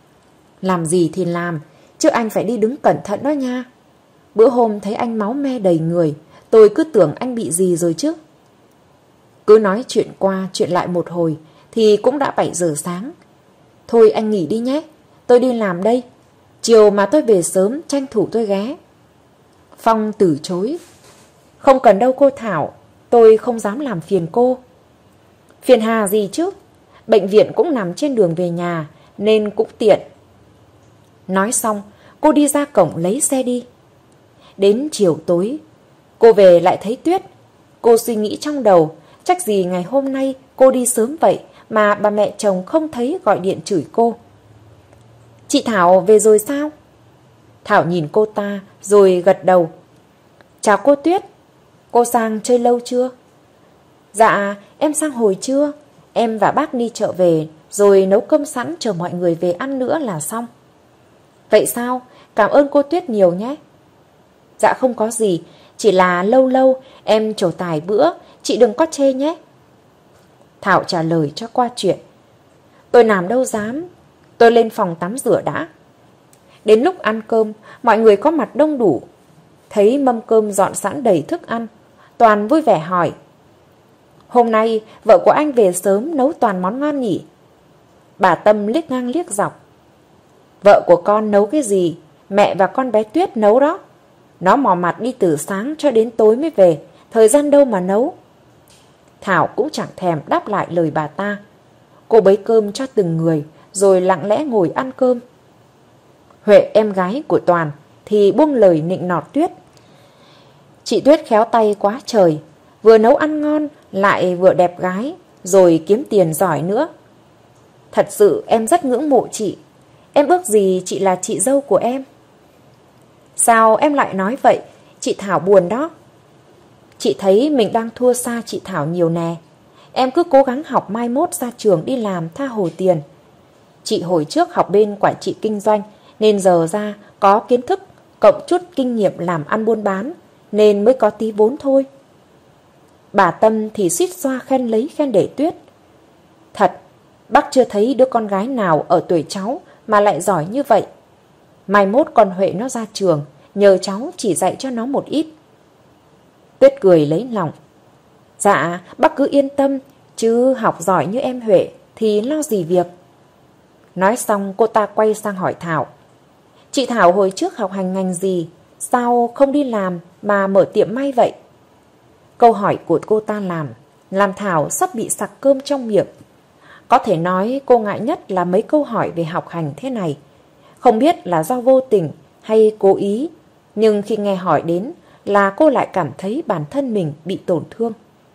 Làm gì thì làm, chứ anh phải đi đứng cẩn thận đó nha. Bữa hôm thấy anh máu me đầy người, tôi cứ tưởng anh bị gì rồi chứ. Cứ nói chuyện qua chuyện lại một hồi thì cũng đã 7 giờ sáng. Thôi anh nghỉ đi nhé, tôi đi làm đây. Chiều mà tôi về sớm tranh thủ tôi ghé. Phong từ chối. Không cần đâu cô Thảo, tôi không dám làm phiền cô. Phiền hà gì chứ, bệnh viện cũng nằm trên đường về nhà nên cũng tiện. Nói xong, cô đi ra cổng lấy xe đi. Đến chiều tối, cô về lại thấy Tuyết. Cô suy nghĩ trong đầu, chắc gì ngày hôm nay cô đi sớm vậy mà bà mẹ chồng không thấy gọi điện chửi cô. Chị Thảo về rồi sao? Thảo nhìn cô ta rồi gật đầu. Chào cô Tuyết, cô sang chơi lâu chưa? Dạ, em sang hồi trưa. Em và bác đi chợ về rồi nấu cơm sẵn chờ mọi người về ăn nữa là xong. Vậy sao? Cảm ơn cô Tuyết nhiều nhé. Dạ không có gì, chỉ là lâu lâu em trổ tài bữa, chị đừng có chê nhé. Thảo trả lời cho qua chuyện. Tôi làm đâu dám, tôi lên phòng tắm rửa đã. Đến lúc ăn cơm, mọi người có mặt đông đủ. Thấy mâm cơm dọn sẵn đầy thức ăn, Toàn vui vẻ hỏi. Hôm nay vợ của anh về sớm nấu toàn món ngon nhỉ? Bà Tâm liếc ngang liếc dọc. Vợ của con nấu cái gì? Mẹ và con bé Tuyết nấu đó. Nó mò mặt đi từ sáng cho đến tối mới về, thời gian đâu mà nấu. Thảo cũng chẳng thèm đáp lại lời bà ta. Cô bới cơm cho từng người, rồi lặng lẽ ngồi ăn cơm. Huệ em gái của Toàn thì buông lời nịnh nọt Tuyết. Chị Tuyết khéo tay quá trời, vừa nấu ăn ngon lại vừa đẹp gái, rồi kiếm tiền giỏi nữa. Thật sự em rất ngưỡng mộ chị. Em ước gì chị là chị dâu của em. Sao em lại nói vậy? Chị Thảo buồn đó. Chị thấy mình đang thua xa chị Thảo nhiều nè. Em cứ cố gắng học, mai mốt ra trường đi làm tha hồ tiền. Chị hồi trước học bên quản trị kinh doanh nên giờ ra có kiến thức cộng chút kinh nghiệm làm ăn buôn bán nên mới có tí vốn thôi. Bà Tâm thì suýt xoa khen lấy khen để Tuyết. Thật, bác chưa thấy đứa con gái nào ở tuổi cháu mà lại giỏi như vậy. Mai mốt con Huệ nó ra trường, nhờ cháu chỉ dạy cho nó một ít. Tuyết cười lấy lòng. Dạ, bác cứ yên tâm, chứ học giỏi như em Huệ thì lo gì việc. Nói xong cô ta quay sang hỏi Thảo. Chị Thảo hồi trước học hành ngành gì? Sao không đi làm mà mở tiệm may vậy? Câu hỏi của cô ta làm Thảo sắp bị sặc cơm trong miệng. Có thể nói cô ngại nhất là mấy câu hỏi về học hành thế này. Không biết là do vô tình hay cố ý, nhưng khi nghe hỏi đến là cô lại cảm thấy bản thân mình bị tổn thương.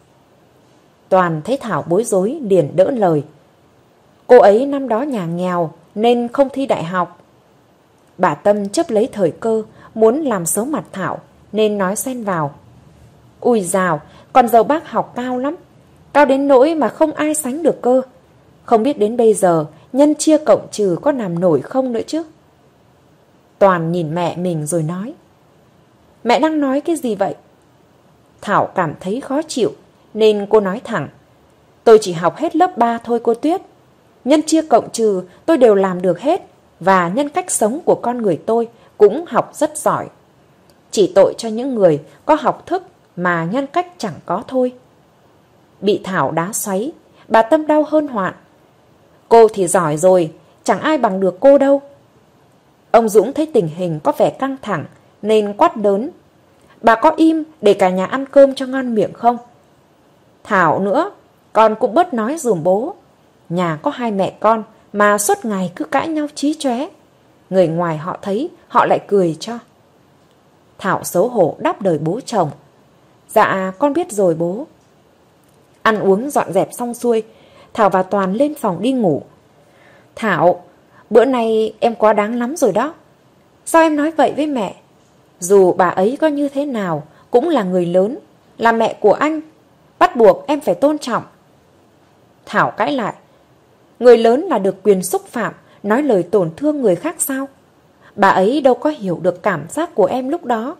Toàn thấy Thảo bối rối liền đỡ lời. Cô ấy năm đó nhà nghèo nên không thi đại học. Bà Tâm chấp lấy thời cơ muốn làm xấu mặt Thảo nên nói xen vào. Ui dào, con dâu bác học cao lắm, cao đến nỗi mà không ai sánh được cơ. Không biết đến bây giờ nhân chia cộng trừ có làm nổi không nữa chứ. Toàn nhìn mẹ mình rồi nói. Mẹ đang nói cái gì vậy? Thảo cảm thấy khó chịu nên cô nói thẳng. Tôi chỉ học hết lớp 3 thôi cô Tuyết. Nhân chia cộng trừ tôi đều làm được hết. và nhân cách sống của con người tôi cũng học rất giỏi. Chỉ tội cho những người có học thức mà nhân cách chẳng có thôi. Bị Thảo đá xoáy, bà Tâm đau hơn hoạn. Cô thì giỏi rồi, chẳng ai bằng được cô đâu. Ông Dũng thấy tình hình có vẻ căng thẳng nên quát lớn. Bà có im để cả nhà ăn cơm cho ngon miệng không? Thảo nữa, con cũng bớt nói giùm bố. Nhà có hai mẹ con mà suốt ngày cứ cãi nhau chí chóe. Người ngoài họ thấy họ lại cười cho. Thảo xấu hổ đáp lời bố chồng. Dạ con biết rồi bố. Ăn uống dọn dẹp xong xuôi, Thảo và Toàn lên phòng đi ngủ. Thảo, bữa nay em quá đáng lắm rồi đó. Sao em nói vậy với mẹ? Dù bà ấy có như thế nào cũng là người lớn, là mẹ của anh. Bắt buộc em phải tôn trọng. Thảo cãi lại. Người lớn là được quyền xúc phạm, nói lời tổn thương người khác sao? Bà ấy đâu có hiểu được cảm giác của em lúc đó.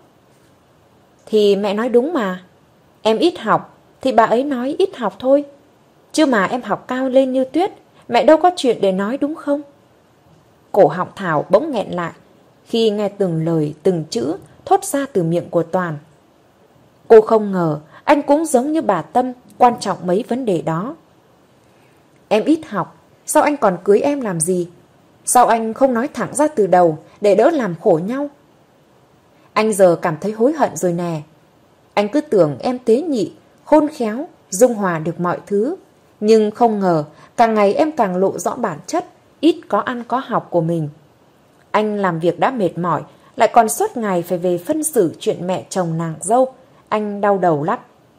Thì mẹ nói đúng mà. Em ít học thì bà ấy nói ít học thôi. Chứ mà em học cao lên như Tuyết, mẹ đâu có chuyện để nói đúng không? Cổ họng Thảo bỗng nghẹn lại khi nghe từng lời từng chữ thốt ra từ miệng của Toàn. Cô không ngờ anh cũng giống như bà Tâm quan trọng mấy vấn đề đó. Em ít học, sao anh còn cưới em làm gì? Sao anh không nói thẳng ra từ đầu để đỡ làm khổ nhau? Anh giờ cảm thấy hối hận rồi nè. Anh cứ tưởng em tế nhị, khôn khéo, dung hòa được mọi thứ. Nhưng không ngờ càng ngày em càng lộ rõ bản chất, ít có ăn có học của mình. Anh làm việc đã mệt mỏi, lại còn suốt ngày phải về phân xử chuyện mẹ chồng nàng dâu. Anh đau đầu lắm.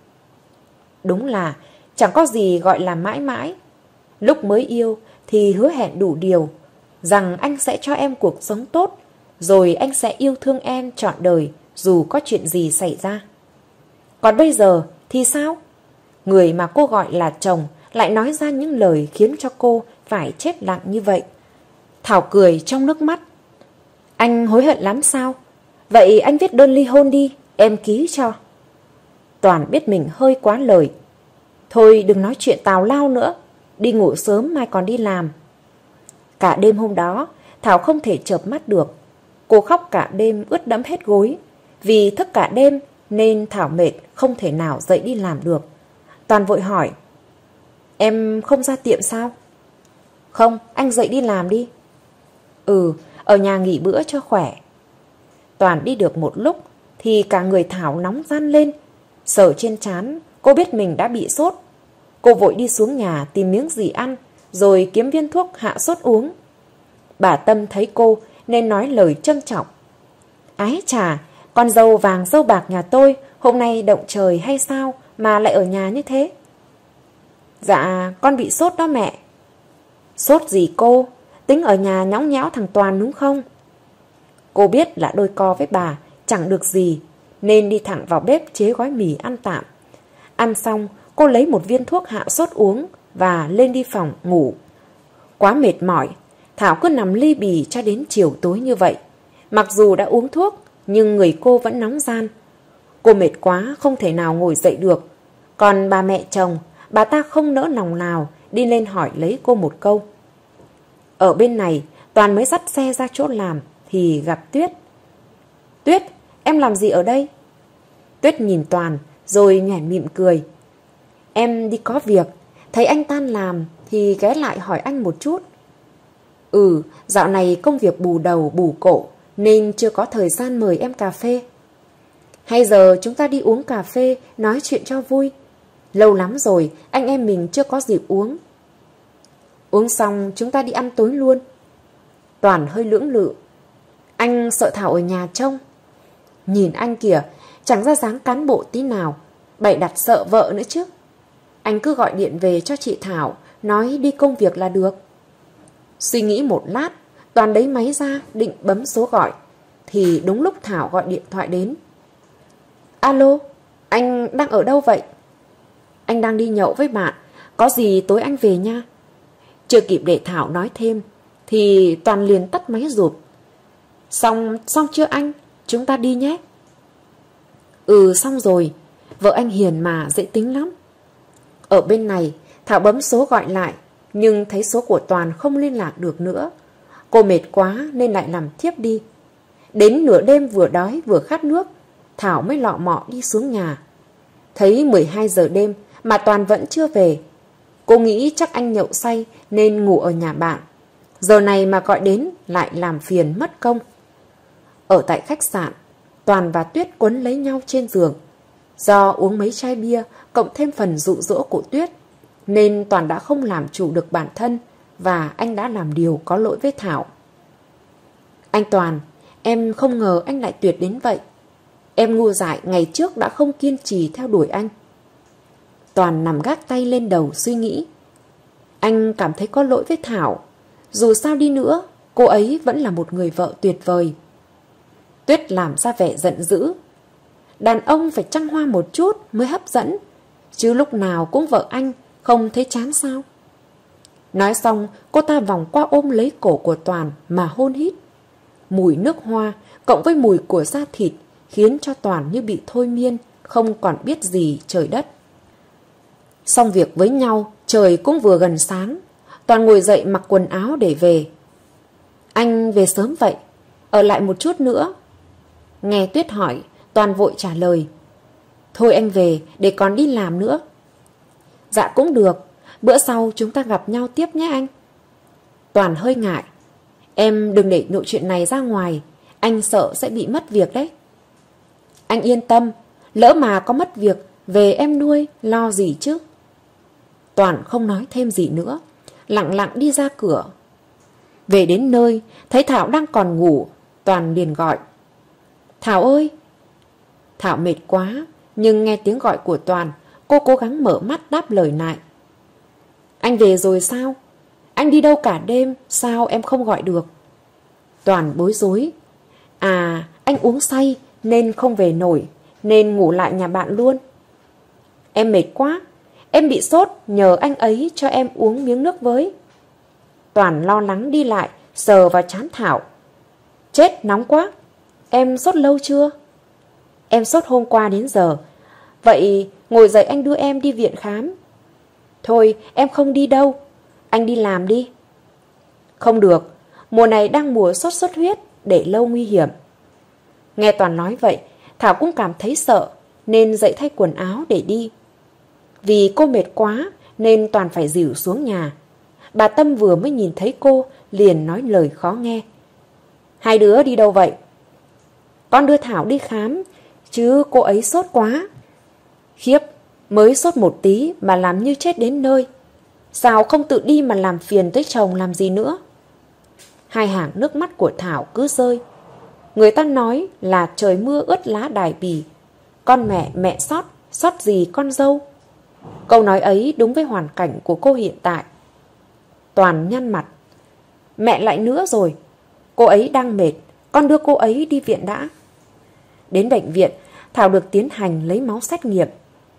Đúng là chẳng có gì gọi là mãi mãi. Lúc mới yêu thì hứa hẹn đủ điều, rằng anh sẽ cho em cuộc sống tốt, rồi anh sẽ yêu thương em trọn đời dù có chuyện gì xảy ra. Còn bây giờ thì sao? Người mà cô gọi là chồng lại nói ra những lời khiến cho cô phải chết lặng như vậy. Thảo cười trong nước mắt. Anh hối hận lắm sao? Vậy anh viết đơn ly hôn đi, em ký cho. Toàn biết mình hơi quá lời. Thôi đừng nói chuyện tào lao nữa, đi ngủ sớm mai còn đi làm. Cả đêm hôm đó, Thảo không thể chợp mắt được. Cô khóc cả đêm ướt đẫm hết gối. Vì thức cả đêm nên Thảo mệt không thể nào dậy đi làm được. Toàn vội hỏi. Em không ra tiệm sao? Không, anh dậy đi làm đi. Ở nhà nghỉ bữa cho khỏe. Toàn đi được một lúc thì cả người Thảo nóng ran lên. Sờ trên trán, cô biết mình đã bị sốt. Cô vội đi xuống nhà tìm miếng gì ăn, rồi kiếm viên thuốc hạ sốt uống. Bà Tâm thấy cô nên nói lời trân trọng. Ái chà, con dâu vàng dâu bạc nhà tôi hôm nay động trời hay sao mà lại ở nhà như thế? Dạ, con bị sốt đó mẹ. Sốt gì cô? Tính ở nhà nhõng nhẽo thằng Toàn đúng không? Cô biết là đôi co với bà chẳng được gì, nên đi thẳng vào bếp chế gói mì ăn tạm. Ăn xong, cô lấy một viên thuốc hạ sốt uống và lên đi phòng ngủ. Quá mệt mỏi, Thảo cứ nằm li bì cho đến chiều tối như vậy. Mặc dù đã uống thuốc, nhưng người cô vẫn nóng ran. Cô mệt quá, không thể nào ngồi dậy được. Còn bà mẹ chồng, bà ta không nỡ lòng nào đi lên hỏi lấy cô một câu. Ở bên này, Toàn mới dắt xe ra chỗ làm thì gặp Tuyết. Tuyết, em làm gì ở đây? Tuyết nhìn Toàn rồi nhoẻn mỉm cười. Em đi có việc, thấy anh tan làm thì ghé lại hỏi anh một chút. Dạo này công việc bù đầu bù cổ nên chưa có thời gian mời em cà phê. Hay giờ chúng ta đi uống cà phê nói chuyện cho vui. Lâu lắm rồi anh em mình chưa có dịp uống. Uống xong chúng ta đi ăn tối luôn. Toàn hơi lưỡng lự. Anh sợ Thảo ở nhà trông. Nhìn anh kìa, chẳng ra dáng cán bộ tí nào, bày đặt sợ vợ nữa chứ. Anh cứ gọi điện về cho chị Thảo, nói đi công việc là được. Suy nghĩ một lát, Toàn lấy máy ra định bấm số gọi, thì đúng lúc Thảo gọi điện thoại đến. Alo, anh đang ở đâu vậy? Anh đang đi nhậu với bạn, có gì tối anh về nha. Chưa kịp để Thảo nói thêm thì Toàn liền tắt máy rụp. Xong chưa anh? Chúng ta đi nhé. Xong rồi. Vợ anh hiền mà dễ tính lắm. Ở bên này Thảo bấm số gọi lại, nhưng thấy số của Toàn không liên lạc được nữa. Cô mệt quá nên lại nằm thiếp đi. Đến nửa đêm vừa đói vừa khát nước, Thảo mới lọ mọ đi xuống nhà. Thấy 12 giờ đêm mà Toàn vẫn chưa về. Cô nghĩ chắc anh nhậu say nên ngủ ở nhà bạn. Giờ này mà gọi đến lại làm phiền mất công. Ở tại khách sạn, Toàn và Tuyết quấn lấy nhau trên giường. Do uống mấy chai bia cộng thêm phần dụ dỗ của Tuyết nên Toàn đã không làm chủ được bản thân và anh đã làm điều có lỗi với Thảo. Anh Toàn, em không ngờ anh lại tuyệt đến vậy. Em ngu dại ngày trước đã không kiên trì theo đuổi anh. Toàn nằm gác tay lên đầu suy nghĩ. Anh cảm thấy có lỗi với Thảo. Dù sao đi nữa, cô ấy vẫn là một người vợ tuyệt vời. Tuyết làm ra vẻ giận dữ. Đàn ông phải trăng hoa một chút mới hấp dẫn, chứ lúc nào cũng vợ anh, không thấy chán sao? Nói xong, cô ta vòng qua ôm lấy cổ của Toàn mà hôn hít. Mùi nước hoa cộng với mùi của da thịt khiến cho Toàn như bị thôi miên, không còn biết gì trời đất. Xong việc với nhau, trời cũng vừa gần sáng. Toàn ngồi dậy mặc quần áo để về. Anh về sớm vậy, ở lại một chút nữa. Nghe Tuyết hỏi, Toàn vội trả lời. Thôi anh về, để còn đi làm nữa. Dạ cũng được, bữa sau chúng ta gặp nhau tiếp nhé anh. Toàn hơi ngại. Em đừng để nội chuyện này ra ngoài, anh sợ sẽ bị mất việc đấy. Anh yên tâm, lỡ mà có mất việc, về em nuôi, lo gì chứ. Toàn không nói thêm gì nữa, lặng lặng đi ra cửa. Về đến nơi, thấy Thảo đang còn ngủ, Toàn liền gọi. Thảo ơi! Thảo mệt quá, nhưng nghe tiếng gọi của Toàn, cô cố gắng mở mắt đáp lời lại. Anh về rồi sao? Anh đi đâu cả đêm, sao em không gọi được? Toàn bối rối. À, anh uống say nên không về nổi, nên ngủ lại nhà bạn luôn. Em mệt quá, em bị sốt, nhờ anh ấy cho em uống miếng nước với. Toàn lo lắng đi lại, sờ vào trán Thảo. Chết, nóng quá. Em sốt lâu chưa? Em sốt hôm qua đến giờ. Vậy ngồi dậy anh đưa em đi viện khám. Thôi em không đi đâu, anh đi làm đi. Không được, mùa này đang mùa sốt xuất huyết, để lâu nguy hiểm. Nghe Toàn nói vậy, Thảo cũng cảm thấy sợ nên dậy thay quần áo để đi. Vì cô mệt quá nên Toàn phải dìu xuống nhà. Bà Tâm vừa mới nhìn thấy cô liền nói lời khó nghe. Hai đứa đi đâu vậy? Con đưa Thảo đi khám, chứ cô ấy sốt quá. Khiếp, mới sốt một tí mà làm như chết đến nơi. Sao không tự đi mà làm phiền tới chồng làm gì nữa? Hai hàng nước mắt của Thảo cứ rơi. Người ta nói là trời mưa ướt lá đài bì. Con mẹ xót, xót gì con dâu? Câu nói ấy đúng với hoàn cảnh của cô hiện tại. Toàn nhăn mặt. Mẹ lại nữa rồi. Cô ấy đang mệt, con đưa cô ấy đi viện đã. Đến bệnh viện, Thảo được tiến hành lấy máu xét nghiệm.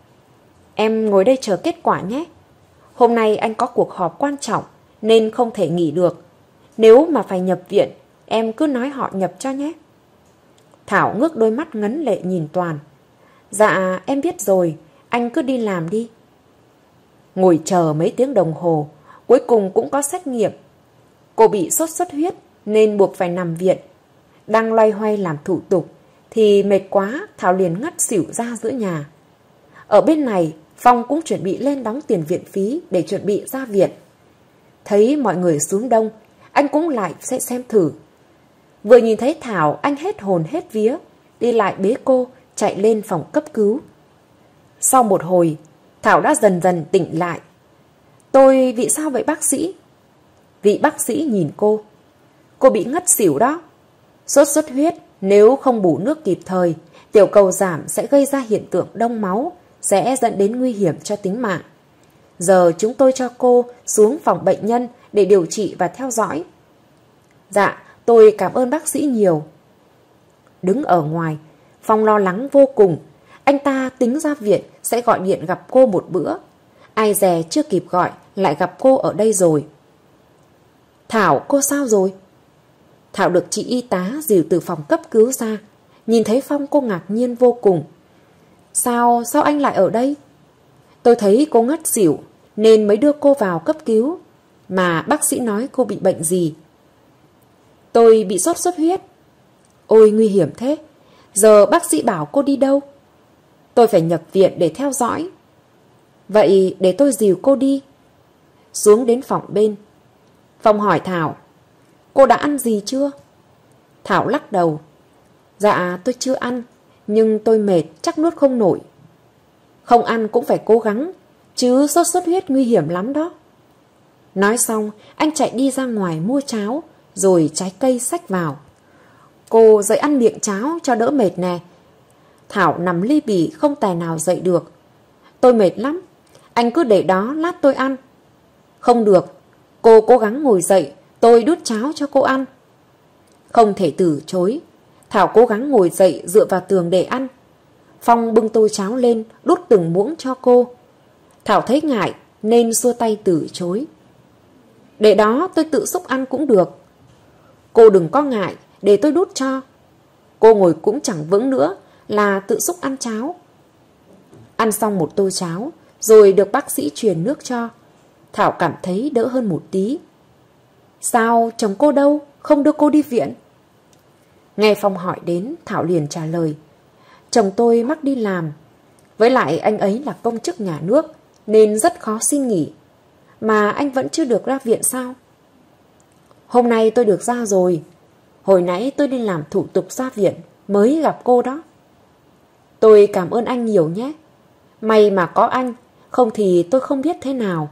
Em ngồi đây chờ kết quả nhé. Hôm nay anh có cuộc họp quan trọng nên không thể nghỉ được. Nếu mà phải nhập viện, em cứ nói họ nhập cho nhé. Thảo ngước đôi mắt ngấn lệ nhìn Toàn. Dạ em biết rồi, anh cứ đi làm đi. Ngồi chờ mấy tiếng đồng hồ, cuối cùng cũng có xét nghiệm. Cô bị sốt xuất huyết nên buộc phải nằm viện. Đang loay hoay làm thủ tục thì mệt quá, Thảo liền ngất xỉu ra giữa nhà. Ở bên này, Phong cũng chuẩn bị lên đóng tiền viện phí để chuẩn bị ra viện. Thấy mọi người xuống đông, anh cũng lại sẽ xem thử. Vừa nhìn thấy Thảo, anh hết hồn hết vía, đi lại bế cô, chạy lên phòng cấp cứu. Sau một hồi, Thảo đã dần dần tỉnh lại. Tôi bị sao vậy bác sĩ? Vị bác sĩ nhìn cô. Cô bị ngất xỉu đó. Sốt xuất huyết, nếu không bù nước kịp thời, tiểu cầu giảm sẽ gây ra hiện tượng đông máu, sẽ dẫn đến nguy hiểm cho tính mạng. Giờ chúng tôi cho cô xuống phòng bệnh nhân để điều trị và theo dõi. Dạ, tôi cảm ơn bác sĩ nhiều. Đứng ở ngoài, Phong lo lắng vô cùng. Anh ta tính ra viện sẽ gọi điện gặp cô một bữa. Ai dè chưa kịp gọi, lại gặp cô ở đây rồi. Thảo, cô sao rồi? Thảo được chị y tá dìu từ phòng cấp cứu ra. Nhìn thấy Phong cô ngạc nhiên vô cùng. Sao anh lại ở đây? Tôi thấy cô ngất xỉu nên mới đưa cô vào cấp cứu. Mà bác sĩ nói cô bị bệnh gì? Tôi bị sốt xuất huyết. Ôi nguy hiểm thế. Giờ bác sĩ bảo cô đi đâu? Tôi phải nhập viện để theo dõi. Vậy để tôi dìu cô đi. Xuống đến phòng bên, Phong hỏi Thảo, cô đã ăn gì chưa? Thảo lắc đầu. Dạ tôi chưa ăn, nhưng tôi mệt chắc nuốt không nổi. Không ăn cũng phải cố gắng, chứ sốt xuất huyết nguy hiểm lắm đó. Nói xong, anh chạy đi ra ngoài mua cháo, rồi trái cây xách vào. Cô dậy ăn miệng cháo cho đỡ mệt nè. Thảo nằm li bì không tài nào dậy được. Tôi mệt lắm, anh cứ để đó lát tôi ăn. Không được, cô cố gắng ngồi dậy, tôi đút cháo cho cô ăn. Không thể từ chối. Thảo cố gắng ngồi dậy dựa vào tường để ăn. Phong bưng tô cháo lên, đút từng muỗng cho cô. Thảo thấy ngại nên xua tay từ chối. Để đó tôi tự xúc ăn cũng được. Cô đừng có ngại, để tôi đút cho. Cô ngồi cũng chẳng vững nữa là tự xúc ăn cháo. Ăn xong một tô cháo, rồi được bác sĩ truyền nước cho. Thảo cảm thấy đỡ hơn một tí. Sao chồng cô đâu, không đưa cô đi viện? Nghe Phong hỏi đến, Thảo liền trả lời. Chồng tôi mắc đi làm. Với lại anh ấy là công chức nhà nước, nên rất khó xin nghỉ. Mà anh vẫn chưa được ra viện sao? Hôm nay tôi được ra rồi. Hồi nãy tôi đi làm thủ tục ra viện mới gặp cô đó. Tôi cảm ơn anh nhiều nhé. May mà có anh, không thì tôi không biết thế nào.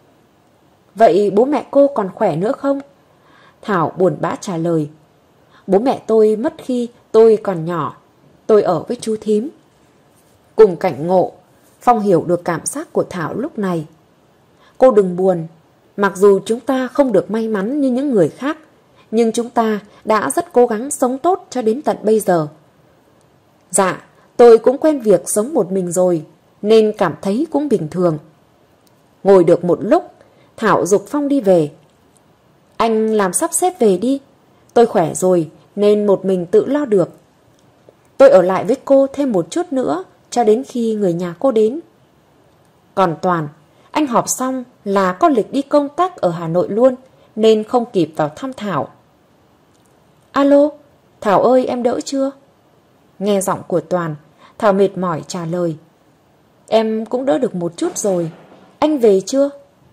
Vậy bố mẹ cô còn khỏe nữa không? Thảo buồn bã trả lời. Bố mẹ tôi mất khi tôi còn nhỏ. Tôi ở với chú thím. Cùng cảnh ngộ, Phong hiểu được cảm giác của Thảo lúc này. Cô đừng buồn. Mặc dù chúng ta không được may mắn như những người khác, nhưng chúng ta đã rất cố gắng sống tốt cho đến tận bây giờ. Dạ, tôi cũng quen việc sống một mình rồi, nên cảm thấy cũng bình thường. Ngồi được một lúc, Thảo giục Phong đi về. Anh làm sắp xếp về đi. Tôi khỏe rồi nên một mình tự lo được. Tôi ở lại với cô thêm một chút nữa cho đến khi người nhà cô đến. Còn Toàn, anh họp xong là có lịch đi công tác ở Hà Nội luôn, nên không kịp vào thăm Thảo. Alo, Thảo ơi em đỡ chưa? Nghe giọng của Toàn, Thảo mệt mỏi trả lời. Em cũng đỡ được một chút rồi. Anh về chưa?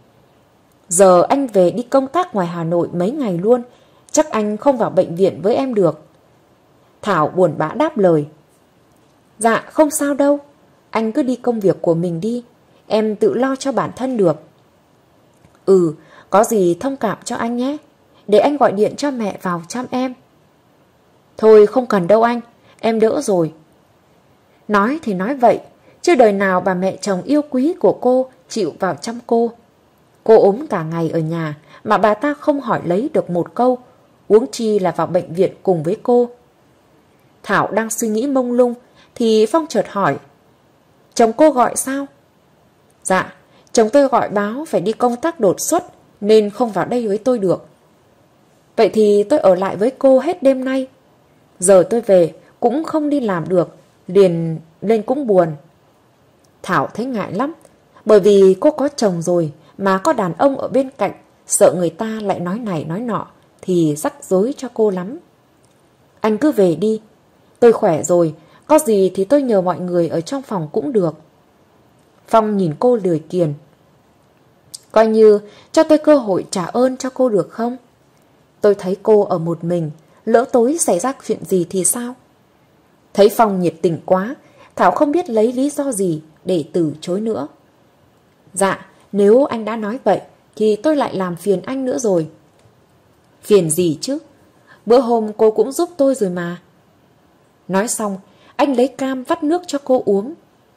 Giờ anh về đi công tác ngoài Hà Nội mấy ngày luôn, chắc anh không vào bệnh viện với em được. Thảo buồn bã đáp lời. Dạ không sao đâu, anh cứ đi công việc của mình đi, em tự lo cho bản thân được. Ừ, có gì thông cảm cho anh nhé, để anh gọi điện cho mẹ vào chăm em. Thôi không cần đâu anh, em đỡ rồi. Nói thì nói vậy, chứ đời nào bà mẹ chồng yêu quý của cô chịu vào chăm cô. Cô ốm cả ngày ở nhà mà bà ta không hỏi lấy được một câu, huống chi là vào bệnh viện cùng với cô. Thảo đang suy nghĩ mông lung thì Phong chợt hỏi. Chồng cô gọi sao? Dạ, chồng tôi gọi báo phải đi công tác đột xuất nên không vào đây với tôi được. Vậy thì tôi ở lại với cô hết đêm nay. Giờ tôi về cũng không đi làm được, liền lên cũng buồn. Thảo thấy ngại lắm, bởi vì cô có chồng rồi mà có đàn ông ở bên cạnh, sợ người ta lại nói này nói nọ thì rắc rối cho cô lắm. Anh cứ về đi, tôi khỏe rồi, có gì thì tôi nhờ mọi người ở trong phòng cũng được. Phong nhìn cô lười kiền. Coi như cho tôi cơ hội trả ơn cho cô được không? Tôi thấy cô ở một mình, lỡ tối xảy ra chuyện gì thì sao? Thấy Phong nhiệt tình quá, Thảo không biết lấy lý do gì để từ chối nữa. Dạ, nếu anh đã nói vậy thì tôi lại làm phiền anh nữa rồi. Phiền gì chứ? Bữa hôm cô cũng giúp tôi rồi mà. Nói xong, anh lấy cam vắt nước cho cô uống.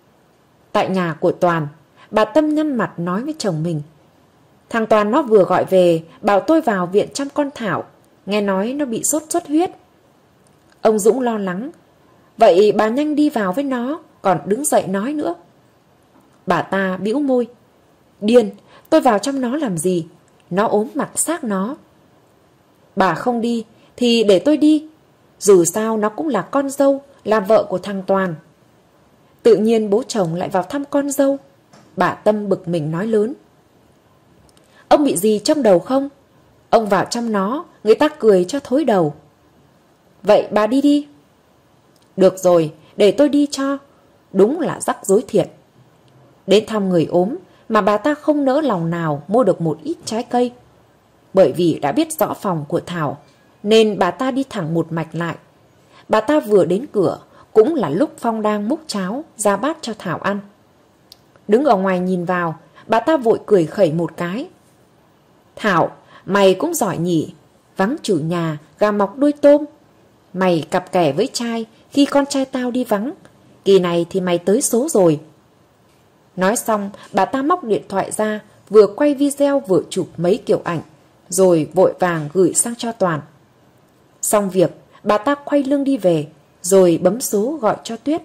Tại nhà của Toàn, bà Tâm nhăn mặt nói với chồng mình. Thằng Toàn nó vừa gọi về bảo tôi vào viện chăm con Thảo, nghe nói nó bị sốt xuất huyết. Ông Dũng lo lắng. Vậy bà nhanh đi vào với nó, còn đứng dậy nói nữa. Bà ta bĩu môi. Điên, tôi vào trong nó làm gì? Nó ốm mặc xác nó. Bà không đi thì để tôi đi. Dù sao nó cũng là con dâu, là vợ của thằng Toàn. Tự nhiên bố chồng lại vào thăm con dâu. Bà Tâm bực mình nói lớn. Ông bị gì trong đầu không? Ông vào trong nó, người ta cười cho thối đầu. Vậy bà đi đi. Được rồi, để tôi đi cho. Đúng là rắc rối thiệt. Đến thăm người ốm mà bà ta không nỡ lòng nào mua được một ít trái cây. Bởi vì đã biết rõ phòng của Thảo, nên bà ta đi thẳng một mạch lại. Bà ta vừa đến cửa, cũng là lúc Phong đang múc cháo ra bát cho Thảo ăn. Đứng ở ngoài nhìn vào, bà ta vội cười khẩy một cái. Thảo, mày cũng giỏi nhỉ. Vắng chủ nhà, gà mọc đuôi tôm. Mày cặp kè với trai khi con trai tao đi vắng. Kỳ này thì mày tới số rồi. Nói xong, bà ta móc điện thoại ra, vừa quay video vừa chụp mấy kiểu ảnh, rồi vội vàng gửi sang cho Toàn. Xong việc, bà ta quay lưng đi về, rồi bấm số gọi cho Tuyết.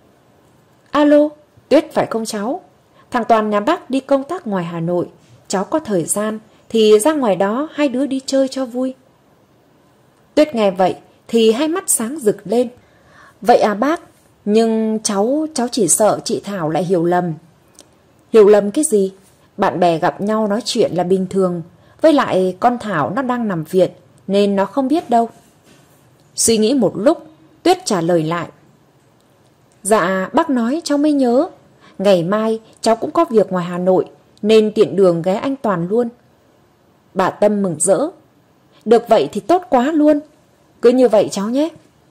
Alo, Tuyết phải không cháu? Thằng Toàn nhà bác đi công tác ngoài Hà Nội. Cháu có thời gian thì ra ngoài đó hai đứa đi chơi cho vui. Tuyết nghe vậy thì hai mắt sáng rực lên. Vậy à bác, nhưng cháu chỉ sợ chị Thảo lại hiểu lầm. Hiểu lầm cái gì? Bạn bè gặp nhau nói chuyện là bình thường. Với lại con Thảo nó đang nằm viện nên nó không biết đâu. Suy nghĩ một lúc, Tuyết trả lời lại. Dạ bác nói cháu mới nhớ. Ngày mai cháu cũng có việc ngoài Hà Nội nên tiện đường ghé anh Toàn luôn. Bà Tâm mừng rỡ. Được vậy thì tốt quá luôn. Cứ như vậy cháu nhé.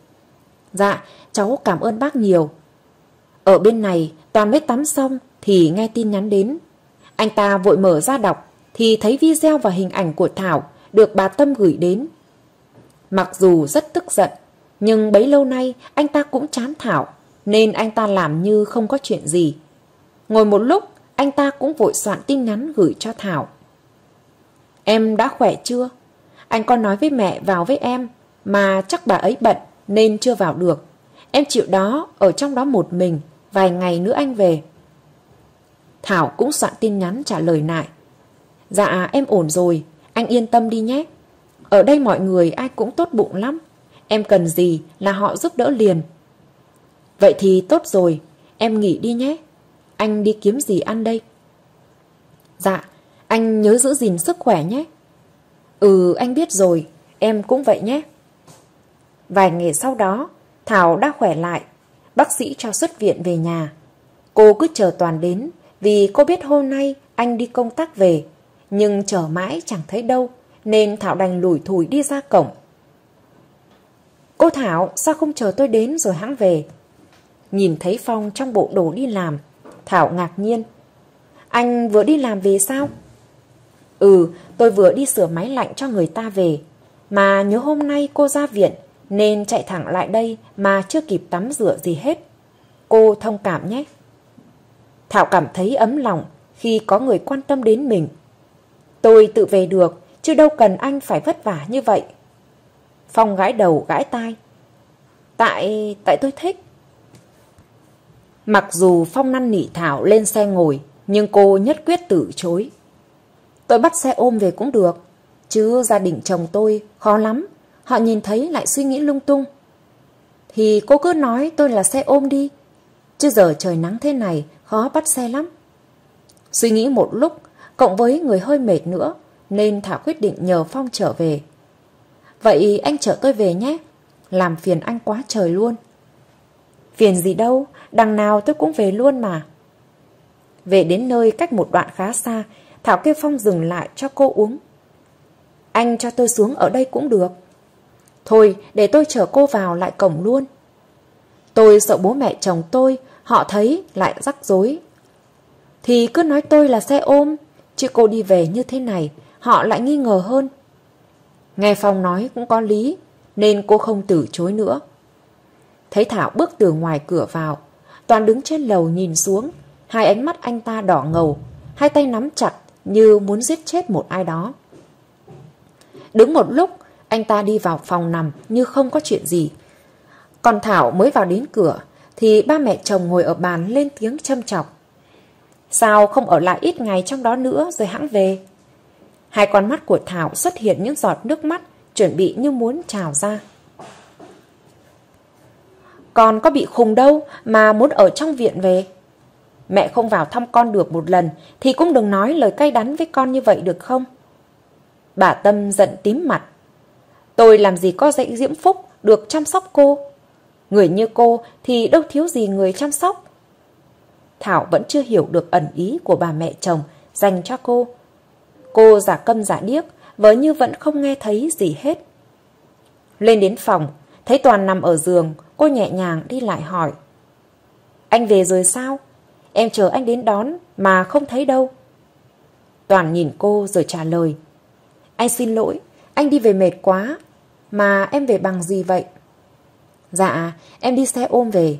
Dạ cháu cảm ơn bác nhiều. Ở bên này Toàn mới tắm xong thì nghe tin nhắn đến. Anh ta vội mở ra đọc thì thấy video và hình ảnh của Thảo được bà Tâm gửi đến. Mặc dù rất tức giận, nhưng bấy lâu nay anh ta cũng chán Thảo, nên anh ta làm như không có chuyện gì. Ngồi một lúc, anh ta cũng vội soạn tin nhắn gửi cho Thảo. Em đã khỏe chưa? Anh có nói với mẹ vào với em, mà chắc bà ấy bận nên chưa vào được. Em chịu đó, ở trong đó một mình, vài ngày nữa anh về. Thảo cũng soạn tin nhắn trả lời lại. Dạ em ổn rồi, anh yên tâm đi nhé. Ở đây mọi người ai cũng tốt bụng lắm. Em cần gì là họ giúp đỡ liền. Vậy thì tốt rồi, em nghỉ đi nhé. Anh đi kiếm gì ăn đây? Dạ, anh nhớ giữ gìn sức khỏe nhé. Ừ, anh biết rồi, em cũng vậy nhé. Vài ngày sau đó, Thảo đã khỏe lại. Bác sĩ cho xuất viện về nhà. Cô cứ chờ Toàn đến, vì cô biết hôm nay anh đi công tác về. Nhưng chờ mãi chẳng thấy đâu, nên Thảo đành lủi thủi đi ra cổng. Cô Thảo, sao không chờ tôi đến rồi hãng về? Nhìn thấy Phong trong bộ đồ đi làm, Thảo ngạc nhiên. Anh vừa đi làm về sao? Ừ, tôi vừa đi sửa máy lạnh cho người ta về. Mà nhớ hôm nay cô ra viện nên chạy thẳng lại đây mà chưa kịp tắm rửa gì hết. Cô thông cảm nhé. Thảo cảm thấy ấm lòng khi có người quan tâm đến mình. Tôi tự về được, chứ đâu cần anh phải vất vả như vậy. Phong gãi đầu gãi tai. Tại tôi thích. Mặc dù Phong năn nỉ Thảo lên xe ngồi, nhưng cô nhất quyết từ chối. Tôi bắt xe ôm về cũng được, chứ gia đình chồng tôi khó lắm. Họ nhìn thấy lại suy nghĩ lung tung. Thì cô cứ nói tôi là xe ôm đi, chứ giờ trời nắng thế này khó bắt xe lắm. Suy nghĩ một lúc, cộng với người hơi mệt nữa, nên Thảo quyết định nhờ Phong trở về. Vậy anh chở tôi về nhé, làm phiền anh quá trời luôn. Phiền gì đâu, đằng nào tôi cũng về luôn mà. Về đến nơi cách một đoạn khá xa, Thảo kêu Phong dừng lại cho cô uống. Anh cho tôi xuống ở đây cũng được. Thôi, để tôi chở cô vào lại cổng luôn. Tôi sợ bố mẹ chồng tôi, họ thấy lại rắc rối. Thì cứ nói tôi là xe ôm, chứ cô đi về như thế này, họ lại nghi ngờ hơn. Nghe Phong nói cũng có lý, nên cô không từ chối nữa. Thấy Thảo bước từ ngoài cửa vào, Toàn đứng trên lầu nhìn xuống, hai ánh mắt anh ta đỏ ngầu, hai tay nắm chặt như muốn giết chết một ai đó. Đứng một lúc, anh ta đi vào phòng nằm như không có chuyện gì. Còn Thảo mới vào đến cửa, thì ba mẹ chồng ngồi ở bàn lên tiếng châm chọc. Sao không ở lại ít ngày trong đó nữa rồi hãng về? Hai con mắt của Thảo xuất hiện những giọt nước mắt, chuẩn bị như muốn trào ra. Con có bị khùng đâu mà muốn ở trong viện về. Mẹ không vào thăm con được một lần thì cũng đừng nói lời cay đắng với con như vậy được không? Bà Tâm giận tím mặt. Tôi làm gì có dạy Diễm Phúc được chăm sóc cô. Người như cô thì đâu thiếu gì người chăm sóc. Thảo vẫn chưa hiểu được ẩn ý của bà mẹ chồng dành cho cô. Cô giả câm giả điếc, vờ như vẫn không nghe thấy gì hết. Lên đến phòng, thấy Toàn nằm ở giường, cô nhẹ nhàng đi lại hỏi. Anh về rồi sao? Em chờ anh đến đón mà không thấy đâu. Toàn nhìn cô rồi trả lời. Anh xin lỗi, anh đi về mệt quá. Mà em về bằng gì vậy? Dạ, em đi xe ôm về.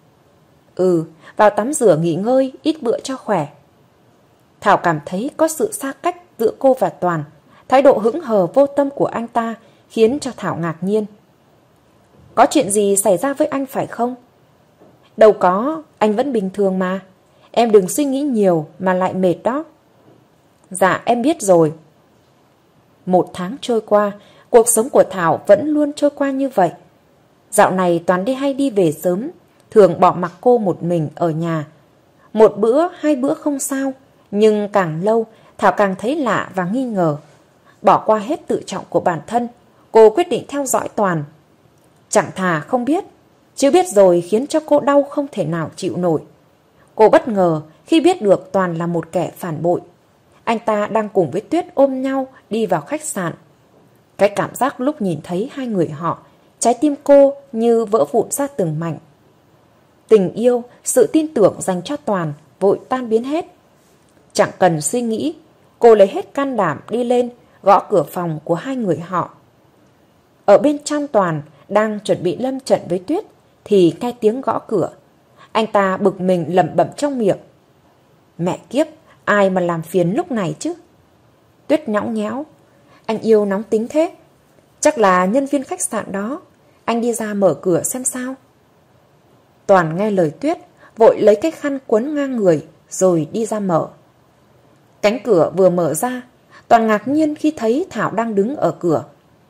Vào tắm rửa nghỉ ngơi, ít bữa cho khỏe. Thảo cảm thấy có sự xa cách giữa cô và Toàn. Thái độ hững hờ vô tâm của anh ta khiến cho Thảo ngạc nhiên. Có chuyện gì xảy ra với anh phải không? Đâu có, anh vẫn bình thường mà. Em đừng suy nghĩ nhiều mà lại mệt đó. Dạ, em biết rồi. 1 tháng trôi qua, cuộc sống của Thảo vẫn luôn trôi qua như vậy. Dạo này Toàn hay đi về sớm, thường bỏ mặc cô một mình ở nhà. 1 bữa, 2 bữa không sao, nhưng càng lâu Thảo càng thấy lạ và nghi ngờ. Bỏ qua hết tự trọng của bản thân, cô quyết định theo dõi Toàn. Chẳng thà không biết, chứ biết rồi khiến cho cô đau không thể nào chịu nổi. Cô bất ngờ khi biết được Toàn là một kẻ phản bội. Anh ta đang cùng với Tuyết ôm nhau đi vào khách sạn. Cái cảm giác lúc nhìn thấy hai người họ, trái tim cô như vỡ vụn ra từng mảnh. Tình yêu, sự tin tưởng dành cho Toàn vội tan biến hết. Chẳng cần suy nghĩ, cô lấy hết can đảm đi lên gõ cửa phòng của hai người họ. Ở bên trong Toàn đang chuẩn bị lâm trận với Tuyết thì nghe tiếng gõ cửa. Anh ta bực mình lẩm bẩm trong miệng. Mẹ kiếp, ai mà làm phiền lúc này chứ? Tuyết nhõng nhẽo. Anh yêu nóng tính thế. Chắc là nhân viên khách sạn đó. Anh đi ra mở cửa xem sao. Toàn nghe lời Tuyết, vội lấy cái khăn quấn ngang người rồi đi ra mở. Cánh cửa vừa mở ra, Toàn ngạc nhiên khi thấy Thảo đang đứng ở cửa.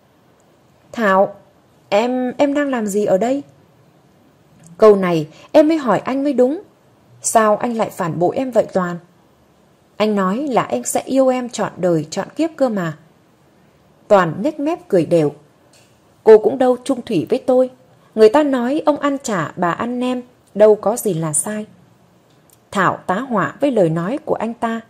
Thảo, em đang làm gì ở đây? Câu này em mới hỏi anh mới đúng. Sao anh lại phản bội em vậy Toàn? Anh nói là anh sẽ yêu em trọn đời trọn kiếp cơ mà. Toàn nhếch mép cười đều. Cô cũng đâu chung thủy với tôi. Người ta nói ông ăn chả bà ăn nem, đâu có gì là sai. Thảo tá hỏa với lời nói của anh ta.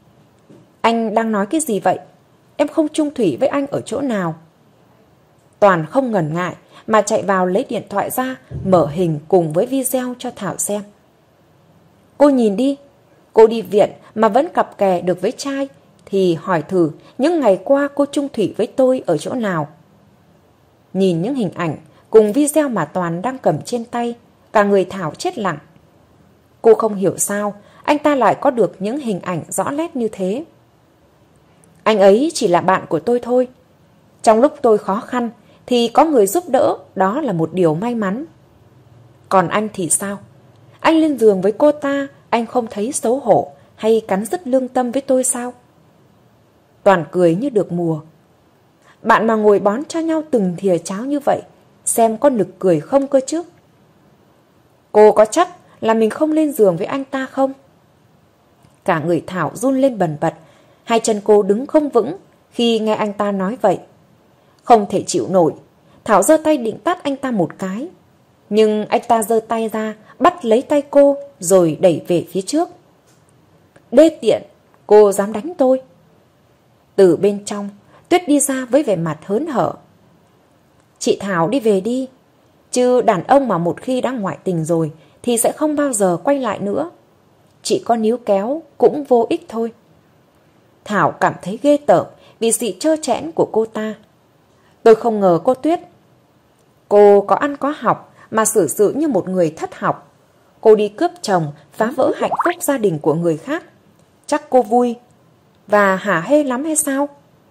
Anh đang nói cái gì vậy? Em không chung thủy với anh ở chỗ nào? Toàn không ngần ngại mà chạy vào lấy điện thoại ra, mở hình cùng với video cho Thảo xem. Cô nhìn đi, cô đi viện mà vẫn cặp kè được với trai, thì hỏi thử những ngày qua cô chung thủy với tôi ở chỗ nào. Nhìn những hình ảnh cùng video mà Toàn đang cầm trên tay, cả người Thảo chết lặng. Cô không hiểu sao anh ta lại có được những hình ảnh rõ nét như thế. Anh ấy chỉ là bạn của tôi thôi. Trong lúc tôi khó khăn thì có người giúp đỡ, đó là một điều may mắn. Còn anh thì sao? Anh lên giường với cô ta, anh không thấy xấu hổ hay cắn rứt lương tâm với tôi sao? Toàn cười như được mùa. Bạn mà ngồi bón cho nhau từng thìa cháo như vậy, xem có nực cười không cơ chứ? Cô có chắc là mình không lên giường với anh ta không? Cả người Thảo run lên bần bật, hai chân cô đứng không vững khi nghe anh ta nói vậy. Không thể chịu nổi, Thảo giơ tay định tát anh ta một cái. Nhưng anh ta giơ tay ra, bắt lấy tay cô rồi đẩy về phía trước. Đê tiện, cô dám đánh tôi? Từ bên trong, Tuyết đi ra với vẻ mặt hớn hở. Chị Thảo đi về đi, chứ đàn ông mà một khi đã ngoại tình rồi thì sẽ không bao giờ quay lại nữa. Chị có níu kéo cũng vô ích thôi. Thảo cảm thấy ghê tởm vì sự trơ trẽn của cô ta. Tôi không ngờ cô Tuyết. Cô có ăn có học mà xử sự như một người thất học. Cô đi cướp chồng, phá vỡ hạnh phúc gia đình của người khác. Chắc cô vui và hả hê lắm hay sao?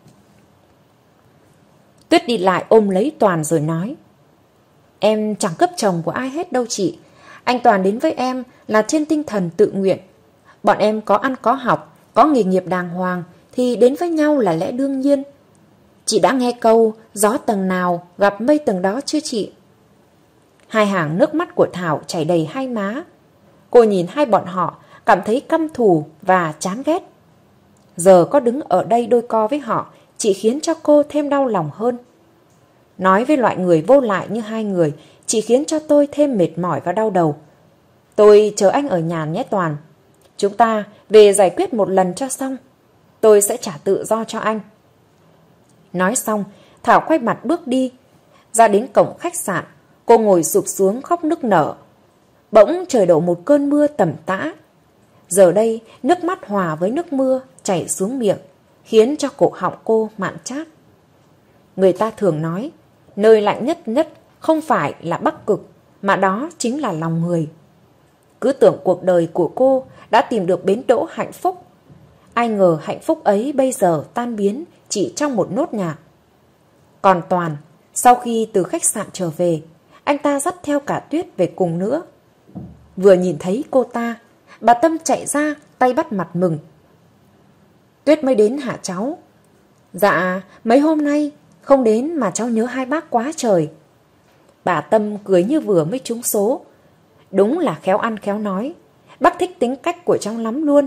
Tuyết đi lại ôm lấy Toàn rồi nói. Em chẳng cướp chồng của ai hết đâu chị. Anh Toàn đến với em là trên tinh thần tự nguyện. Bọn em có ăn có học, có nghề nghiệp đàng hoàng thì đến với nhau là lẽ đương nhiên. Chị đã nghe câu gió tầng nào gặp mây tầng đó chưa chị? Hai hàng nước mắt của Thảo chảy đầy hai má. Cô nhìn hai bọn họ cảm thấy căm thù và chán ghét. Giờ có đứng ở đây đôi co với họ chỉ khiến cho cô thêm đau lòng hơn. Nói với loại người vô lại như hai người chỉ khiến cho tôi thêm mệt mỏi và đau đầu. Tôi chờ anh ở nhà nhé Toàn. Chúng ta về giải quyết một lần cho xong. Tôi sẽ trả tự do cho anh. Nói xong, Thảo quay mặt bước đi. Ra đến cổng khách sạn, cô ngồi sụp xuống khóc nức nở. Bỗng trời đổ một cơn mưa tầm tã. Giờ đây, nước mắt hòa với nước mưa chảy xuống miệng, khiến cho cổ họng cô mặn chát. Người ta thường nói, nơi lạnh nhất nhất không phải là Bắc Cực, mà đó chính là lòng người. Cứ tưởng cuộc đời của cô đã tìm được bến đỗ hạnh phúc. Ai ngờ hạnh phúc ấy bây giờ tan biến chỉ trong một nốt nhạc. Còn Toàn, sau khi từ khách sạn trở về, anh ta dắt theo cả Tuyết về cùng nữa. Vừa nhìn thấy cô ta, bà Tâm chạy ra, tay bắt mặt mừng. Tuyết mới đến hả cháu? Dạ, mấy hôm nay không đến mà cháu nhớ hai bác quá trời. Bà Tâm cười như vừa mới trúng số. Đúng là khéo ăn khéo nói. Bác thích tính cách của cháu lắm luôn.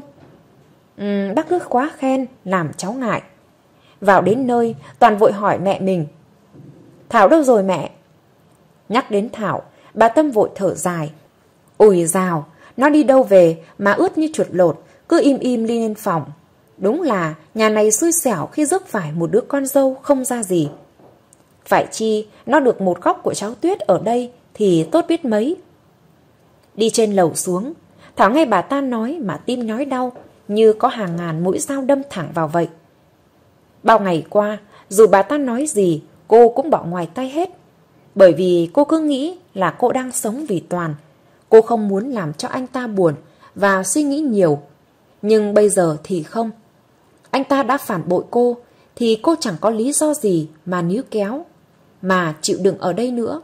Bác cứ quá khen, làm cháu ngại. Vào đến nơi, Toàn vội hỏi mẹ mình. Thảo đâu rồi mẹ? Nhắc đến Thảo, bà Tâm vội thở dài. Ôi dào, nó đi đâu về mà ướt như chuột lột, cứ im im đi lên phòng. Đúng là nhà này xui xẻo khi rước phải một đứa con dâu không ra gì. Phải chi nó được một góc của cháu Tuyết ở đây thì tốt biết mấy. Đi trên lầu xuống, Thảo nghe bà ta nói mà tim nhói đau, như có hàng ngàn mũi dao đâm thẳng vào vậy. Bao ngày qua, dù bà ta nói gì, cô cũng bỏ ngoài tay hết. Bởi vì cô cứ nghĩ là cô đang sống vì Toàn. Cô không muốn làm cho anh ta buồn và suy nghĩ nhiều. Nhưng bây giờ thì không. Anh ta đã phản bội cô, thì cô chẳng có lý do gì mà níu kéo, mà chịu đựng ở đây nữa.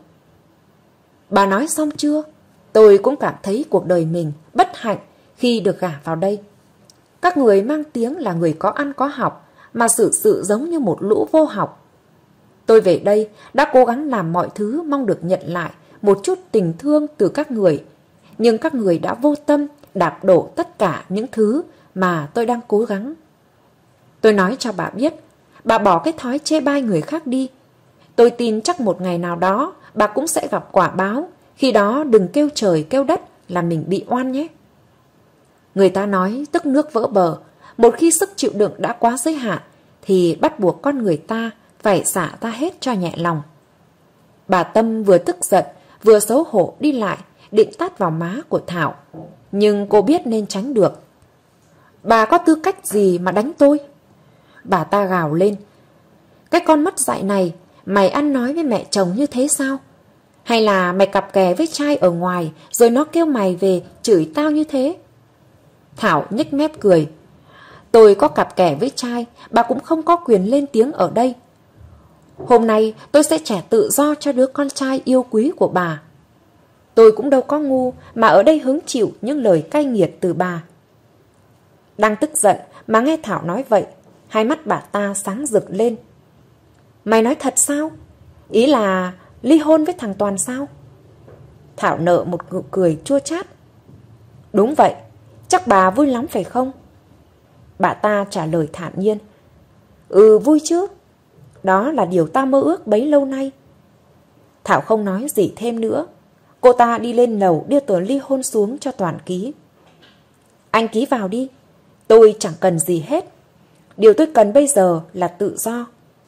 Bà nói xong chưa? Tôi cũng cảm thấy cuộc đời mình bất hạnh khi được gả vào đây. Các người mang tiếng là người có ăn có học, mà xử sự giống như một lũ vô học. Tôi về đây đã cố gắng làm mọi thứ mong được nhận lại một chút tình thương từ các người. Nhưng các người đã vô tâm đạp đổ tất cả những thứ mà tôi đang cố gắng. Tôi nói cho bà biết, bà bỏ cái thói chê bai người khác đi. Tôi tin chắc một ngày nào đó bà cũng sẽ gặp quả báo. Khi đó đừng kêu trời kêu đất là mình bị oan nhé. Người ta nói tức nước vỡ bờ. Một khi sức chịu đựng đã quá giới hạn thì bắt buộc con người ta phải xả ta hết cho nhẹ lòng. Bà Tâm vừa tức giận vừa xấu hổ đi lại, định tát vào má của Thảo. Nhưng cô biết nên tránh được. Bà có tư cách gì mà đánh tôi? Bà ta gào lên. Cái con mất dạy này, mày ăn nói với mẹ chồng như thế sao? Hay là mày cặp kè với trai ở ngoài rồi nó kêu mày về chửi tao như thế? Thảo nhếch mép cười. Tôi có cặp kè với trai, bà cũng không có quyền lên tiếng ở đây. Hôm nay tôi sẽ trả tự do cho đứa con trai yêu quý của bà. Tôi cũng đâu có ngu mà ở đây hứng chịu những lời cay nghiệt từ bà. Đang tức giận mà nghe Thảo nói vậy, hai mắt bà ta sáng rực lên. Mày nói thật sao? Ý là ly hôn với thằng Toàn sao? Thảo nở một nụ cười chua chát. Đúng vậy, chắc bà vui lắm phải không? Bà ta trả lời thản nhiên. Vui chứ. Đó là điều ta mơ ước bấy lâu nay. Thảo không nói gì thêm nữa. Cô ta đi lên lầu đưa tờ ly hôn xuống cho Toàn ký. Anh ký vào đi. Tôi chẳng cần gì hết. Điều tôi cần bây giờ là tự do.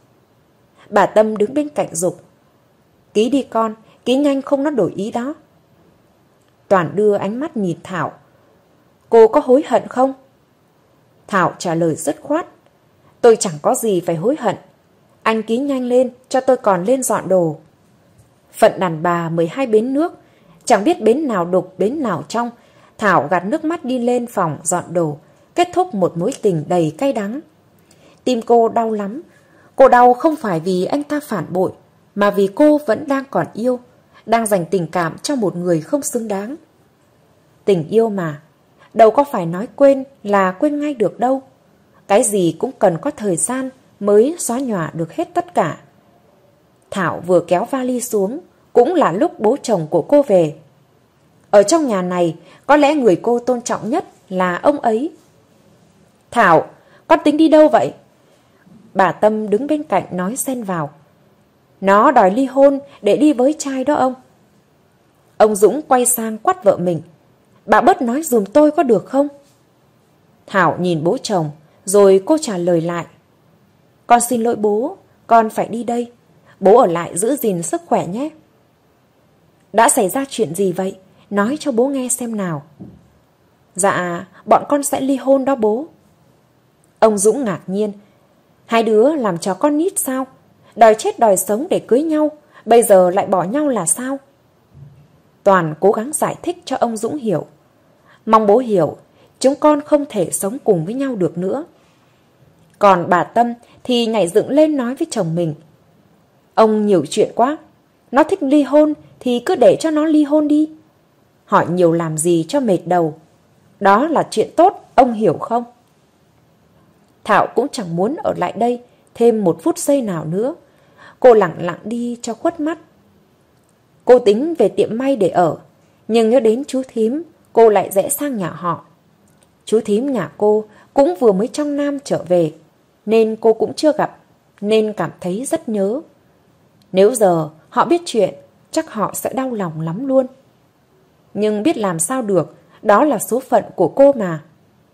Bà Tâm đứng bên cạnh giục. Ký đi con, ký nhanh không nó đổi ý đó. Toàn đưa ánh mắt nhìn Thảo. Cô có hối hận không? Thảo trả lời dứt khoát. Tôi chẳng có gì phải hối hận. Anh ký nhanh lên cho tôi còn lên dọn đồ. Phận đàn bà 12 bến nước, chẳng biết bến nào đục bến nào trong. Thảo gạt nước mắt đi lên phòng dọn đồ, kết thúc một mối tình đầy cay đắng. Tim cô đau lắm. Cô đau không phải vì anh ta phản bội, mà vì cô vẫn đang còn yêu, đang dành tình cảm cho một người không xứng đáng. Tình yêu mà, đâu có phải nói quên là quên ngay được đâu. Cái gì cũng cần có thời gian mới xóa nhòa được hết tất cả. Thảo vừa kéo vali xuống, cũng là lúc bố chồng của cô về. Ở trong nhà này, có lẽ người cô tôn trọng nhất là ông ấy. Thảo, con tính đi đâu vậy? Bà Tâm đứng bên cạnh nói xen vào. Nó đòi ly hôn để đi với trai đó ông. Ông Dũng quay sang quát vợ mình. Bà bớt nói giùm tôi có được không? Thảo nhìn bố chồng, rồi cô trả lời lại. Con xin lỗi bố, con phải đi đây. Bố ở lại giữ gìn sức khỏe nhé. Đã xảy ra chuyện gì vậy? Nói cho bố nghe xem nào. Dạ, bọn con sẽ ly hôn đó bố. Ông Dũng ngạc nhiên. Hai đứa làm cho con nít sao? Đòi chết đòi sống để cưới nhau, bây giờ lại bỏ nhau là sao? Toàn cố gắng giải thích cho ông Dũng hiểu. Mong bố hiểu, chúng con không thể sống cùng với nhau được nữa. Còn bà Tâm thì nhảy dựng lên nói với chồng mình. Ông nhiều chuyện quá. Nó thích ly hôn thì cứ để cho nó ly hôn đi. Hỏi nhiều làm gì cho mệt đầu. Đó là chuyện tốt, ông hiểu không? Thảo cũng chẳng muốn ở lại đây thêm một phút giây nào nữa. Cô lẳng lặng đi cho khuất mắt. Cô tính về tiệm may để ở, nhưng nhớ đến chú thím, cô lại rẽ sang nhà họ. Chú thím nhà cô cũng vừa mới trong Nam trở về, nên cô cũng chưa gặp, nên cảm thấy rất nhớ. Nếu giờ họ biết chuyện, chắc họ sẽ đau lòng lắm luôn. Nhưng biết làm sao được, đó là số phận của cô mà.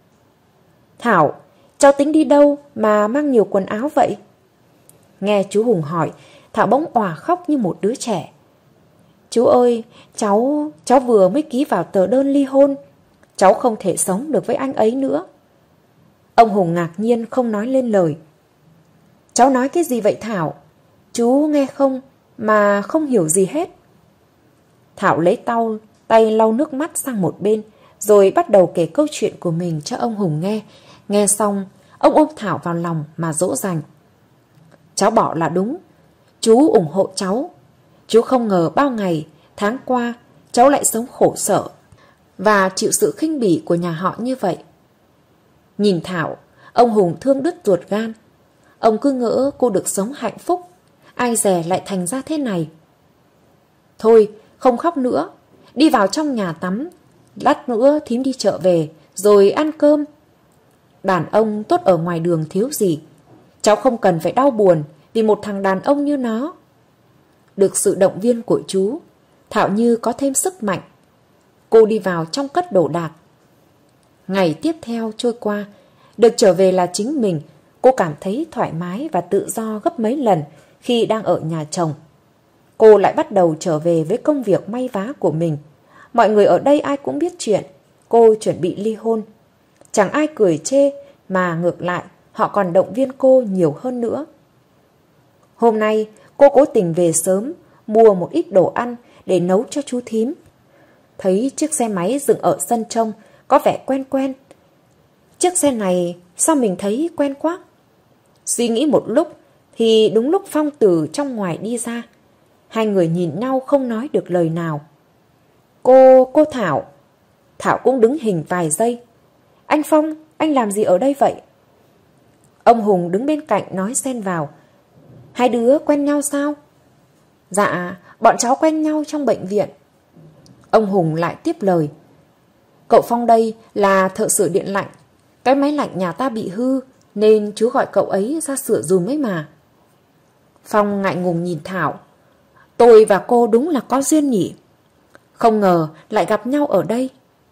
Thảo, cháu tính đi đâu mà mang nhiều quần áo vậy? Nghe chú Hùng hỏi, Thảo bỗng òa khóc như một đứa trẻ. Chú ơi, cháu vừa mới ký vào tờ đơn ly hôn. Cháu không thể sống được với anh ấy nữa. Ông Hùng ngạc nhiên không nói lên lời. Cháu nói cái gì vậy Thảo? Chú nghe không mà không hiểu gì hết. Thảo lấy tay lau nước mắt sang một bên, rồi bắt đầu kể câu chuyện của mình cho ông Hùng nghe. Nghe xong, ông ôm Thảo vào lòng mà dỗ dành. Cháu bỏ là đúng. Chú ủng hộ cháu. Chú không ngờ bao ngày, tháng qua, cháu lại sống khổ sở và chịu sự khinh bỉ của nhà họ như vậy. Nhìn Thảo, ông Hùng thương đứt ruột gan. Ông cứ ngỡ cô được sống hạnh phúc, ai dè lại thành ra thế này. Thôi, không khóc nữa. Đi vào trong nhà tắm. Lát nữa thím đi chợ về, rồi ăn cơm. Đàn ông tốt ở ngoài đường thiếu gì. Cháu không cần phải đau buồn vì một thằng đàn ông như nó. Được sự động viên của chú, Thảo như có thêm sức mạnh. Cô đi vào trong cất đồ đạc. Ngày tiếp theo trôi qua, được trở về là chính mình. Cô cảm thấy thoải mái và tự do gấp mấy lần khi đang ở nhà chồng. Cô lại bắt đầu trở về với công việc may vá của mình. Mọi người ở đây ai cũng biết chuyện cô chuẩn bị ly hôn. Chẳng ai cười chê, mà ngược lại họ còn động viên cô nhiều hơn nữa. Hôm nay cô cố tình về sớm, mua một ít đồ ăn để nấu cho chú thím. Thấy chiếc xe máy dựng ở sân trông có vẻ quen quen. Chiếc xe này sao mình thấy quen quá? Suy nghĩ một lúc thì đúng lúc Phong từ trong ngoài đi ra. Hai người nhìn nhau không nói được lời nào. Cô Thảo. Thảo cũng đứng hình vài giây. Anh Phong, anh làm gì ở đây vậy? Ông Hùng đứng bên cạnh nói xen vào. Hai đứa quen nhau sao? Dạ, bọn cháu quen nhau trong bệnh viện. Ông Hùng lại tiếp lời. Cậu Phong đây là thợ sửa điện lạnh. Cái máy lạnh nhà ta bị hư, nên chú gọi cậu ấy ra sửa dùm ấy mà. Phong ngại ngùng nhìn Thảo. Tôi và cô đúng là có duyên nhỉ. Không ngờ lại gặp nhau ở đây.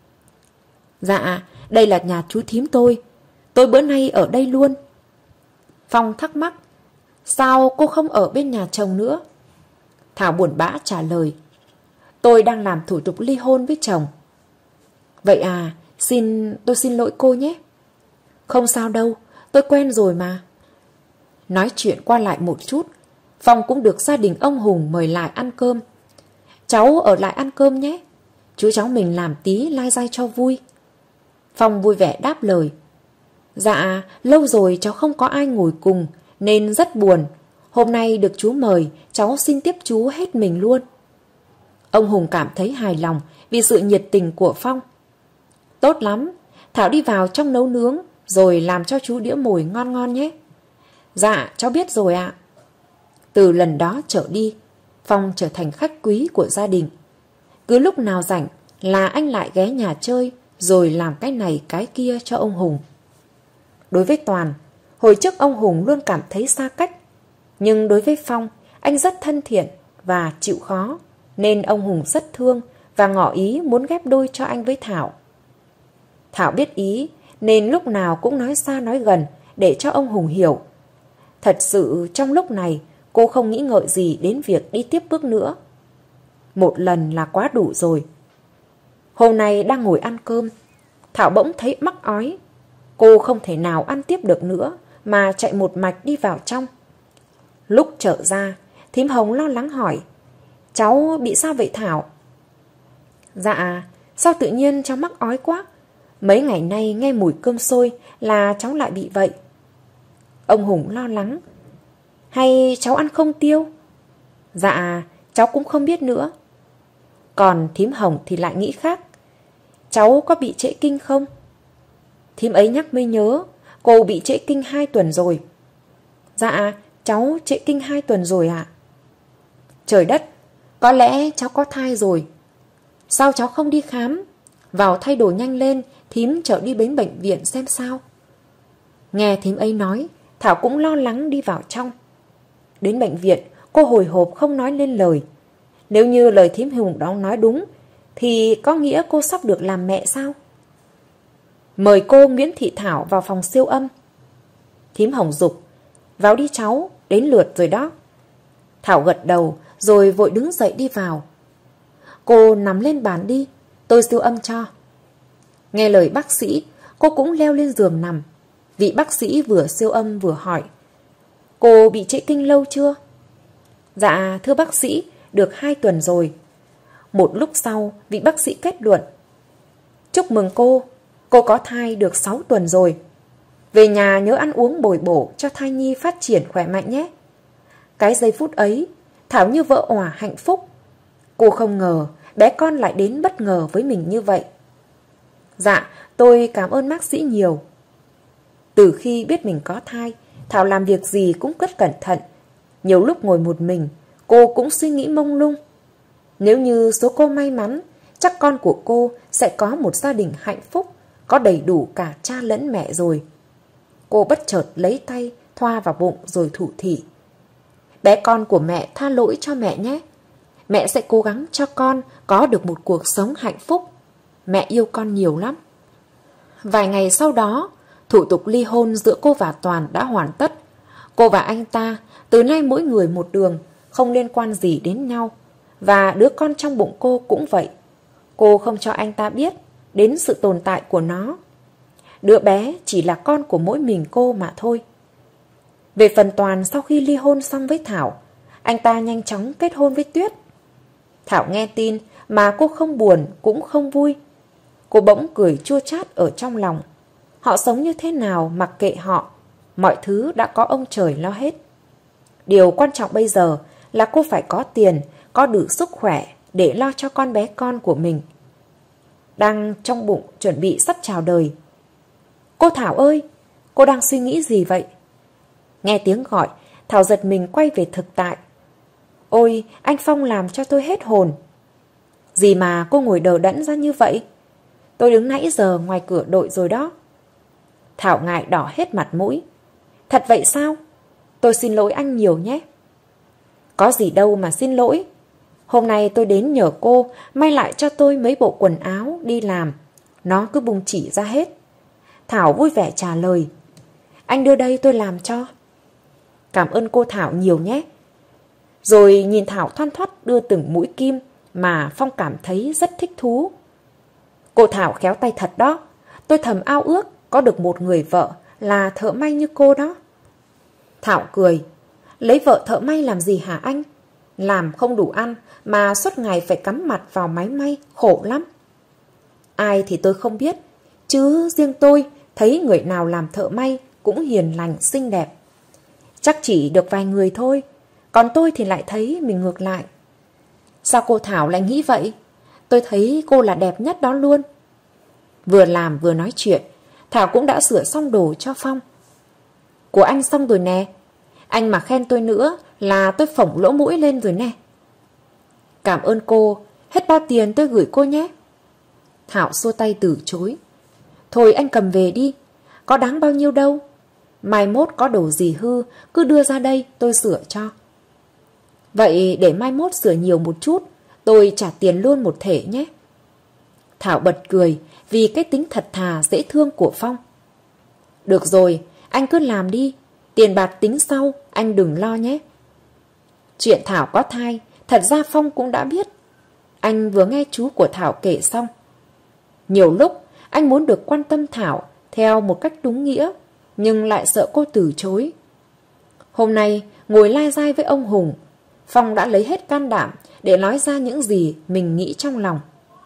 Dạ, đây là nhà chú thím tôi. Tôi bữa nay ở đây luôn. Phong thắc mắc. Sao cô không ở bên nhà chồng nữa? Thảo buồn bã trả lời. Tôi đang làm thủ tục ly hôn với chồng. Vậy à, tôi xin lỗi cô nhé. Không sao đâu, tôi quen rồi mà. Nói chuyện qua lại một chút, Phong cũng được gia đình ông Hùng mời lại ăn cơm. Cháu ở lại ăn cơm nhé. Chú cháu mình làm tí lai dai cho vui. Phong vui vẻ đáp lời. Dạ, lâu rồi cháu không có ai ngồi cùng, nên rất buồn. Hôm nay được chú mời, cháu xin tiếp chú hết mình luôn. Ông Hùng cảm thấy hài lòng vì sự nhiệt tình của Phong. Tốt lắm, Thảo đi vào trong nấu nướng, rồi làm cho chú đĩa mồi ngon ngon nhé. Dạ, cháu biết rồi ạ. Từ lần đó trở đi, Phong trở thành khách quý của gia đình. Cứ lúc nào rảnh là anh lại ghé nhà chơi, rồi làm cái này cái kia cho ông Hùng. Đối với Toàn, Hồi trước ông Hùng luôn cảm thấy xa cách, nhưng đối với Phong, anh rất thân thiện và chịu khó, nên ông Hùng rất thương và ngỏ ý muốn ghép đôi cho anh với Thảo. Thảo biết ý nên lúc nào cũng nói xa nói gần để cho ông Hùng hiểu. Thật sự trong lúc này cô không nghĩ ngợi gì đến việc đi tiếp bước nữa. Một lần là quá đủ rồi. Hôm nay đang ngồi ăn cơm, Thảo bỗng thấy mắc ói. Cô không thể nào ăn tiếp được nữa mà chạy một mạch đi vào trong. Lúc trở ra, thím Hồng lo lắng hỏi: cháu bị sao vậy Thảo? Dạ, sao tự nhiên cháu mắc ói quá? Mấy ngày nay nghe mùi cơm sôi là cháu lại bị vậy. Ông Hùng lo lắng: hay cháu ăn không tiêu? Dạ, cháu cũng không biết nữa. Còn thím Hồng thì lại nghĩ khác: cháu có bị trễ kinh không? Thím ấy nhắc mới nhớ, cô bị trễ kinh 2 tuần rồi. Dạ, cháu trễ kinh 2 tuần rồi ạ. Trời đất, có lẽ cháu có thai rồi. Sao cháu không đi khám? Vào thay đồ nhanh lên, thím chở đi đến bệnh viện xem sao. Nghe thím ấy nói, Thảo cũng lo lắng đi vào trong. Đến bệnh viện, cô hồi hộp không nói lên lời. Nếu như lời thím Hùng đó nói đúng, thì có nghĩa cô sắp được làm mẹ sao? Mời cô Nguyễn Thị Thảo vào phòng siêu âm. Thím Hồng giục: vào đi cháu, đến lượt rồi đó. Thảo gật đầu rồi vội đứng dậy đi vào. Cô nằm lên bàn đi, tôi siêu âm cho. Nghe lời bác sĩ, cô cũng leo lên giường nằm. Vị bác sĩ vừa siêu âm vừa hỏi: cô bị trễ kinh lâu chưa? Dạ thưa bác sĩ, được 2 tuần rồi. Một lúc sau, vị bác sĩ kết luận: chúc mừng cô có thai được 6 tuần rồi. Về nhà nhớ ăn uống bồi bổ cho thai nhi phát triển khỏe mạnh nhé. Cái giây phút ấy, Thảo như vỡ òa hạnh phúc. Cô không ngờ bé con lại đến bất ngờ với mình như vậy. Dạ, tôi cảm ơn bác sĩ nhiều. Từ khi biết mình có thai, Thảo làm việc gì cũng rất cẩn thận. Nhiều lúc ngồi một mình, cô cũng suy nghĩ mông lung. Nếu như số cô may mắn, chắc con của cô sẽ có một gia đình hạnh phúc, có đầy đủ cả cha lẫn mẹ rồi. Cô bất chợt lấy tay thoa vào bụng rồi thủ thỉ: bé con của mẹ tha lỗi cho mẹ nhé. Mẹ sẽ cố gắng cho con có được một cuộc sống hạnh phúc. Mẹ yêu con nhiều lắm. Vài ngày sau đó, thủ tục ly hôn giữa cô và Toàn đã hoàn tất. Cô và anh ta từ nay mỗi người một đường, không liên quan gì đến nhau. Và đứa con trong bụng cô cũng vậy. Cô không cho anh ta biết đến sự tồn tại của nó. Đứa bé chỉ là con của mỗi mình cô mà thôi. Về phần Toàn, sau khi ly hôn xong với Thảo, anh ta nhanh chóng kết hôn với Tuyết. Thảo nghe tin mà cô không buồn cũng không vui. Cô bỗng cười chua chát ở trong lòng. Họ sống như thế nào mặc kệ họ, mọi thứ đã có ông trời lo hết. Điều quan trọng bây giờ là cô phải có tiền, có đủ sức khỏe để lo cho con bé con của mình. Đang trong bụng chuẩn bị sắp chào đời. Cô Thảo ơi, cô đang suy nghĩ gì vậy? Nghe tiếng gọi, Thảo giật mình quay về thực tại. Ôi, anh Phong làm cho tôi hết hồn. Gì mà cô ngồi đờ đẫn ra như vậy? Tôi đứng nãy giờ ngoài cửa đợi rồi đó. Thảo ngại đỏ hết mặt mũi. Thật vậy sao? Tôi xin lỗi anh nhiều nhé. Có gì đâu mà xin lỗi. Hôm nay tôi đến nhờ cô may lại cho tôi mấy bộ quần áo đi làm. Nó cứ bung chỉ ra hết. Thảo vui vẻ trả lời. Anh đưa đây tôi làm cho. Cảm ơn cô Thảo nhiều nhé. Rồi nhìn Thảo thoăn thoắt đưa từng mũi kim mà Phong cảm thấy rất thích thú. Cô Thảo khéo tay thật đó. Tôi thầm ao ước có được một người vợ là thợ may như cô đó. Thảo cười. Lấy vợ thợ may làm gì hả anh? Làm không đủ ăn mà suốt ngày phải cắm mặt vào máy may, khổ lắm. Ai thì tôi không biết, chứ riêng tôi thấy người nào làm thợ may cũng hiền lành, xinh đẹp. Chắc chỉ được vài người thôi, còn tôi thì lại thấy mình ngược lại. Sao cô Thảo lại nghĩ vậy? Tôi thấy cô là đẹp nhất đó luôn. Vừa làm vừa nói chuyện, Thảo cũng đã sửa xong đồ cho Phong. Của anh xong rồi nè. Anh mà khen tôi nữa là tôi phỏng lỗ mũi lên rồi nè. Cảm ơn cô, hết bao tiền tôi gửi cô nhé. Thảo xua tay từ chối. Thôi anh cầm về đi, có đáng bao nhiêu đâu. Mai mốt có đồ gì hư, cứ đưa ra đây tôi sửa cho. Vậy để mai mốt sửa nhiều một chút, tôi trả tiền luôn một thể nhé. Thảo bật cười vì cái tính thật thà dễ thương của Phong. Được rồi, anh cứ làm đi, tiền bạc tính sau, anh đừng lo nhé. Chuyện Thảo có thai, thật ra Phong cũng đã biết. Anh vừa nghe chú của Thảo kể xong. Nhiều lúc, anh muốn được quan tâm Thảo theo một cách đúng nghĩa, nhưng lại sợ cô từ chối. Hôm nay, ngồi lai dai với ông Hùng, Phong đã lấy hết can đảm để nói ra những gì mình nghĩ trong lòng.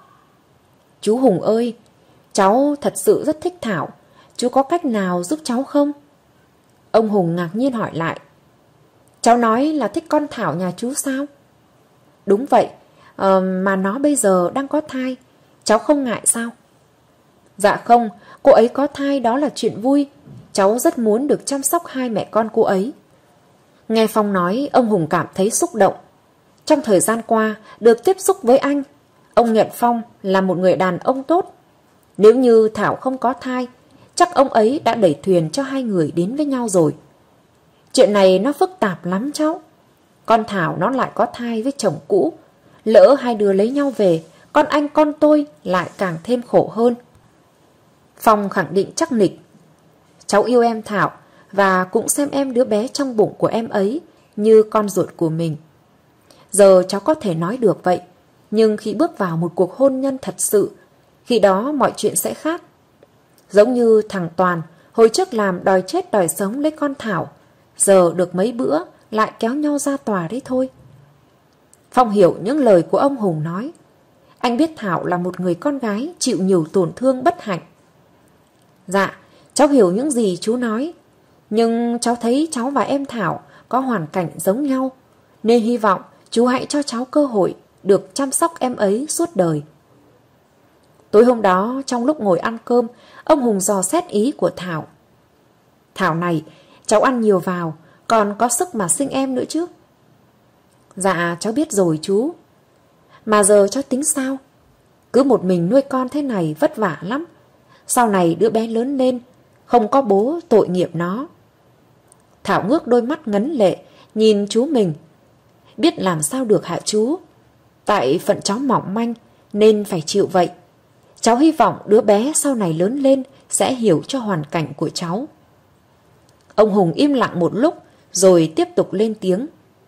Chú Hùng ơi, cháu thật sự rất thích Thảo, chú có cách nào giúp cháu không? Ông Hùng ngạc nhiên hỏi lại. Cháu nói là thích con Thảo nhà chú sao? Đúng vậy, mà nó bây giờ đang có thai, cháu không ngại sao? Dạ không, cô ấy có thai đó là chuyện vui, cháu rất muốn được chăm sóc hai mẹ con cô ấy. Nghe Phong nói, ông Hùng cảm thấy xúc động. Trong thời gian qua, được tiếp xúc với anh, ông nhận Phong là một người đàn ông tốt. Nếu như Thảo không có thai, chắc ông ấy đã đẩy thuyền cho hai người đến với nhau rồi. Chuyện này nó phức tạp lắm cháu. Con Thảo nó lại có thai với chồng cũ. Lỡ hai đứa lấy nhau về, con anh con tôi lại càng thêm khổ hơn. Phong khẳng định chắc nịch. Cháu yêu em Thảo và cũng xem em đứa bé trong bụng của em ấy như con ruột của mình. Giờ cháu có thể nói được vậy, nhưng khi bước vào một cuộc hôn nhân thật sự, khi đó mọi chuyện sẽ khác. Giống như thằng Toàn hồi trước làm đòi chết đòi sống lấy con Thảo, giờ được mấy bữa lại kéo nhau ra tòa đấy thôi. Phong hiểu những lời của ông Hùng nói. Anh biết Thảo là một người con gái chịu nhiều tổn thương bất hạnh. Dạ, cháu hiểu những gì chú nói, nhưng cháu thấy cháu và em Thảo có hoàn cảnh giống nhau, nên hy vọng chú hãy cho cháu cơ hội được chăm sóc em ấy suốt đời. Tối hôm đó, trong lúc ngồi ăn cơm, ông Hùng dò xét ý của Thảo. Thảo này, cháu ăn nhiều vào, còn có sức mà sinh em nữa chứ. Dạ, cháu biết rồi chú. Mà giờ cháu tính sao? Cứ một mình nuôi con thế này vất vả lắm. Sau này đứa bé lớn lên, không có bố tội nghiệp nó. Thảo ngước đôi mắt ngấn lệ, nhìn chú mình. Biết làm sao được hả chú? Tại phận cháu mỏng manh, nên phải chịu vậy. Cháu hy vọng đứa bé sau này lớn lên sẽ hiểu cho hoàn cảnh của cháu. Ông Hùng im lặng một lúc, rồi tiếp tục lên tiếng.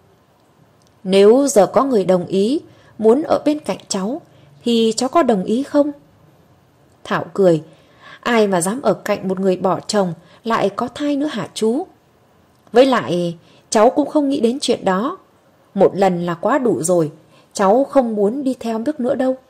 Nếu giờ có người đồng ý, muốn ở bên cạnh cháu, thì cháu có đồng ý không? Thảo cười. Ai mà dám ở cạnh một người bỏ chồng lại có thai nữa hả chú? Với lại, cháu cũng không nghĩ đến chuyện đó. Một lần là quá đủ rồi, cháu không muốn đi theo bước nữa đâu.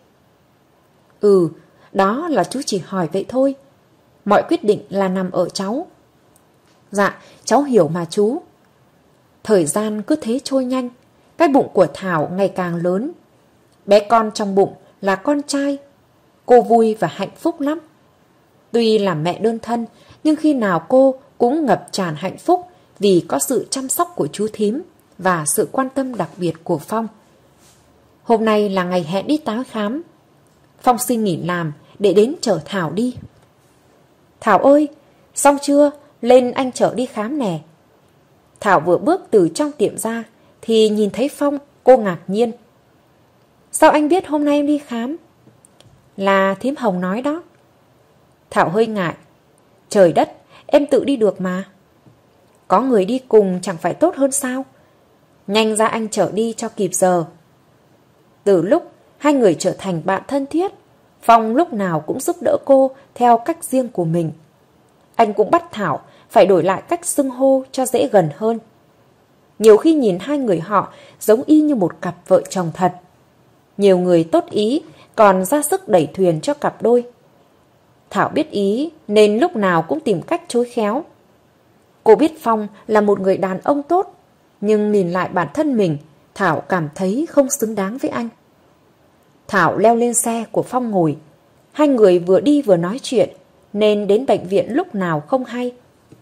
Ừ, đó là chú chỉ hỏi vậy thôi. Mọi quyết định là nằm ở cháu. Dạ, cháu hiểu mà chú. Thời gian cứ thế trôi nhanh. Cái bụng của Thảo ngày càng lớn. Bé con trong bụng là con trai. Cô vui và hạnh phúc lắm. Tuy là mẹ đơn thân, nhưng khi nào cô cũng ngập tràn hạnh phúc vì có sự chăm sóc của chú thím và sự quan tâm đặc biệt của Phong. Hôm nay là ngày hẹn đi tái khám. Phong xin nghỉ làm để đến chở Thảo đi. Thảo ơi, xong chưa? Lên anh chở đi khám nè. Thảo vừa bước từ trong tiệm ra thì nhìn thấy Phong, cô ngạc nhiên. Sao anh biết hôm nay em đi khám? Là thím Hồng nói đó. Thảo hơi ngại. Trời đất, em tự đi được mà. Có người đi cùng chẳng phải tốt hơn sao? Nhanh ra anh chở đi cho kịp giờ. Từ lúc hai người trở thành bạn thân thiết, Phong lúc nào cũng giúp đỡ cô theo cách riêng của mình. Anh cũng bắt Thảo phải đổi lại cách xưng hô cho dễ gần hơn. Nhiều khi nhìn hai người họ giống y như một cặp vợ chồng thật. Nhiều người tốt ý còn ra sức đẩy thuyền cho cặp đôi. Thảo biết ý nên lúc nào cũng tìm cách chối khéo. Cô biết Phong là một người đàn ông tốt, nhưng nhìn lại bản thân mình, Thảo cảm thấy không xứng đáng với anh. Thảo leo lên xe của Phong ngồi. Hai người vừa đi vừa nói chuyện, nên đến bệnh viện lúc nào không hay.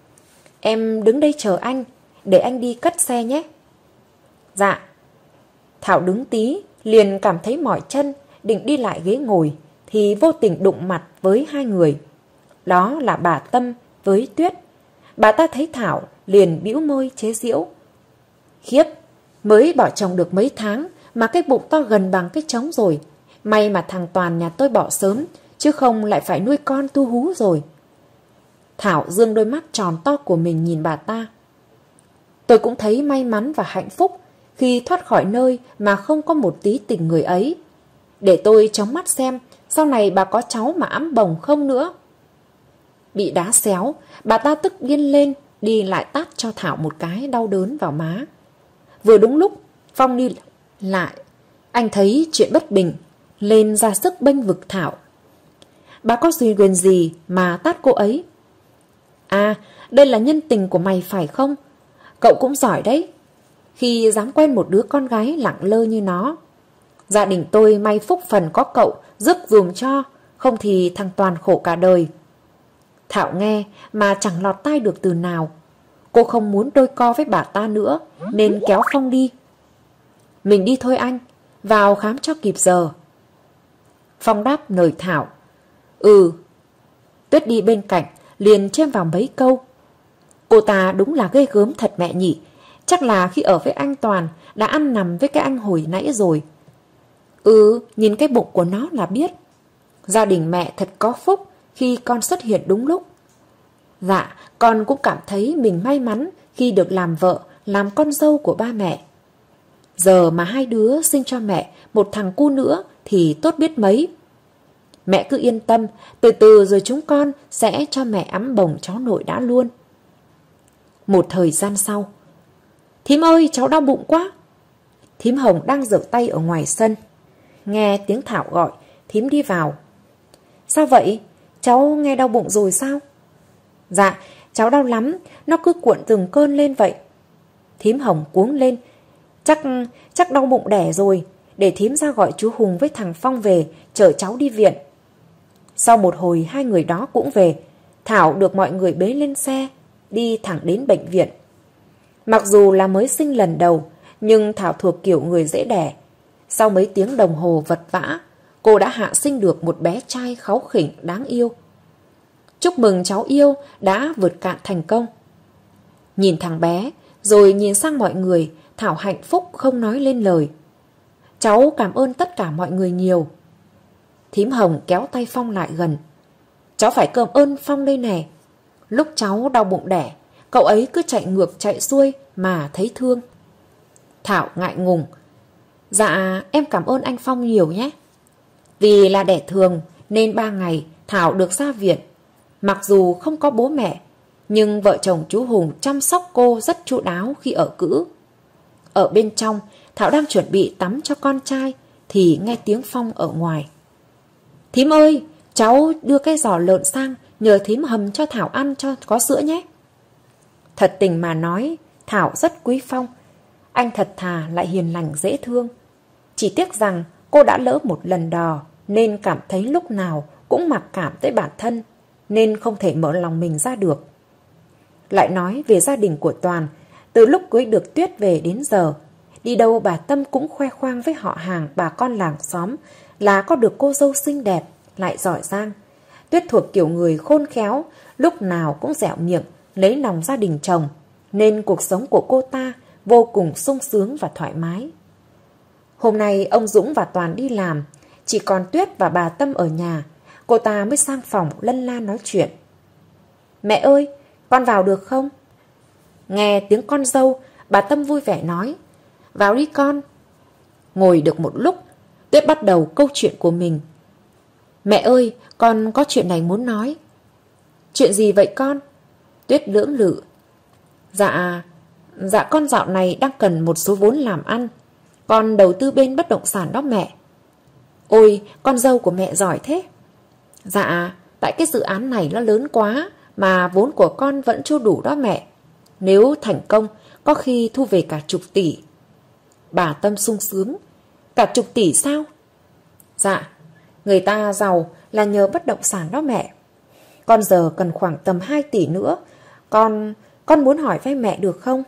Em đứng đây chờ anh, để anh đi cất xe nhé. Dạ. Thảo đứng tí, liền cảm thấy mỏi chân, định đi lại ghế ngồi, thì vô tình đụng mặt với hai người. Đó là bà Tâm với Tuyết. Bà ta thấy Thảo liền bĩu môi chế giễu. Khiếp, mới bỏ chồng được mấy tháng mà cái bụng to gần bằng cái trống rồi. May mà thằng Toàn nhà tôi bỏ sớm, chứ không lại phải nuôi con tu hú rồi. Thảo dương đôi mắt tròn to của mình nhìn bà ta. Tôi cũng thấy may mắn và hạnh phúc khi thoát khỏi nơi mà không có một tí tình người ấy. Để tôi chóng mắt xem sau này bà có cháu mà ẵm bồng không nữa. Bị đá xéo, bà ta tức điên lên, đi lại tát cho Thảo một cái đau đớn vào má. Vừa đúng lúc Phong đi lại, anh thấy chuyện bất bình, lên ra sức bênh vực Thảo. Bà có suy quyền gì mà tát cô ấy? À, đây là nhân tình của mày phải không? Cậu cũng giỏi đấy, khi dám quen một đứa con gái lẳng lơ như nó. Gia đình tôi may phúc phần có cậu giúp dùm cho, không thì thằng Toàn khổ cả đời. Thảo nghe mà chẳng lọt tai được từ nào. Cô không muốn đôi co với bà ta nữa nên kéo Phong đi. Mình đi thôi anh, vào khám cho kịp giờ. Phong đáp lời Thảo. Ừ. Tuyết đi bên cạnh liền chêm vào mấy câu. Cô ta đúng là ghê gớm thật mẹ nhỉ. Chắc là khi ở với anh Toàn đã ăn nằm với cái anh hồi nãy rồi. Ừ, nhìn cái bụng của nó là biết. Gia đình mẹ thật có phúc khi con xuất hiện đúng lúc. Dạ, con cũng cảm thấy mình may mắn khi được làm vợ, làm con dâu của ba mẹ. Giờ mà hai đứa sinh cho mẹ một thằng cu nữa thì tốt biết mấy. Mẹ cứ yên tâm, từ từ rồi chúng con sẽ cho mẹ ẵm bồng cháu nội đã luôn. Một thời gian sau. Thím ơi, cháu đau bụng quá. Thím Hồng đang rửa tay ở ngoài sân. Nghe tiếng Thảo gọi, thím đi vào. Sao vậy? Cháu nghe đau bụng rồi sao? Dạ, cháu đau lắm, nó cứ cuộn từng cơn lên vậy. Thím Hồng cuống lên. Chắc đau bụng đẻ rồi. Để thím ra gọi chú Hùng với thằng Phong về, chở cháu đi viện. Sau một hồi hai người đó cũng về. Thảo được mọi người bế lên xe, đi thẳng đến bệnh viện. Mặc dù là mới sinh lần đầu, nhưng Thảo thuộc kiểu người dễ đẻ. Sau mấy tiếng đồng hồ vật vã, cô đã hạ sinh được một bé trai kháu khỉnh đáng yêu. Chúc mừng cháu yêu đã vượt cạn thành công. Nhìn thằng bé, rồi nhìn sang mọi người, Thảo hạnh phúc không nói lên lời. Cháu cảm ơn tất cả mọi người nhiều. Thím Hồng kéo tay Phong lại gần. Cháu phải cảm ơn Phong đây nè. Lúc cháu đau bụng đẻ, cậu ấy cứ chạy ngược chạy xuôi mà thấy thương. Thảo ngại ngùng. Dạ, em cảm ơn anh Phong nhiều nhé. Vì là đẻ thường nên 3 ngày Thảo được ra viện. Mặc dù không có bố mẹ, nhưng vợ chồng chú Hùng chăm sóc cô rất chu đáo khi ở cữ. Ở bên trong, Thảo đang chuẩn bị tắm cho con trai thì nghe tiếng Phong ở ngoài. Thím ơi, cháu đưa cái giò lợn sang, nhờ thím hầm cho Thảo ăn cho có sữa nhé. Thật tình mà nói, Thảo rất quý Phong. Anh thật thà lại hiền lành dễ thương. Chỉ tiếc rằng cô đã lỡ một lần đò nên cảm thấy lúc nào cũng mặc cảm tới bản thân, nên không thể mở lòng mình ra được. Lại nói về gia đình của Toàn, từ lúc cưới được Tuyết về đến giờ, đi đâu bà Tâm cũng khoe khoang với họ hàng bà con làng xóm là có được cô dâu xinh đẹp, lại giỏi giang. Tuyết thuộc kiểu người khôn khéo, lúc nào cũng dẻo miệng, lấy lòng gia đình chồng, nên cuộc sống của cô ta vô cùng sung sướng và thoải mái. Hôm nay ông Dũng và Toàn đi làm, chỉ còn Tuyết và bà Tâm ở nhà, cô ta mới sang phòng lân la nói chuyện. Mẹ ơi, con vào được không? Nghe tiếng con dâu, bà Tâm vui vẻ nói. Vào đi con. Ngồi được một lúc, Tuyết bắt đầu câu chuyện của mình. Mẹ ơi, con có chuyện này muốn nói. Chuyện gì vậy con? Tuyết lưỡng lự. Dạ con dạo này đang cần một số vốn làm ăn. Con đầu tư bên bất động sản đó mẹ. Ôi, con dâu của mẹ giỏi thế. Dạ, tại cái dự án này nó lớn quá mà vốn của con vẫn chưa đủ đó mẹ. Nếu thành công, có khi thu về cả chục tỷ. Bà Tâm sung sướng. Cả chục tỷ sao? Dạ, người ta giàu là nhờ bất động sản đó mẹ. Con giờ cần khoảng tầm 2 tỷ nữa. Con muốn hỏi với mẹ được không?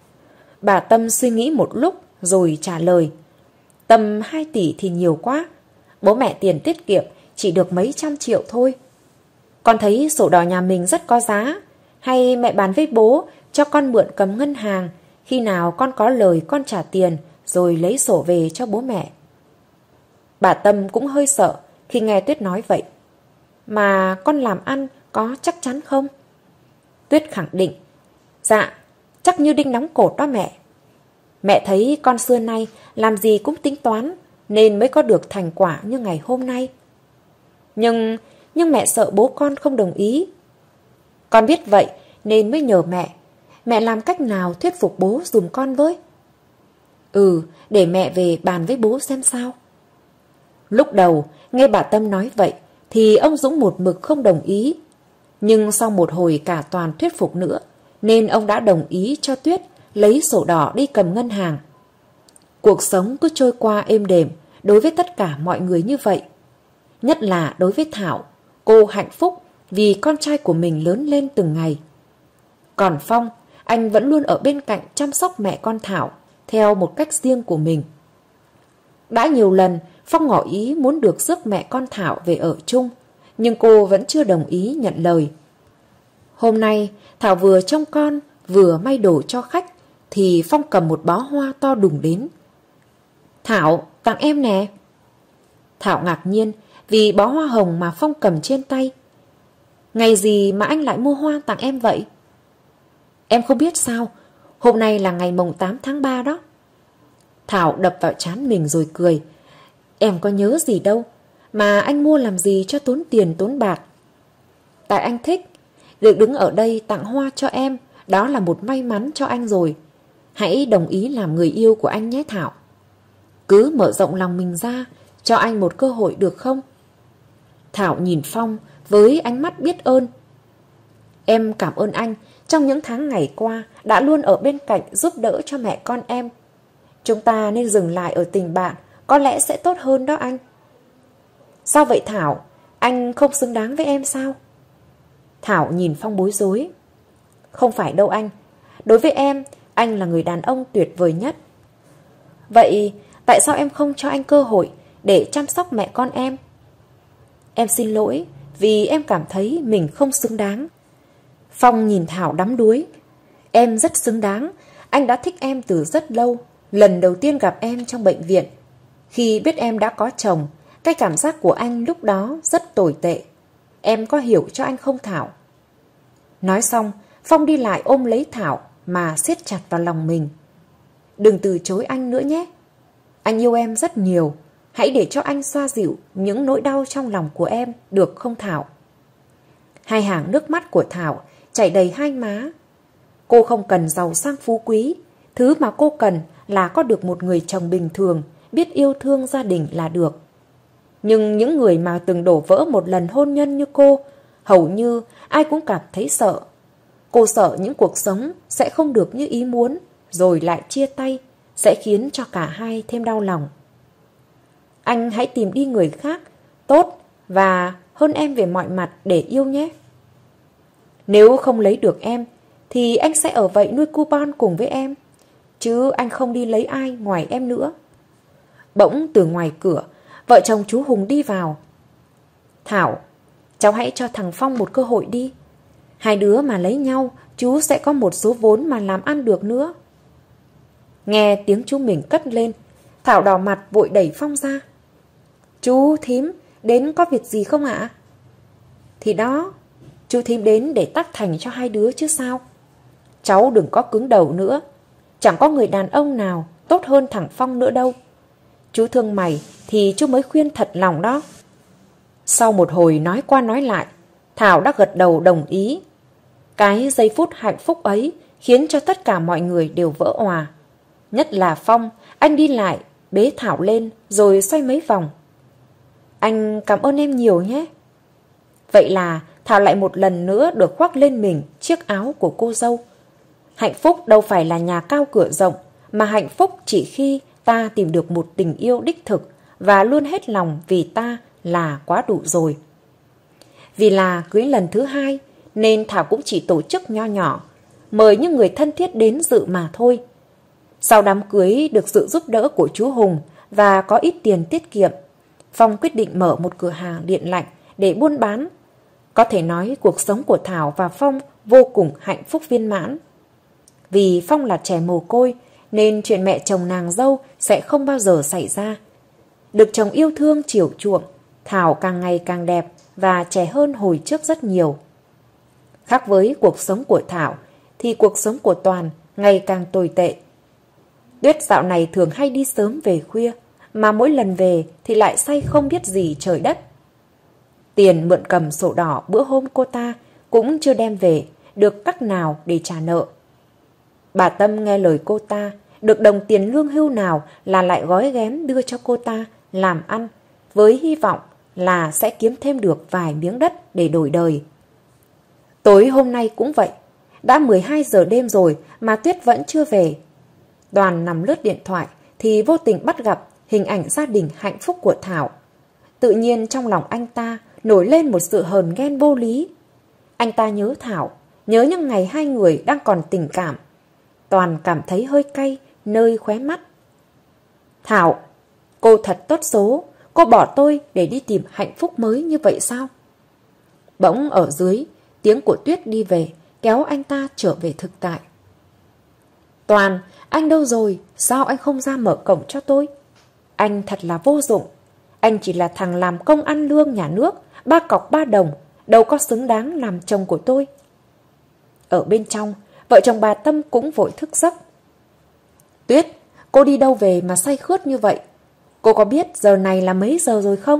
Bà Tâm suy nghĩ một lúc rồi trả lời. Tầm 2 tỷ thì nhiều quá. Bố mẹ tiền tiết kiệm chỉ được mấy trăm triệu thôi. Con thấy sổ đỏ nhà mình rất có giá, Hay mẹ bàn với bố cho con mượn cầm ngân hàng, khi nào con có lời con trả tiền rồi lấy sổ về cho bố mẹ. Bà Tâm cũng hơi sợ khi nghe Tuyết nói vậy. Mà con làm ăn có chắc chắn không? Tuyết khẳng định. Dạ, chắc như đinh đóng cột đó mẹ. Mẹ thấy con xưa nay làm gì cũng tính toán, nên mới có được thành quả như ngày hôm nay. Nhưng mẹ sợ bố con không đồng ý. Con biết vậy nên mới nhờ mẹ. Mẹ làm cách nào thuyết phục bố giùm con với? Để mẹ về bàn với bố xem sao. Lúc đầu nghe bà Tâm nói vậy thì ông Dũng một mực không đồng ý. Nhưng sau một hồi cả toàn thuyết phục nữa, nên ông đã đồng ý cho Tuyết lấy sổ đỏ đi cầm ngân hàng. Cuộc sống cứ trôi qua êm đềm đối với tất cả mọi người như vậy. Nhất là đối với Thảo, cô hạnh phúc vì con trai của mình lớn lên từng ngày. Còn Phong, anh vẫn luôn ở bên cạnh chăm sóc mẹ con Thảo theo một cách riêng của mình. Đã nhiều lần Phong ngỏ ý muốn được rước mẹ con Thảo về ở chung, nhưng cô vẫn chưa đồng ý nhận lời. Hôm nay Thảo vừa trông con vừa may đồ cho khách thì Phong cầm một bó hoa to đùng đến. Thảo, tặng em nè. Thảo ngạc nhiên vì bó hoa hồng mà Phong cầm trên tay. Ngày gì mà anh lại mua hoa tặng em vậy? Em không biết sao, hôm nay là ngày mùng 8 tháng 3 đó. Thảo đập vào trán mình rồi cười. Em có nhớ gì đâu, mà anh mua làm gì cho tốn tiền tốn bạc. Tại anh thích, được đứng ở đây tặng hoa cho em, đó là một may mắn cho anh rồi. Hãy đồng ý làm người yêu của anh nhé Thảo. Cứ mở rộng lòng mình ra, cho anh một cơ hội được không? Thảo nhìn Phong với ánh mắt biết ơn. Em cảm ơn anh trong những tháng ngày qua đã luôn ở bên cạnh giúp đỡ cho mẹ con em. Chúng ta nên dừng lại ở tình bạn, có lẽ sẽ tốt hơn đó anh. Sao vậy Thảo? Anh không xứng đáng với em sao? Thảo nhìn Phong bối rối. Không phải đâu anh. Đối với em, anh là người đàn ông tuyệt vời nhất. Vậy tại sao em không cho anh cơ hội để chăm sóc mẹ con em? Em xin lỗi vì em cảm thấy mình không xứng đáng. Phong nhìn Thảo đắm đuối. Em rất xứng đáng. Anh đã thích em từ rất lâu. Lần đầu tiên gặp em trong bệnh viện, khi biết em đã có chồng, cái cảm giác của anh lúc đó rất tồi tệ. Em có hiểu cho anh không Thảo? Nói xong, Phong đi lại ôm lấy Thảo mà siết chặt vào lòng mình. Đừng từ chối anh nữa nhé. Anh yêu em rất nhiều. Hãy để cho anh xoa dịu những nỗi đau trong lòng của em, được không Thảo? Hai hàng nước mắt của Thảo chảy đầy hai má. Cô không cần giàu sang phú quý. Thứ mà cô cần là có được một người chồng bình thường, biết yêu thương gia đình là được. Nhưng những người mà từng đổ vỡ một lần hôn nhân như cô, hầu như ai cũng cảm thấy sợ. Cô sợ những cuộc sống sẽ không được như ý muốn, rồi lại chia tay, sẽ khiến cho cả hai thêm đau lòng. Anh hãy tìm đi người khác, tốt và hơn em về mọi mặt để yêu nhé. Nếu không lấy được em, thì anh sẽ ở vậy nuôi coupon cùng với em. Chứ anh không đi lấy ai ngoài em nữa. Bỗng từ ngoài cửa, vợ chồng chú Hùng đi vào. Thảo, cháu hãy cho thằng Phong một cơ hội đi. Hai đứa mà lấy nhau, chú sẽ có một số vốn mà làm ăn được nữa. Nghe tiếng chú mình cất lên, Thảo đỏ mặt vội đẩy Phong ra. Chú thím, đến có việc gì không ạ? Thì đó, chú thím đến để tác thành cho hai đứa chứ sao. Cháu đừng có cứng đầu nữa. Chẳng có người đàn ông nào tốt hơn thằng Phong nữa đâu. Chú thương mày thì chú mới khuyên thật lòng đó. Sau một hồi nói qua nói lại, Thảo đã gật đầu đồng ý. Cái giây phút hạnh phúc ấy khiến cho tất cả mọi người đều vỡ òa. Nhất là Phong, anh đi lại, bế Thảo lên rồi xoay mấy vòng. Anh cảm ơn em nhiều nhé. Vậy là Thảo lại một lần nữa được khoác lên mình chiếc áo của cô dâu. Hạnh phúc đâu phải là nhà cao cửa rộng, mà hạnh phúc chỉ khi ta tìm được một tình yêu đích thực và luôn hết lòng vì ta là quá đủ rồi. Vì là cưới lần thứ hai nên Thảo cũng chỉ tổ chức nho nhỏ, mời những người thân thiết đến dự mà thôi. Sau đám cưới được sự giúp đỡ của chú Hùng và có ít tiền tiết kiệm, Phong quyết định mở một cửa hàng điện lạnh để buôn bán. Có thể nói cuộc sống của Thảo và Phong vô cùng hạnh phúc viên mãn. Vì Phong là trẻ mồ côi nên chuyện mẹ chồng nàng dâu sẽ không bao giờ xảy ra. Được chồng yêu thương chiều chuộng, Thảo càng ngày càng đẹp và trẻ hơn hồi trước rất nhiều. Khác với cuộc sống của Thảo thì cuộc sống của Toàn ngày càng tồi tệ. Tuyết dạo này thường hay đi sớm về khuya, mà mỗi lần về thì lại say không biết gì trời đất. Tiền mượn cầm sổ đỏ bữa hôm cô ta cũng chưa đem về được cách nào để trả nợ. Bà Tâm nghe lời cô ta, được đồng tiền lương hưu nào là lại gói ghém đưa cho cô ta làm ăn, với hy vọng là sẽ kiếm thêm được vài miếng đất để đổi đời. Tối hôm nay cũng vậy, đã 12 giờ đêm rồi mà Tuyết vẫn chưa về. Đoàn nằm lướt điện thoại thì vô tình bắt gặp hình ảnh gia đình hạnh phúc của Thảo. Tự nhiên trong lòng anh ta nổi lên một sự hờn ghen vô lý. Anh ta nhớ Thảo, nhớ những ngày hai người đang còn tình cảm. Toàn cảm thấy hơi cay nơi khóe mắt. Thảo, cô thật tốt số, cô bỏ tôi để đi tìm hạnh phúc mới như vậy sao? Bỗng ở dưới, tiếng của Tuyết đi về, kéo anh ta trở về thực tại. Toàn, anh đâu rồi? Sao anh không ra mở cổng cho tôi? Anh thật là vô dụng. Anh chỉ là thằng làm công ăn lương nhà nước, 3 cọc 3 đồng, đâu có xứng đáng làm chồng của tôi. Ở bên trong, vợ chồng bà Tâm cũng vội thức giấc. Tuyết, cô đi đâu về mà say khướt như vậy? Cô có biết giờ này là mấy giờ rồi không?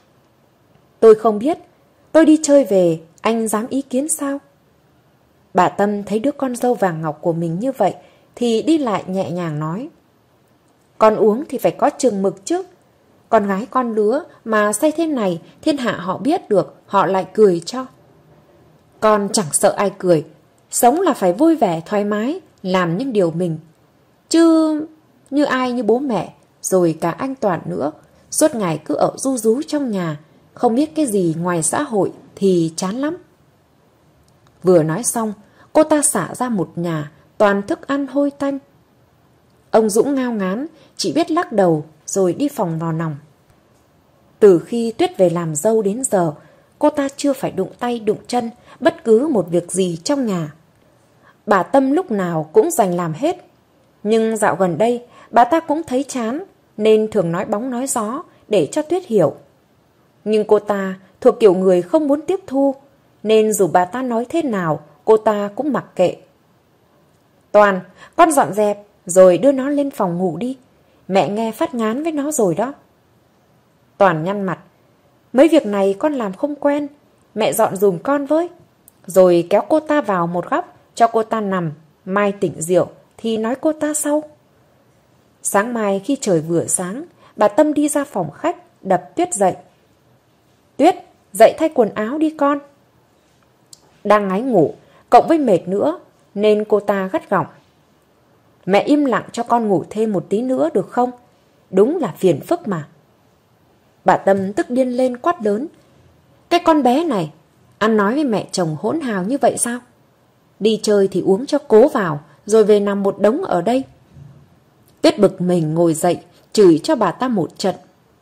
Tôi không biết. Tôi đi chơi về, anh dám ý kiến sao? Bà Tâm thấy đứa con dâu vàng ngọc của mình như vậy thì đi lại nhẹ nhàng nói. Con uống thì phải có chừng mực chứ. Con gái con lứa mà say thế này, thiên hạ họ biết được, họ lại cười cho. Con chẳng sợ ai cười. Sống là phải vui vẻ, thoải mái, làm những điều mình. Chứ như ai như bố mẹ, rồi cả anh Toàn nữa, suốt ngày cứ ở ru rú trong nhà, không biết cái gì ngoài xã hội thì chán lắm. Vừa nói xong, cô ta xả ra một nhà, toàn thức ăn hôi tanh. Ông Dũng ngao ngán, chỉ biết lắc đầu rồi đi phòng vào nòng. Từ khi Tuyết về làm dâu đến giờ, cô ta chưa phải đụng tay đụng chân bất cứ một việc gì trong nhà. Bà Tâm lúc nào cũng dành làm hết. Nhưng dạo gần đây, bà ta cũng thấy chán, nên thường nói bóng nói gió để cho Tuyết hiểu. Nhưng cô ta thuộc kiểu người không muốn tiếp thu, nên dù bà ta nói thế nào, cô ta cũng mặc kệ. Toàn, con dọn dẹp, rồi đưa nó lên phòng ngủ đi. Mẹ nghe phát ngán với nó rồi đó. Toàn nhăn mặt. Mấy việc này con làm không quen, mẹ dọn dùm con với. Rồi kéo cô ta vào một góc, cho cô ta nằm, mai tỉnh rượu thì nói cô ta sau. Sáng mai khi trời vừa sáng, bà Tâm đi ra phòng khách, đập Tuyết dậy. Tuyết, dậy thay quần áo đi con. Đang ngáy ngủ, cộng với mệt nữa, nên cô ta gắt gỏng. Mẹ im lặng cho con ngủ thêm một tí nữa được không? Đúng là phiền phức mà. Bà Tâm tức điên lên quát lớn. Cái con bé này, ăn nói với mẹ chồng hỗn hào như vậy sao? Đi chơi thì uống cho cố vào, rồi về nằm một đống ở đây. Tuyết bực mình ngồi dậy, chửi cho bà ta một trận.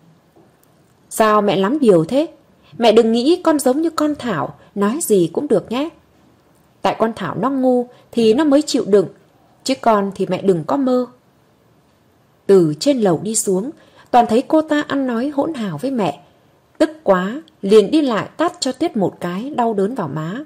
Sao mẹ lắm điều thế? Mẹ đừng nghĩ con giống như con Thảo, nói gì cũng được nhé. Tại con Thảo nó ngu thì nó mới chịu đựng, chứ con thì mẹ đừng có mơ. Từ trên lầu đi xuống, Toàn thấy cô ta ăn nói hỗn hào với mẹ. Tức quá, liền đi lại tát cho Tuyết một cái đau đớn vào má.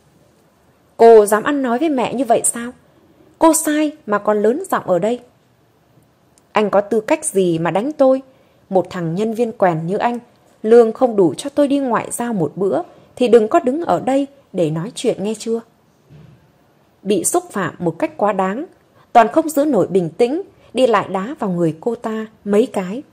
Cô dám ăn nói với mẹ như vậy sao? Cô sai mà còn lớn giọng ở đây. Anh có tư cách gì mà đánh tôi? Một thằng nhân viên quèn như anh, lương không đủ cho tôi đi ngoại giao một bữa, thì đừng có đứng ở đây để nói chuyện nghe chưa? Bị xúc phạm một cách quá đáng, Toàn không giữ nổi bình tĩnh, đi lại đá vào người cô ta mấy cái.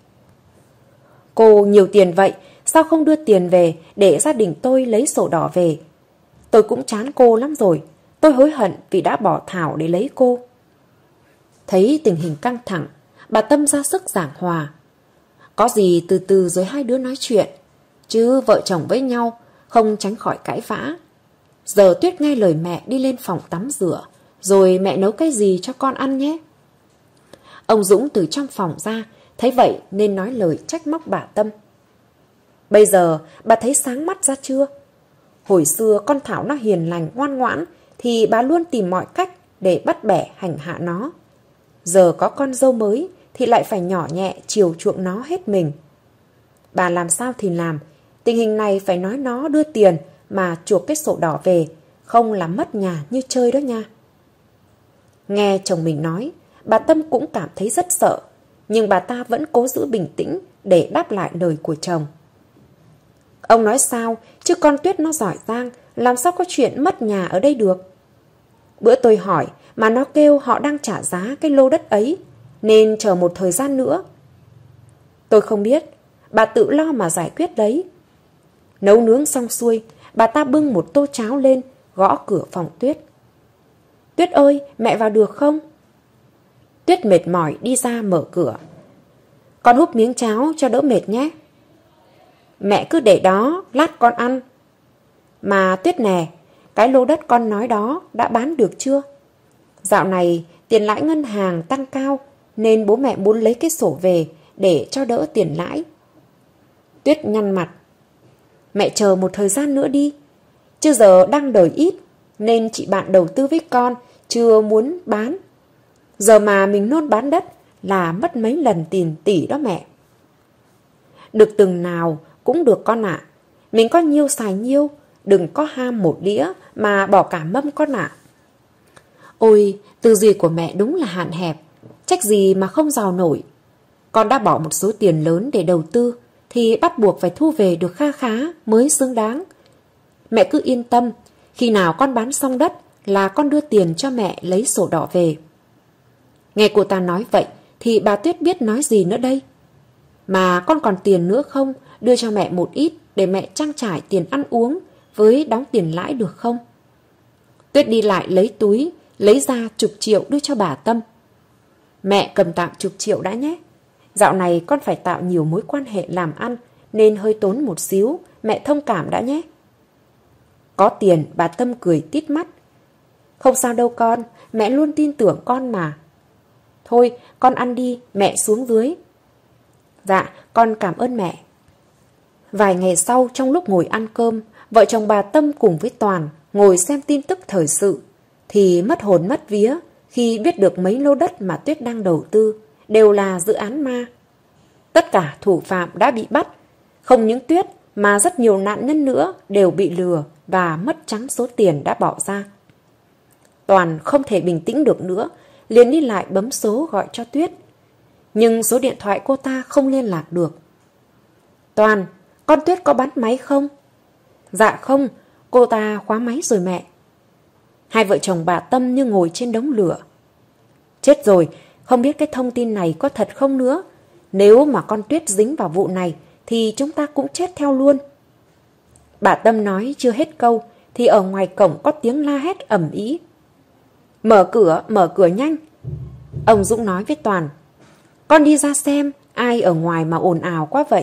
Cô nhiều tiền vậy, sao không đưa tiền về để gia đình tôi lấy sổ đỏ về? Tôi cũng chán cô lắm rồi, tôi hối hận vì đã bỏ Thảo để lấy cô. Thấy tình hình căng thẳng, bà Tâm ra sức giảng hòa. Có gì từ từ rồi hai đứa nói chuyện, chứ vợ chồng với nhau không tránh khỏi cãi vã. Giờ Tuyết nghe lời mẹ đi lên phòng tắm rửa, rồi mẹ nấu cái gì cho con ăn nhé. Ông Dũng từ trong phòng ra, thấy vậy nên nói lời trách móc bà Tâm. Bây giờ bà thấy sáng mắt ra chưa? Hồi xưa con Thảo nó hiền lành ngoan ngoãn thì bà luôn tìm mọi cách để bắt bẻ hành hạ nó. Giờ có con dâu mới thì lại phải nhỏ nhẹ chiều chuộng nó hết mình. Bà làm sao thì làm, tình hình này phải nói nó đưa tiền mà chuộc cái sổ đỏ về, không làm mất nhà như chơi đó nha. Nghe chồng mình nói, bà Tâm cũng cảm thấy rất sợ, nhưng bà ta vẫn cố giữ bình tĩnh để đáp lại lời của chồng. Ông nói sao, chứ con Tuyết nó giỏi giang, làm sao có chuyện mất nhà ở đây được. Bữa tôi hỏi mà nó kêu họ đang trả giá cái lô đất ấy, nên chờ một thời gian nữa. Tôi không biết, bà tự lo mà giải quyết đấy. Nấu nướng xong xuôi, bà ta bưng một tô cháo lên, gõ cửa phòng Tuyết. Tuyết ơi, mẹ vào được không? Tuyết mệt mỏi đi ra mở cửa. Con húp miếng cháo cho đỡ mệt nhé. Mẹ cứ để đó, lát con ăn. Mà Tuyết nè, cái lô đất con nói đó đã bán được chưa? Dạo này tiền lãi ngân hàng tăng cao, nên bố mẹ muốn lấy cái sổ về để cho đỡ tiền lãi. Tuyết nhăn mặt. Mẹ chờ một thời gian nữa đi. Chứ giờ đang đời ít, nên chị bạn đầu tư với con chưa muốn bán. Giờ mà mình nôn bán đất là mất mấy lần tiền tỷ đó mẹ. Được từng nào cũng được con ạ. Mình có nhiêu xài nhiêu, đừng có ham một đĩa mà bỏ cả mâm con ạ. Ôi, tư duy của mẹ đúng là hạn hẹp, trách gì mà không giàu nổi. Con đã bỏ một số tiền lớn để đầu tư thì bắt buộc phải thu về được kha khá mới xứng đáng. Mẹ cứ yên tâm, khi nào con bán xong đất là con đưa tiền cho mẹ lấy sổ đỏ về. Nghe cô ta nói vậy thì bà Tuyết biết nói gì nữa đây. Mà con còn tiền nữa không, đưa cho mẹ một ít để mẹ trang trải tiền ăn uống với đóng tiền lãi được không? Tuyết đi lại lấy túi, lấy ra 10 triệu đưa cho bà Tâm. Mẹ cầm tạm 10 triệu đã nhé. Dạo này con phải tạo nhiều mối quan hệ làm ăn nên hơi tốn một xíu, mẹ thông cảm đã nhé. Có tiền, bà Tâm cười tít mắt. Không sao đâu con, mẹ luôn tin tưởng con mà. Thôi, con ăn đi, mẹ xuống dưới. Dạ, con cảm ơn mẹ. Vài ngày sau, trong lúc ngồi ăn cơm, vợ chồng bà Tâm cùng với Toàn ngồi xem tin tức thời sự, thì mất hồn mất vía khi biết được mấy lô đất mà Tuyết đang đầu tư đều là dự án ma. Tất cả thủ phạm đã bị bắt, không những Tuyết mà rất nhiều nạn nhân nữa đều bị lừa và mất trắng số tiền đã bỏ ra. Toàn không thể bình tĩnh được nữa, liền đi lại bấm số gọi cho Tuyết. Nhưng số điện thoại cô ta không liên lạc được. Toàn, con Tuyết có bán máy không? Dạ không, cô ta khóa máy rồi mẹ. Hai vợ chồng bà Tâm như ngồi trên đống lửa. Chết rồi, không biết cái thông tin này có thật không nữa. Nếu mà con Tuyết dính vào vụ này thì chúng ta cũng chết theo luôn. Bà Tâm nói chưa hết câu thì ở ngoài cổng có tiếng la hét ầm ĩ. Mở cửa nhanh. Ông Dũng nói với Toàn. Con đi ra xem, ai ở ngoài mà ồn ào quá vậy?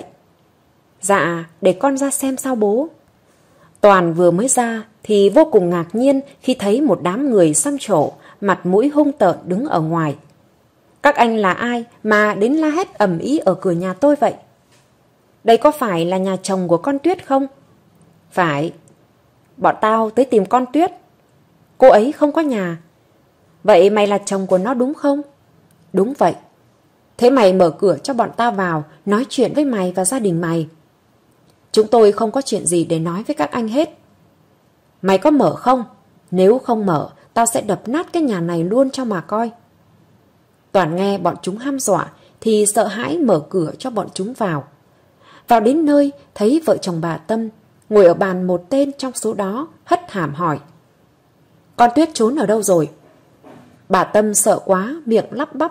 Dạ, để con ra xem sao bố. Toàn vừa mới ra thì vô cùng ngạc nhiên khi thấy một đám người xăm trổ, mặt mũi hung tợn đứng ở ngoài. Các anh là ai mà đến la hét ầm ĩ ở cửa nhà tôi vậy? Đây có phải là nhà chồng của con Tuyết không? Phải. Bọn tao tới tìm con Tuyết. Cô ấy không có nhà. Vậy mày là chồng của nó đúng không? Đúng vậy. Thế mày mở cửa cho bọn tao vào nói chuyện với mày và gia đình mày. Chúng tôi không có chuyện gì để nói với các anh hết. Mày có mở không? Nếu không mở, tao sẽ đập nát cái nhà này luôn cho mà coi. Toàn nghe bọn chúng hăm dọa thì sợ hãi mở cửa cho bọn chúng vào. Vào đến nơi thấy vợ chồng bà Tâm ngồi ở bàn một tên trong số đó hất hàm hỏi. Con Tuyết trốn ở đâu rồi? Bà Tâm sợ quá miệng lắp bắp.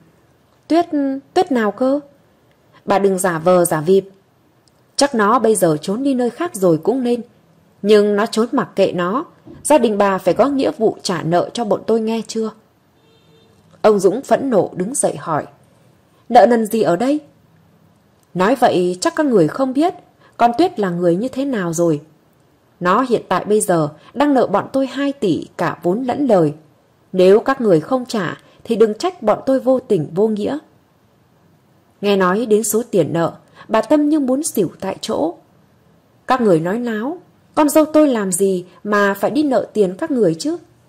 Tuyết nào cơ? Bà đừng giả vờ giả vịt. Chắc nó bây giờ trốn đi nơi khác rồi cũng nên. Nhưng nó trốn mặc kệ nó. Gia đình bà phải có nghĩa vụ trả nợ cho bọn tôi nghe chưa? Ông Dũng phẫn nộ đứng dậy hỏi. Nợ nần gì ở đây? Nói vậy chắc các người không biết con Tuyết là người như thế nào rồi. Nó hiện tại bây giờ đang nợ bọn tôi 2 tỷ cả vốn lẫn lời. Nếu các người không trả thì đừng trách bọn tôi vô tình vô nghĩa. Nghe nói đến số tiền nợ, bà Tâm như muốn xỉu tại chỗ. Các người nói láo, con dâu tôi làm gì mà phải đi nợ tiền các người chứ?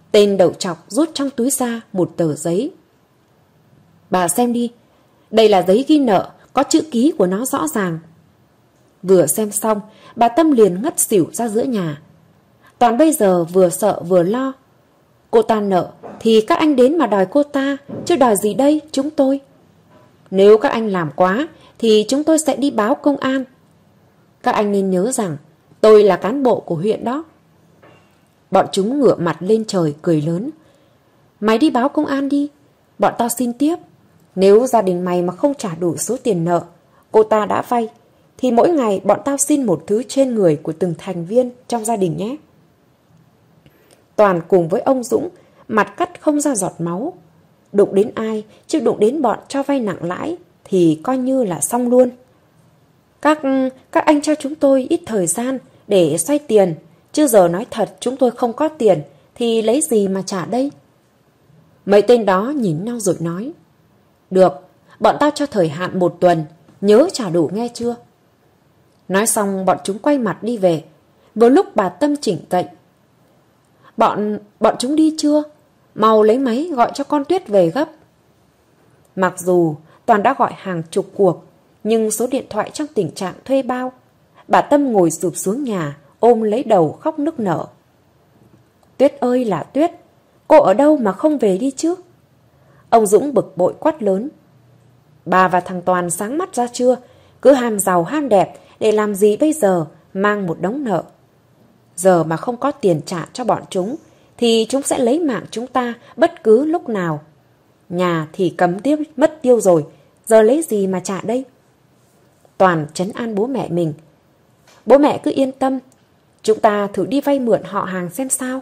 Tên đầu trọc rút trong túi ra một tờ giấy. Bà xem đi, đây là giấy ghi nợ, có chữ ký của nó rõ ràng. Vừa xem xong, bà Tâm liền ngất xỉu ra giữa nhà. Toàn bây giờ vừa sợ vừa lo. Cô ta nợ thì các anh đến mà đòi cô ta, chứ đòi gì đây chúng tôi. Nếu các anh làm quá thì chúng tôi sẽ đi báo công an. Các anh nên nhớ rằng tôi là cán bộ của huyện đó. Bọn chúng ngửa mặt lên trời cười lớn. Mày đi báo công an đi, bọn tao xin tiếp. Nếu gia đình mày mà không trả đủ số tiền nợ cô ta đã vay, thì mỗi ngày bọn tao xin một thứ trên người của từng thành viên trong gia đình nhé. Toàn cùng với ông Dũng mặt cắt không ra giọt máu. Đụng đến ai, chứ đụng đến bọn cho vay nặng lãi thì coi như là xong luôn. Các anh cho chúng tôi ít thời gian để xoay tiền, chứ giờ nói thật chúng tôi không có tiền thì lấy gì mà trả đây? Mấy tên đó nhìn nhau rồi nói. Được, bọn tao cho thời hạn 1 tuần, nhớ trả đủ nghe chưa? Nói xong bọn chúng quay mặt đi về. Vừa lúc bà Tâm chỉnh dậy. Bọn chúng đi chưa? Mau lấy máy gọi cho con Tuyết về gấp. Mặc dù Toàn đã gọi hàng chục cuộc, nhưng số điện thoại trong tình trạng thuê bao. Bà Tâm ngồi sụp xuống nhà, ôm lấy đầu khóc nức nở. Tuyết ơi là Tuyết, cô ở đâu mà không về đi chứ? Ông Dũng bực bội quát lớn. Bà và thằng Toàn sáng mắt ra chưa? Cứ ham giàu ham đẹp để làm gì bây giờ, mang một đống nợ. Giờ mà không có tiền trả cho bọn chúng thì chúng sẽ lấy mạng chúng ta bất cứ lúc nào. Nhà thì cấm tiếp mất tiêu rồi, giờ lấy gì mà trả đây? Toàn trấn an bố mẹ mình. Bố mẹ cứ yên tâm, chúng ta thử đi vay mượn họ hàng xem sao.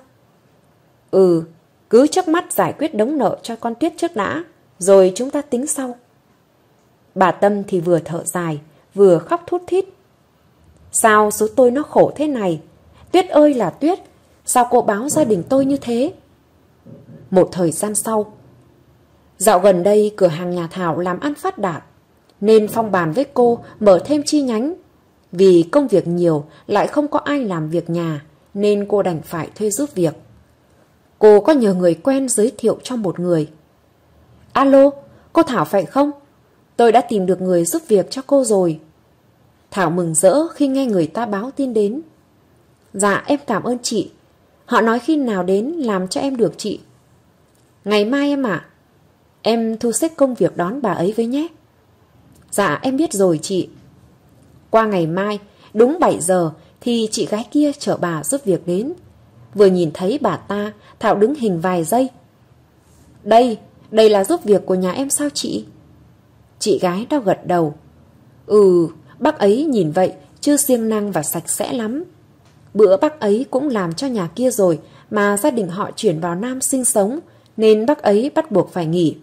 Cứ trước mắt giải quyết đống nợ cho con Tuyết trước đã, rồi chúng ta tính sau. Bà Tâm thì vừa thở dài, vừa khóc thút thít. Sao số tôi nó khổ thế này? Tuyết ơi là Tuyết, sao cô báo gia đình tôi như thế? Một thời gian sau, dạo gần đây cửa hàng nhà Thảo làm ăn phát đạt, nên Phong bàn với cô mở thêm chi nhánh. Vì công việc nhiều lại không có ai làm việc nhà, nên cô đành phải thuê giúp việc. Cô có nhờ người quen giới thiệu cho một người. Alo, cô Thảo phải không? Tôi đã tìm được người giúp việc cho cô rồi. Thảo mừng rỡ khi nghe người ta báo tin đến. Dạ em cảm ơn chị. Họ nói khi nào đến làm cho em được chị? Ngày mai em ạ. Em thu xếp công việc đón bà ấy với nhé. Dạ em biết rồi chị. Qua ngày mai, đúng 7 giờ thì chị gái kia chở bà giúp việc đến. Vừa nhìn thấy bà ta, Thảo đứng hình vài giây. Đây là giúp việc của nhà em sao chị? Chị gái đã gật đầu. Bác ấy nhìn vậy chứ siêng năng và sạch sẽ lắm. Bữa bác ấy cũng làm cho nhà kia rồi mà gia đình họ chuyển vào Nam sinh sống, nên bác ấy bắt buộc phải nghỉ.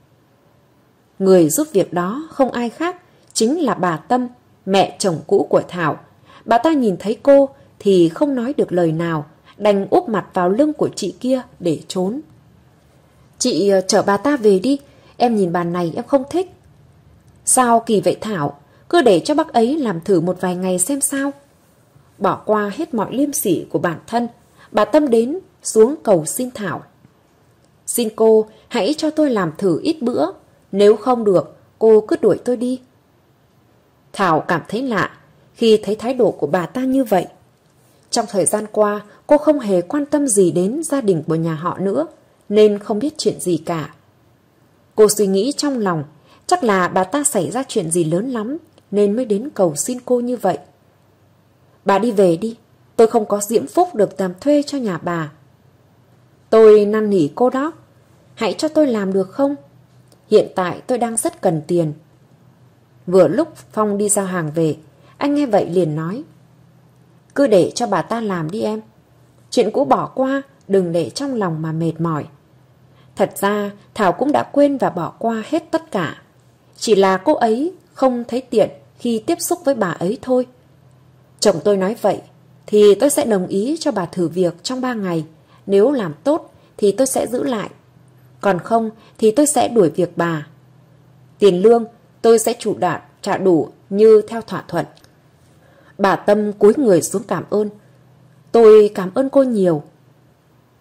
Người giúp việc đó không ai khác, chính là bà Tâm, mẹ chồng cũ của Thảo. Bà ta nhìn thấy cô thì không nói được lời nào, đành úp mặt vào lưng của chị kia để trốn. Chị chở bà ta về đi, em nhìn bà này em không thích. Sao kỳ vậy Thảo, cứ để cho bác ấy làm thử một vài ngày xem sao. Bỏ qua hết mọi liêm sỉ của bản thân, bà Tâm đến xuống cầu xin Thảo. Xin cô hãy cho tôi làm thử ít bữa, nếu không được cô cứ đuổi tôi đi. Thảo cảm thấy lạ khi thấy thái độ của bà ta như vậy. Trong thời gian qua cô không hề quan tâm gì đến gia đình của nhà họ nữa, nên không biết chuyện gì cả. Cô suy nghĩ trong lòng, chắc là bà ta xảy ra chuyện gì lớn lắm nên mới đến cầu xin cô như vậy. Bà đi về đi, tôi không có diễm phúc được làm thuê cho nhà bà. Tôi năn nỉ cô đó, hãy cho tôi làm được không? Hiện tại tôi đang rất cần tiền. Vừa lúc Phong đi giao hàng về, anh nghe vậy liền nói. Cứ để cho bà ta làm đi em. Chuyện cũ bỏ qua, đừng để trong lòng mà mệt mỏi. Thật ra Thảo cũng đã quên và bỏ qua hết tất cả. Chỉ là cô ấy không thấy tiện khi tiếp xúc với bà ấy thôi. Chồng tôi nói vậy thì tôi sẽ đồng ý cho bà thử việc trong 3 ngày. Nếu làm tốt thì tôi sẽ giữ lại, còn không thì tôi sẽ đuổi việc bà. Tiền lương tôi sẽ trả đủ như theo thỏa thuận. Bà Tâm cúi người xuống cảm ơn. Tôi cảm ơn cô nhiều.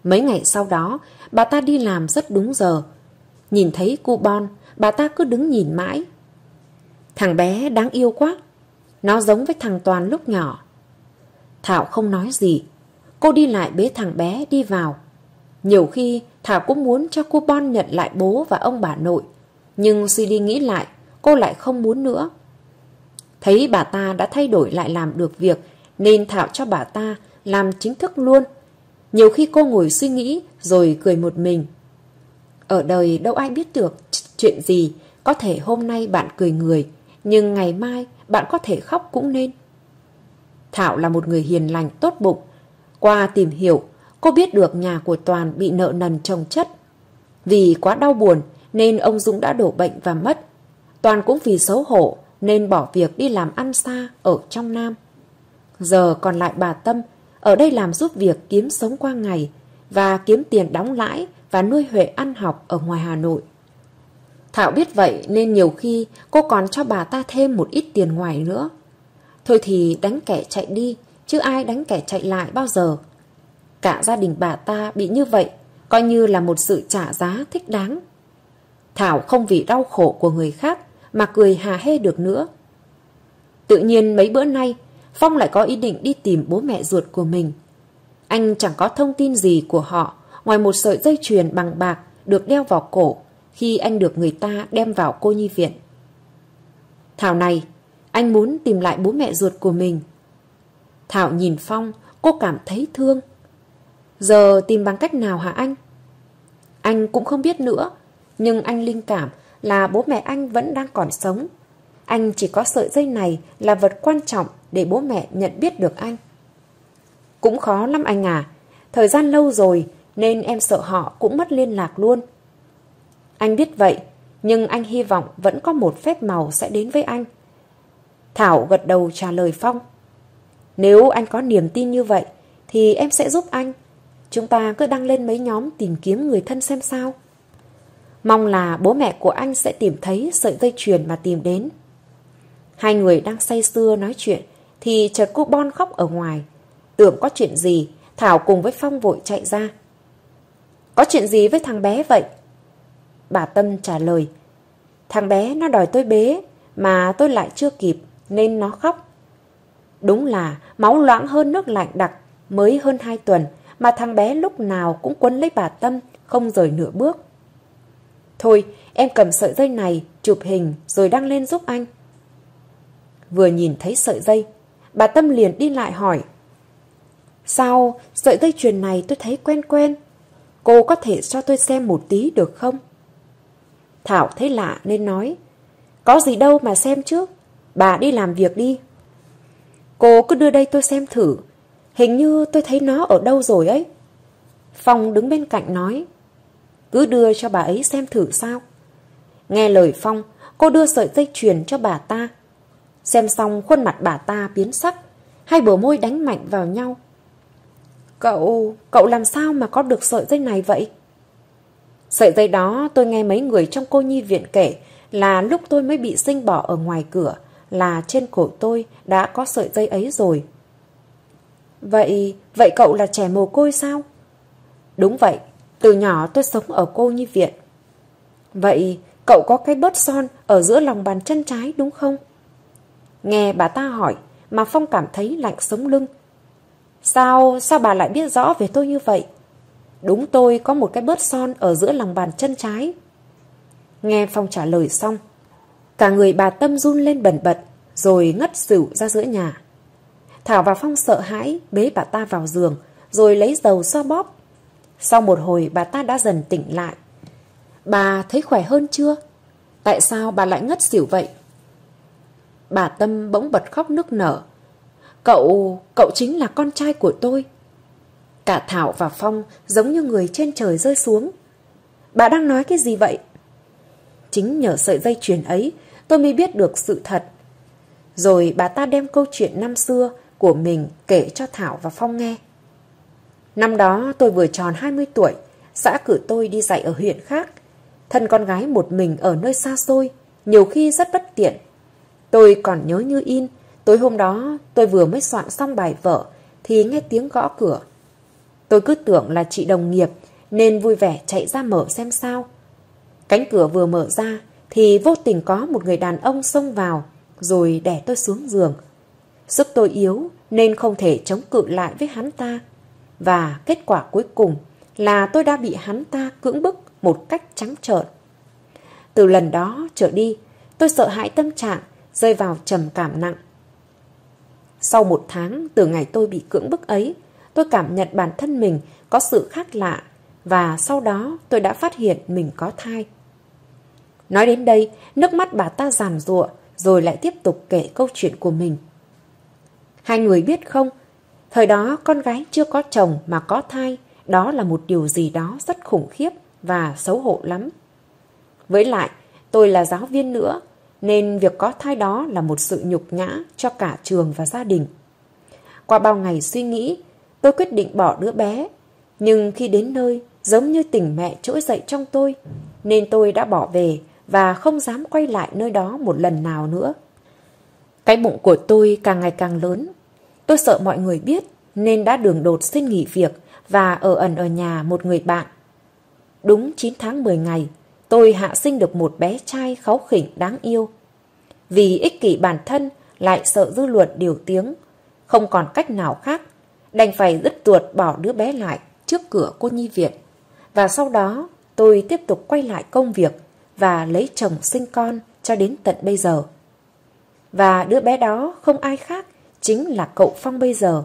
Mấy ngày sau đó, bà ta đi làm rất đúng giờ. Nhìn thấy cu Bon, bà ta cứ đứng nhìn mãi. Thằng bé đáng yêu quá. Nó giống với thằng Toàn lúc nhỏ. Thảo không nói gì. Cô đi lại bế thằng bé đi vào. Nhiều khi Thảo cũng muốn cho cu Bon nhận lại bố và ông bà nội. Nhưng suy đi nghĩ lại, cô lại không muốn nữa. Thấy bà ta đã thay đổi lại làm được việc, nên Thảo cho bà ta làm chính thức luôn. Nhiều khi cô ngồi suy nghĩ rồi cười một mình. Ở đời đâu ai biết được chuyện gì. Có thể hôm nay bạn cười người, nhưng ngày mai bạn có thể khóc cũng nên. Thảo là một người hiền lành tốt bụng. Qua tìm hiểu, cô biết được nhà của Toàn bị nợ nần chồng chất. Vì quá đau buồn nên ông Dũng đã đổ bệnh và mất. Toàn cũng vì xấu hổ nên bỏ việc đi làm ăn xa ở trong Nam. Giờ còn lại bà Tâm ở đây làm giúp việc kiếm sống qua ngày và kiếm tiền đóng lãi và nuôi Huệ ăn học ở ngoài Hà Nội. Thảo biết vậy nên nhiều khi cô còn cho bà ta thêm một ít tiền ngoài nữa. Thôi thì đánh kẻ chạy đi, chứ ai đánh kẻ chạy lại bao giờ. Cả gia đình bà ta bị như vậy, coi như là một sự trả giá thích đáng. Thảo không vì đau khổ của người khác mà cười hà hê được nữa. Tự nhiên mấy bữa nay, Phong lại có ý định đi tìm bố mẹ ruột của mình. Anh chẳng có thông tin gì của họ ngoài một sợi dây chuyền bằng bạc được đeo vào cổ khi anh được người ta đem vào cô nhi viện. Thảo này, anh muốn tìm lại bố mẹ ruột của mình. Thảo nhìn Phong, cô cảm thấy thương. Giờ tìm bằng cách nào hả anh? Anh cũng không biết nữa, nhưng anh linh cảm là bố mẹ anh vẫn đang còn sống. Anh chỉ có sợi dây này là vật quan trọng để bố mẹ nhận biết được anh. Cũng khó lắm anh à, thời gian lâu rồi nên em sợ họ cũng mất liên lạc luôn. Anh biết vậy, nhưng anh hy vọng vẫn có một phép màu sẽ đến với anh. Thảo gật đầu trả lời Phong. Nếu anh có niềm tin như vậy thì em sẽ giúp anh. Chúng ta cứ đăng lên mấy nhóm tìm kiếm người thân xem sao. Mong là bố mẹ của anh sẽ tìm thấy sợi dây chuyền mà tìm đến. Hai người đang say sưa nói chuyện thì chợt cô Bon khóc ở ngoài. Tưởng có chuyện gì, Thảo cùng với Phong vội chạy ra. Có chuyện gì với thằng bé vậy? Bà Tâm trả lời. Thằng bé nó đòi tôi bế mà tôi lại chưa kịp nên nó khóc. Đúng là máu loãng hơn nước lạnh đặc, mới hơn 2 tuần mà thằng bé lúc nào cũng quấn lấy bà Tâm, không rời nửa bước. Thôi, em cầm sợi dây này, chụp hình rồi đăng lên giúp anh. Vừa nhìn thấy sợi dây, bà Tâm liền đi lại hỏi. Sao sợi dây chuyền này tôi thấy quen quen? Cô có thể cho tôi xem một tí được không? Thảo thấy lạ nên nói. Có gì đâu mà xem trước, bà đi làm việc đi. Cô cứ đưa đây tôi xem thử, hình như tôi thấy nó ở đâu rồi ấy. Phong đứng bên cạnh nói. Cứ đưa cho bà ấy xem thử sao. Nghe lời Phong, cô đưa sợi dây chuyền cho bà ta. Xem xong khuôn mặt bà ta biến sắc, hai bờ môi đánh mạnh vào nhau. Cậu làm sao mà có được sợi dây này vậy? Sợi dây đó tôi nghe mấy người trong cô nhi viện kể là lúc tôi mới bị sinh bỏ ở ngoài cửa là trên cổ tôi đã có sợi dây ấy rồi. Vậy cậu là trẻ mồ côi sao? Đúng vậy, từ nhỏ tôi sống ở cô nhi viện. Vậy cậu có cái bớt son ở giữa lòng bàn chân trái đúng không? Nghe bà ta hỏi mà Phong cảm thấy lạnh sống lưng. Sao bà lại biết rõ về tôi như vậy? Đúng, tôi có một cái bớt son ở giữa lòng bàn chân trái. Nghe Phong trả lời xong, cả người bà Tâm run lên bần bật rồi ngất xỉu ra giữa nhà. Thảo và Phong sợ hãi bế bà ta vào giường rồi lấy dầu xoa bóp. Sau một hồi bà ta đã dần tỉnh lại. Bà thấy khỏe hơn chưa? Tại sao bà lại ngất xỉu vậy? Bà Tâm bỗng bật khóc nức nở. Cậu chính là con trai của tôi. Cả Thảo và Phong giống như người trên trời rơi xuống. Bà đang nói cái gì vậy? Chính nhờ sợi dây chuyền ấy tôi mới biết được sự thật. Rồi bà ta đem câu chuyện năm xưa của mình kể cho Thảo và Phong nghe. Năm đó tôi vừa tròn 20 tuổi, xã cử tôi đi dạy ở huyện khác. Thân con gái một mình ở nơi xa xôi, nhiều khi rất bất tiện. Tôi còn nhớ như in, tối hôm đó tôi vừa mới soạn xong bài vở thì nghe tiếng gõ cửa. Tôi cứ tưởng là chị đồng nghiệp nên vui vẻ chạy ra mở xem sao. Cánh cửa vừa mở ra thì vô tình có một người đàn ông xông vào rồi đè tôi xuống giường. Sức tôi yếu nên không thể chống cự lại với hắn ta. Và kết quả cuối cùng là tôi đã bị hắn ta cưỡng bức một cách trắng trợn. Từ lần đó trở đi, tôi sợ hãi tâm trạng, rơi vào trầm cảm nặng. Sau 1 tháng từ ngày tôi bị cưỡng bức ấy, tôi cảm nhận bản thân mình có sự khác lạ và sau đó tôi đã phát hiện mình có thai. Nói đến đây, nước mắt bà ta giàn giụa rồi lại tiếp tục kể câu chuyện của mình. Hai người biết không, thời đó con gái chưa có chồng mà có thai, đó là một điều gì đó rất khủng khiếp và xấu hổ lắm. Với lại, tôi là giáo viên nữa, nên việc có thai đó là một sự nhục nhã cho cả trường và gia đình. Qua bao ngày suy nghĩ, tôi quyết định bỏ đứa bé. Nhưng khi đến nơi, giống như tình mẹ trỗi dậy trong tôi, nên tôi đã bỏ về và không dám quay lại nơi đó một lần nào nữa. Cái bụng của tôi càng ngày càng lớn. Tôi sợ mọi người biết nên đã đường đột xin nghỉ việc và ở ẩn ở nhà một người bạn. Đúng 9 tháng 10 ngày, tôi hạ sinh được một bé trai kháu khỉnh đáng yêu. Vì ích kỷ bản thân lại sợ dư luận điều tiếng, không còn cách nào khác, đành phải đứt ruột bỏ đứa bé lại trước cửa cô nhi viện. Và sau đó tôi tiếp tục quay lại công việc và lấy chồng sinh con cho đến tận bây giờ. Và đứa bé đó không ai khác, chính là cậu Phong bây giờ.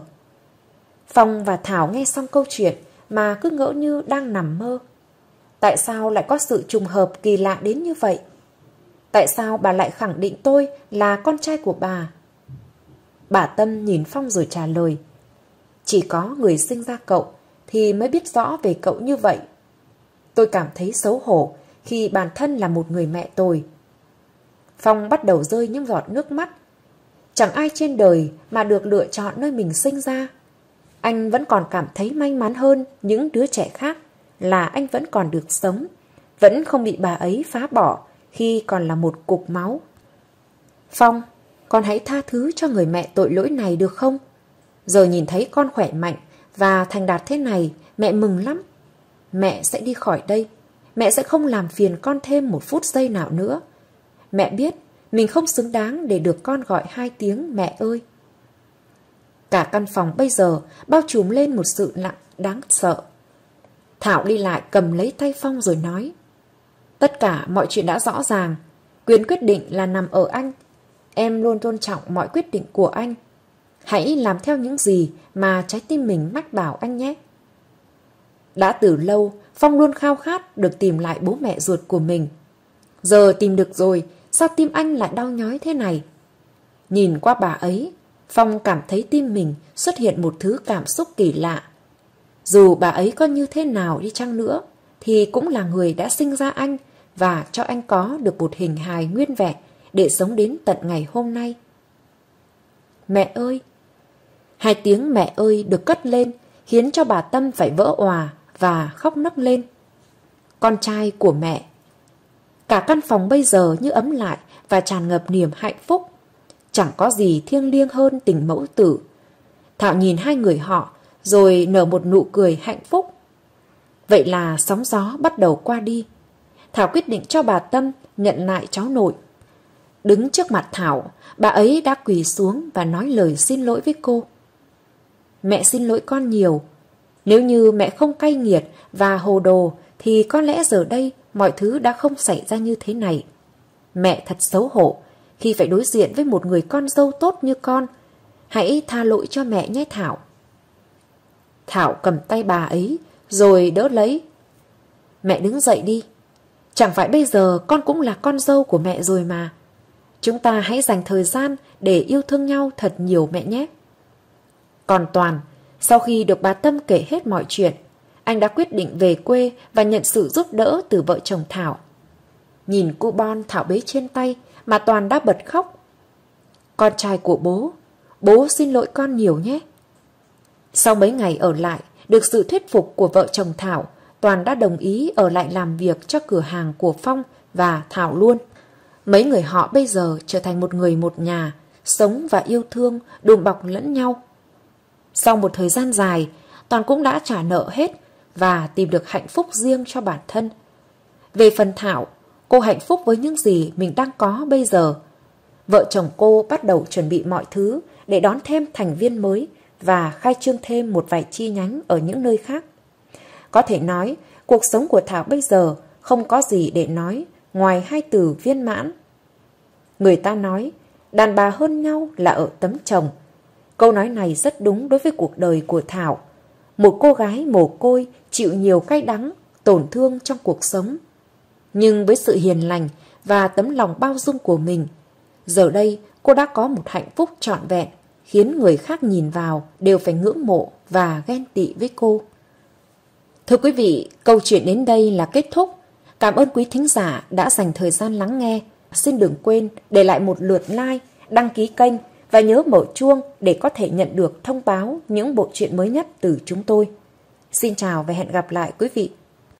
Phong và Thảo nghe xong câu chuyện mà cứ ngỡ như đang nằm mơ. Tại sao lại có sự trùng hợp kỳ lạ đến như vậy? Tại sao bà lại khẳng định tôi là con trai của bà? Bà Tâm nhìn Phong rồi trả lời. Chỉ có người sinh ra cậu thì mới biết rõ về cậu như vậy. Tôi cảm thấy xấu hổ khi bản thân là một người mẹ tồi. Phong bắt đầu rơi những giọt nước mắt. Chẳng ai trên đời mà được lựa chọn nơi mình sinh ra. Anh vẫn còn cảm thấy may mắn hơn những đứa trẻ khác là anh vẫn còn được sống, vẫn không bị bà ấy phá bỏ khi còn là một cục máu. Phong, con hãy tha thứ cho người mẹ tội lỗi này được không? Giờ nhìn thấy con khỏe mạnh và thành đạt thế này, mẹ mừng lắm. Mẹ sẽ đi khỏi đây. Mẹ sẽ không làm phiền con thêm một phút giây nào nữa. Mẹ biết mình không xứng đáng để được con gọi 2 tiếng mẹ ơi. Cả căn phòng bây giờ bao trùm lên một sự lặng đáng sợ. Thảo đi lại cầm lấy tay Phong rồi nói. Tất cả mọi chuyện đã rõ ràng. Quyền quyết định là nằm ở anh. Em luôn tôn trọng mọi quyết định của anh. Hãy làm theo những gì mà trái tim mình mách bảo anh nhé. Đã từ lâu, Phong luôn khao khát được tìm lại bố mẹ ruột của mình. Giờ tìm được rồi, sao tim anh lại đau nhói thế này? Nhìn qua bà ấy, Phong cảm thấy tim mình xuất hiện một thứ cảm xúc kỳ lạ. Dù bà ấy có như thế nào đi chăng nữa, thì cũng là người đã sinh ra anh và cho anh có được một hình hài nguyên vẹn để sống đến tận ngày hôm nay. Mẹ ơi! 2 tiếng mẹ ơi được cất lên khiến cho bà Tâm phải vỡ òa và khóc nấc lên. Con trai của mẹ. Cả căn phòng bây giờ như ấm lại và tràn ngập niềm hạnh phúc. Chẳng có gì thiêng liêng hơn tình mẫu tử. Thảo nhìn 2 người họ rồi nở một nụ cười hạnh phúc. Vậy là sóng gió bắt đầu qua đi. Thảo quyết định cho bà Tâm nhận lại cháu nội. Đứng trước mặt Thảo, bà ấy đã quỳ xuống và nói lời xin lỗi với cô. Mẹ xin lỗi con nhiều. Nếu như mẹ không cay nghiệt và hồ đồ thì có lẽ giờ đây mọi thứ đã không xảy ra như thế này. Mẹ thật xấu hổ khi phải đối diện với một người con dâu tốt như con. Hãy tha lỗi cho mẹ nhé Thảo. Thảo cầm tay bà ấy rồi đỡ lấy. Mẹ đứng dậy đi. Chẳng phải bây giờ con cũng là con dâu của mẹ rồi mà. Chúng ta hãy dành thời gian để yêu thương nhau thật nhiều mẹ nhé. Còn Toàn, sau khi được bà Tâm kể hết mọi chuyện, anh đã quyết định về quê và nhận sự giúp đỡ từ vợ chồng Thảo. Nhìn cu bon Thảo bế trên tay mà Toàn đã bật khóc. Con trai của bố xin lỗi con nhiều nhé. Sau mấy ngày ở lại, được sự thuyết phục của vợ chồng Thảo, Toàn đã đồng ý ở lại làm việc cho cửa hàng của Phong và Thảo luôn. Mấy người họ bây giờ trở thành một người một nhà, sống và yêu thương, đùm bọc lẫn nhau. Sau một thời gian dài, Toàn cũng đã trả nợ hết và tìm được hạnh phúc riêng cho bản thân. Về phần Thảo, cô hạnh phúc với những gì mình đang có bây giờ. Vợ chồng cô bắt đầu chuẩn bị mọi thứ để đón thêm thành viên mới và khai trương thêm một vài chi nhánh ở những nơi khác. Có thể nói, cuộc sống của Thảo bây giờ không có gì để nói ngoài hai từ viên mãn. Người ta nói, đàn bà hơn nhau là ở tấm chồng. Câu nói này rất đúng đối với cuộc đời của Thảo. Một cô gái mồ côi chịu nhiều cay đắng, tổn thương trong cuộc sống. Nhưng với sự hiền lành và tấm lòng bao dung của mình, giờ đây cô đã có một hạnh phúc trọn vẹn, khiến người khác nhìn vào đều phải ngưỡng mộ và ghen tị với cô. Thưa quý vị, câu chuyện đến đây là kết thúc. Cảm ơn quý thính giả đã dành thời gian lắng nghe. Xin đừng quên để lại một lượt like, đăng ký kênh và nhớ mở chuông để có thể nhận được thông báo những bộ truyện mới nhất từ chúng tôi. Xin chào và hẹn gặp lại quý vị.